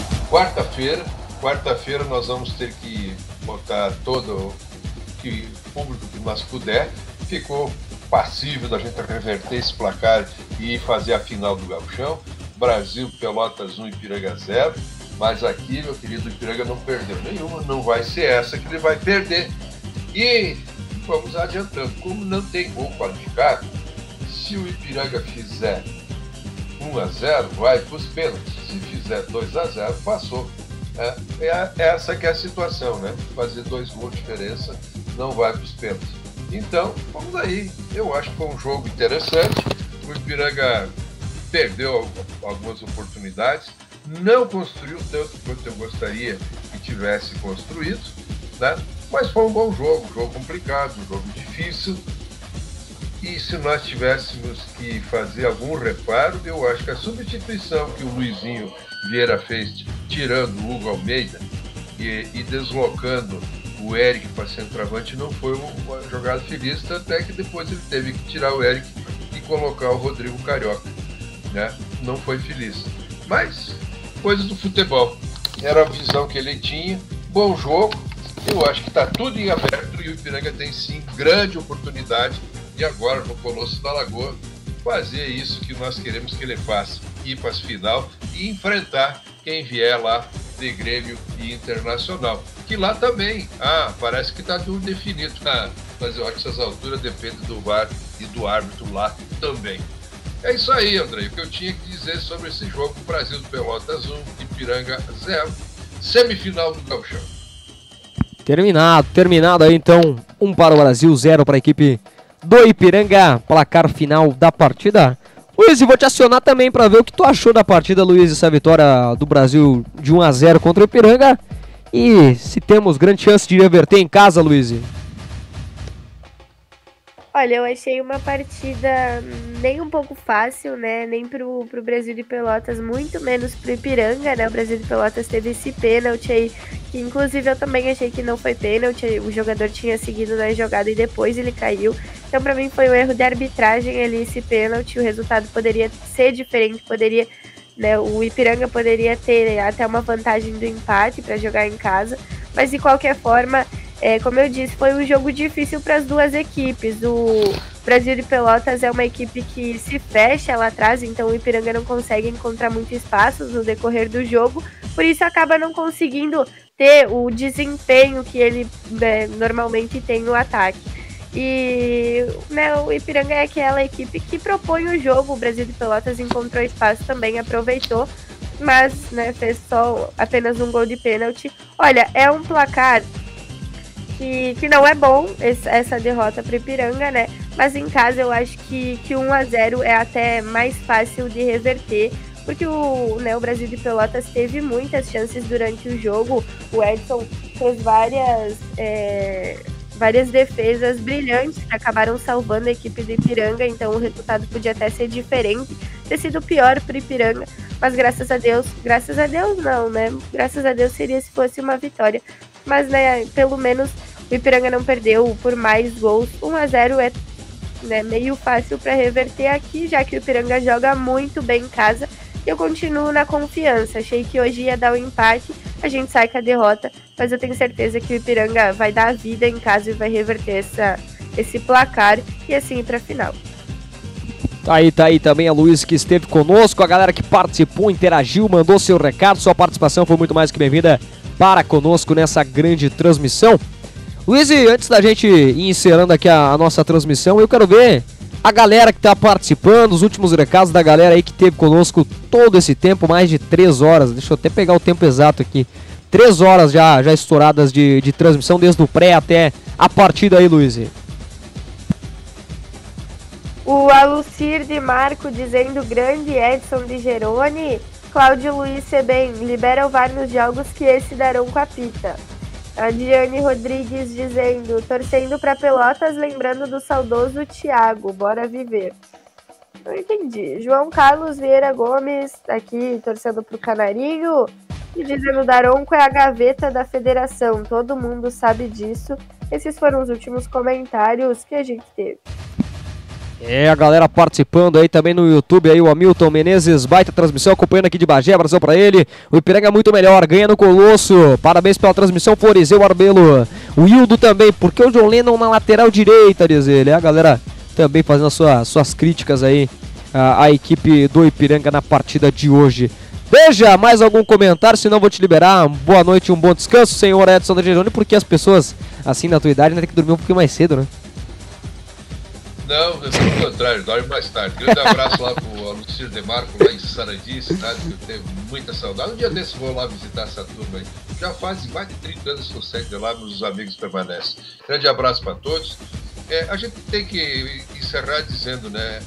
Quarta-feira nós vamos ter que botar todo o público que nós puder. Ficou passível da gente reverter esse placar e fazer a final do Gauchão. Brasil, Pelotas 1, Ipiranga 0. Mas aqui, meu querido, Ipiranga não perdeu nenhuma. Não vai ser essa que ele vai perder. E vamos adiantando. Como não tem gol qualificado, se o Ipiranga fizer 1-0, vai para os pênaltis. Se fizer 2-0, passou. Essa que é a situação, né? Fazer 2 gols de diferença, não vai para os pênaltis. Então, vamos aí. Eu acho que foi um jogo interessante. O Ipiranga perdeu algumas oportunidades, não construiu tanto quanto eu gostaria que tivesse construído, né? Mas foi um bom jogo, um jogo complicado, um jogo difícil. E se nós tivéssemos que fazer algum reparo, eu acho que a substituição que o Luizinho Vieira fez, tirando o Hugo Almeida e deslocando o Eric para centroavante, não foi uma jogada feliz, tanto é que depois ele teve que tirar o Eric e colocar o Rodrigo Carioca, né? Não foi feliz. Mas, coisas do futebol. Era a visão que ele tinha. Bom jogo. Eu acho que está tudo em aberto e o Ipiranga tem sim grande oportunidade. E agora, no Colosso da Lagoa, fazer isso que nós queremos que ele faça. Ir para as final e enfrentar quem vier lá de Grêmio e Internacional. Que lá também, parece que está tudo definido. Mas eu acho que essas alturas dependem do VAR e do árbitro lá também. É isso aí, André. O que eu tinha que dizer sobre esse jogo: Brasil do Pelotas 1, Ipiranga 0. Semifinal do Gauchão. Terminado aí então. 1 para o Brasil, 0 para a equipe do Ipiranga. Placar final da partida. Luiz, vou te acionar também para ver o que tu achou da partida, Luiz, essa vitória do Brasil de 1-0 contra o Ipiranga. E se temos grande chance de reverter em casa, Luiz. Olha, eu achei uma partida nem um pouco fácil, né? Nem pro Brasil de Pelotas, muito menos pro Ipiranga, né? O Brasil de Pelotas teve esse pênalti aí, que inclusive eu também achei que não foi pênalti. O jogador tinha seguido na jogada e depois ele caiu. Então, pra mim, foi um erro de arbitragem ali, esse pênalti. O resultado poderia ser diferente, poderia, né? O Ipiranga poderia ter até uma vantagem do empate para jogar em casa. Mas, de qualquer forma, como eu disse, foi um jogo difícil para as duas equipes. O Brasil de Pelotas é uma equipe que se fecha lá atrás, então o Ipiranga não consegue encontrar muito espaço no decorrer do jogo, por isso acaba não conseguindo ter o desempenho que ele, né, normalmente tem no ataque. E, né, o Ipiranga é aquela equipe que propõe o jogo. O Brasil de Pelotas encontrou espaço também, aproveitou, mas, né, fez só apenas um gol de pênalti. Olha, é um placar que não é bom, essa derrota para o Ipiranga, né? Mas em casa eu acho que 1-0 é até mais fácil de reverter, porque o Brasil de Pelotas teve muitas chances durante o jogo. O Edson fez várias defesas brilhantes que acabaram salvando a equipe do Ipiranga, então o resultado podia até ser diferente, ter sido pior para o Ipiranga, mas graças a Deus não, né? Graças a Deus seria se fosse uma vitória. Mas, né, pelo menos o Ipiranga não perdeu por mais gols. 1-0 é, né, meio fácil para reverter aqui, já que o Ipiranga joga muito bem em casa. Eu continuo na confiança. Achei que hoje ia dar um empate, a gente sai com a derrota, mas eu tenho certeza que o Ipiranga vai dar a vida em casa e vai reverter esse placar e assim ir para a final. Tá aí também a Luiz, que esteve conosco, a galera que participou, interagiu, mandou seu recado, sua participação foi muito mais que bem-vinda para conosco nessa grande transmissão. Luiz, antes da gente ir encerrando aqui a nossa transmissão, eu quero ver a galera que tá participando, os últimos recados da galera aí que teve conosco todo esse tempo, mais de 3 horas. Deixa eu até pegar o tempo exato aqui. 3 horas já estouradas de transmissão, desde o pré até a partida aí, Luiz. O Alucir de Marco dizendo grande Edson de Geroni. Cláudio Luiz Sebem, libera o VAR nos jogos que esse darão com a pita. A Diane Rodrigues dizendo, torcendo pra Pelotas, lembrando do saudoso Thiago, bora viver. Não entendi. João Carlos Vieira Gomes, aqui torcendo pro Canarinho, e dizendo, Daronco é a gaveta da federação, todo mundo sabe disso. Esses foram os últimos comentários que a gente teve. A galera participando aí também no YouTube, aí o Hamilton Menezes, baita transmissão, acompanhando aqui de Bagé, abração pra ele. O Ipiranga é muito melhor, ganha no Colosso, parabéns pela transmissão, Florizeu Arbelo. O Hildo também, porque o John Lennon na lateral direita, diz ele. A galera também fazendo as suas críticas aí à equipe do Ipiranga na partida de hoje. Veja mais algum comentário, senão vou te liberar. Boa noite e um bom descanso, senhor Edson de Geroni, porque as pessoas assim na tua idade ainda tem que dormir um pouquinho mais cedo, né? Não, pelo contrário, dorme mais tarde. Grande abraço lá pro Alucir de Marco, lá em Sarandi, cidade que eu tenho muita saudade. Um dia desse vou lá visitar essa turma aí. Já faz mais de 30 anos que eu saio de lá, meus amigos permanecem. Grande abraço para todos. A gente tem que encerrar dizendo, né,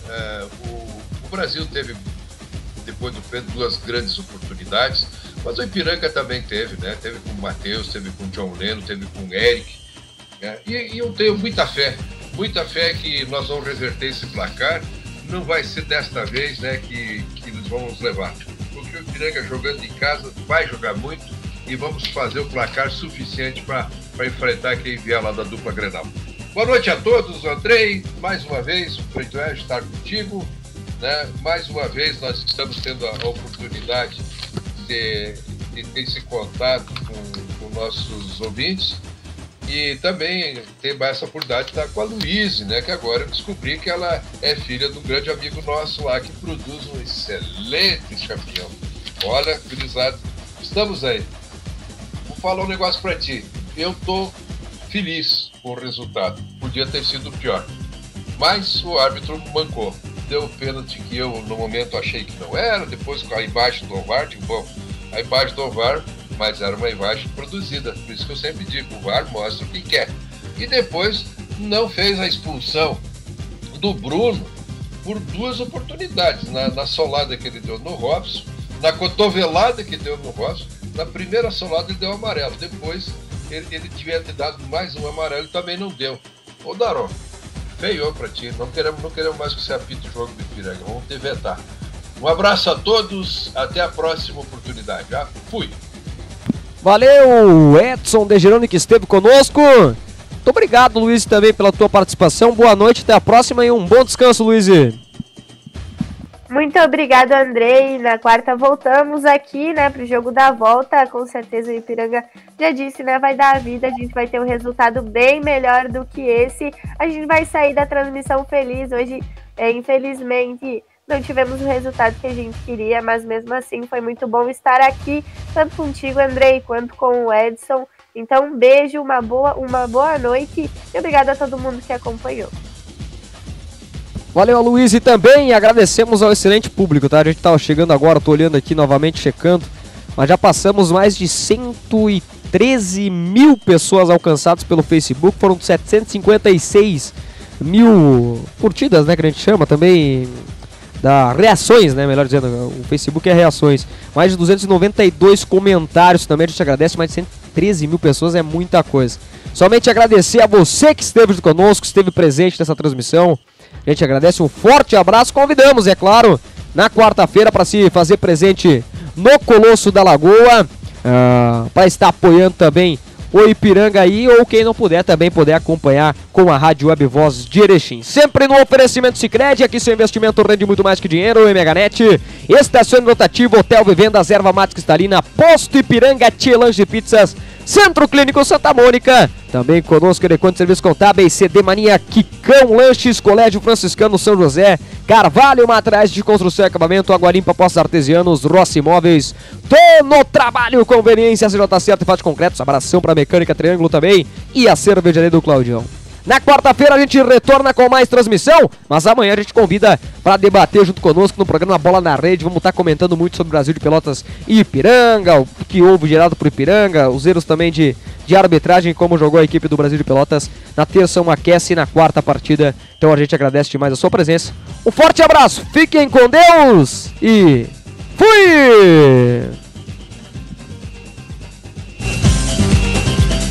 o Brasil teve, depois do Pedro, 2 grandes oportunidades, mas o Ipiranga também teve, né? Teve com o Matheus, teve com o John Lennon, teve com o Eric, né? E eu tenho muita fé que nós vamos reverter esse placar. Não vai ser desta vez, né, que eles vão nos levar, porque o Ipiranga jogando em casa vai jogar muito e vamos fazer o placar suficiente para enfrentar quem vier lá da dupla Grenal. Boa noite a todos, Andrei, mais uma vez, um privilégio estar contigo, né? Mais uma vez nós estamos tendo a oportunidade de ter esse contato com nossos ouvintes. E também tem essa oportunidade de estar com a Luíse, né? Que agora eu descobri que ela é filha de um grande amigo nosso lá, que produz um excelente champignon. Olha, gurizada, estamos aí. Vou falar um negócio pra ti. Eu tô feliz com o resultado. Podia ter sido pior. Mas o árbitro mancou. Deu o pênalti que eu, no momento, achei que não era. Depois, com a imagem do VAR, digo, bom, a imagem do VAR, mas era uma imagem produzida. Por isso que eu sempre digo, o VAR mostra o que quer. E depois não fez a expulsão do Bruno por 2 oportunidades. Na solada que ele deu no Robson, na cotovelada que deu no Robson. Na primeira solada ele deu amarelo. Depois ele devia ter dado mais um amarelo e também não deu. Ô Daron, feiou pra ti. Não queremos mais que você apite o jogo do Ipiranga. Vamos te vetar. Um abraço a todos. Até a próxima oportunidade. Já fui. Valeu, Edson de Geroni, que esteve conosco. Muito obrigado, Luiz, também pela tua participação. Boa noite, até a próxima e um bom descanso, Luiz. Muito obrigado, Andrei. Na quarta voltamos aqui, né, pro jogo da volta. Com certeza o Ipiranga, já disse, né, vai dar a vida. A gente vai ter um resultado bem melhor do que esse. A gente vai sair da transmissão feliz. Hoje, infelizmente, não tivemos o resultado que a gente queria, mas mesmo assim foi muito bom estar aqui, tanto contigo, Andrei, quanto com o Edson. Então, um beijo, uma boa noite e obrigado a todo mundo que acompanhou. Valeu, Luiz, e também agradecemos ao excelente público, tá? A gente tava chegando agora, tô olhando aqui novamente, checando, mas já passamos mais de 113 mil pessoas alcançadas pelo Facebook, foram 756 mil curtidas, né, que a gente chama também... reações, né, melhor dizendo, o Facebook é reações, mais de 292 comentários também, a gente agradece, mais de 113 mil pessoas, é muita coisa. Somente agradecer a você que esteve conosco, esteve presente nessa transmissão, a gente agradece, um forte abraço, convidamos, é claro, na quarta-feira para se fazer presente no Colosso da Lagoa, para estar apoiando também o Ipiranga aí, ou quem não puder também poder acompanhar com a Rádio Web Voz de Erechim. Sempre no oferecimento Sicredi, aqui seu investimento rende muito mais que dinheiro. MHNet, Estação Rotativo, Hotel Vivendas, Erva Mate Cristalina, Posto Ipiranga, Tia Lanche Pizzas, Centro Clínico Santa Mônica. Também conosco, Ereconte Serviços Contábeis, CD Mania, Quicão Lanches, Colégio Franciscano São José, Carvalho Materiais de Construção e Acabamento, Água Limpa, Postos Artesianos, Rossi Imóveis, tô no trabalho, conveniência, CJ Certo e Faz Concretos, abração para Mecânica Triângulo também e a Cervejaria do Claudião. Na quarta-feira a gente retorna com mais transmissão, mas amanhã a gente convida para debater junto conosco no programa Bola na Rede. Vamos estar comentando muito sobre o Brasil de Pelotas e Ipiranga, o que houve gerado por Ipiranga, os erros também de arbitragem, como jogou a equipe do Brasil de Pelotas. Na terça uma aquece e na quarta partida. Então a gente agradece demais a sua presença. Um forte abraço, fiquem com Deus e fui!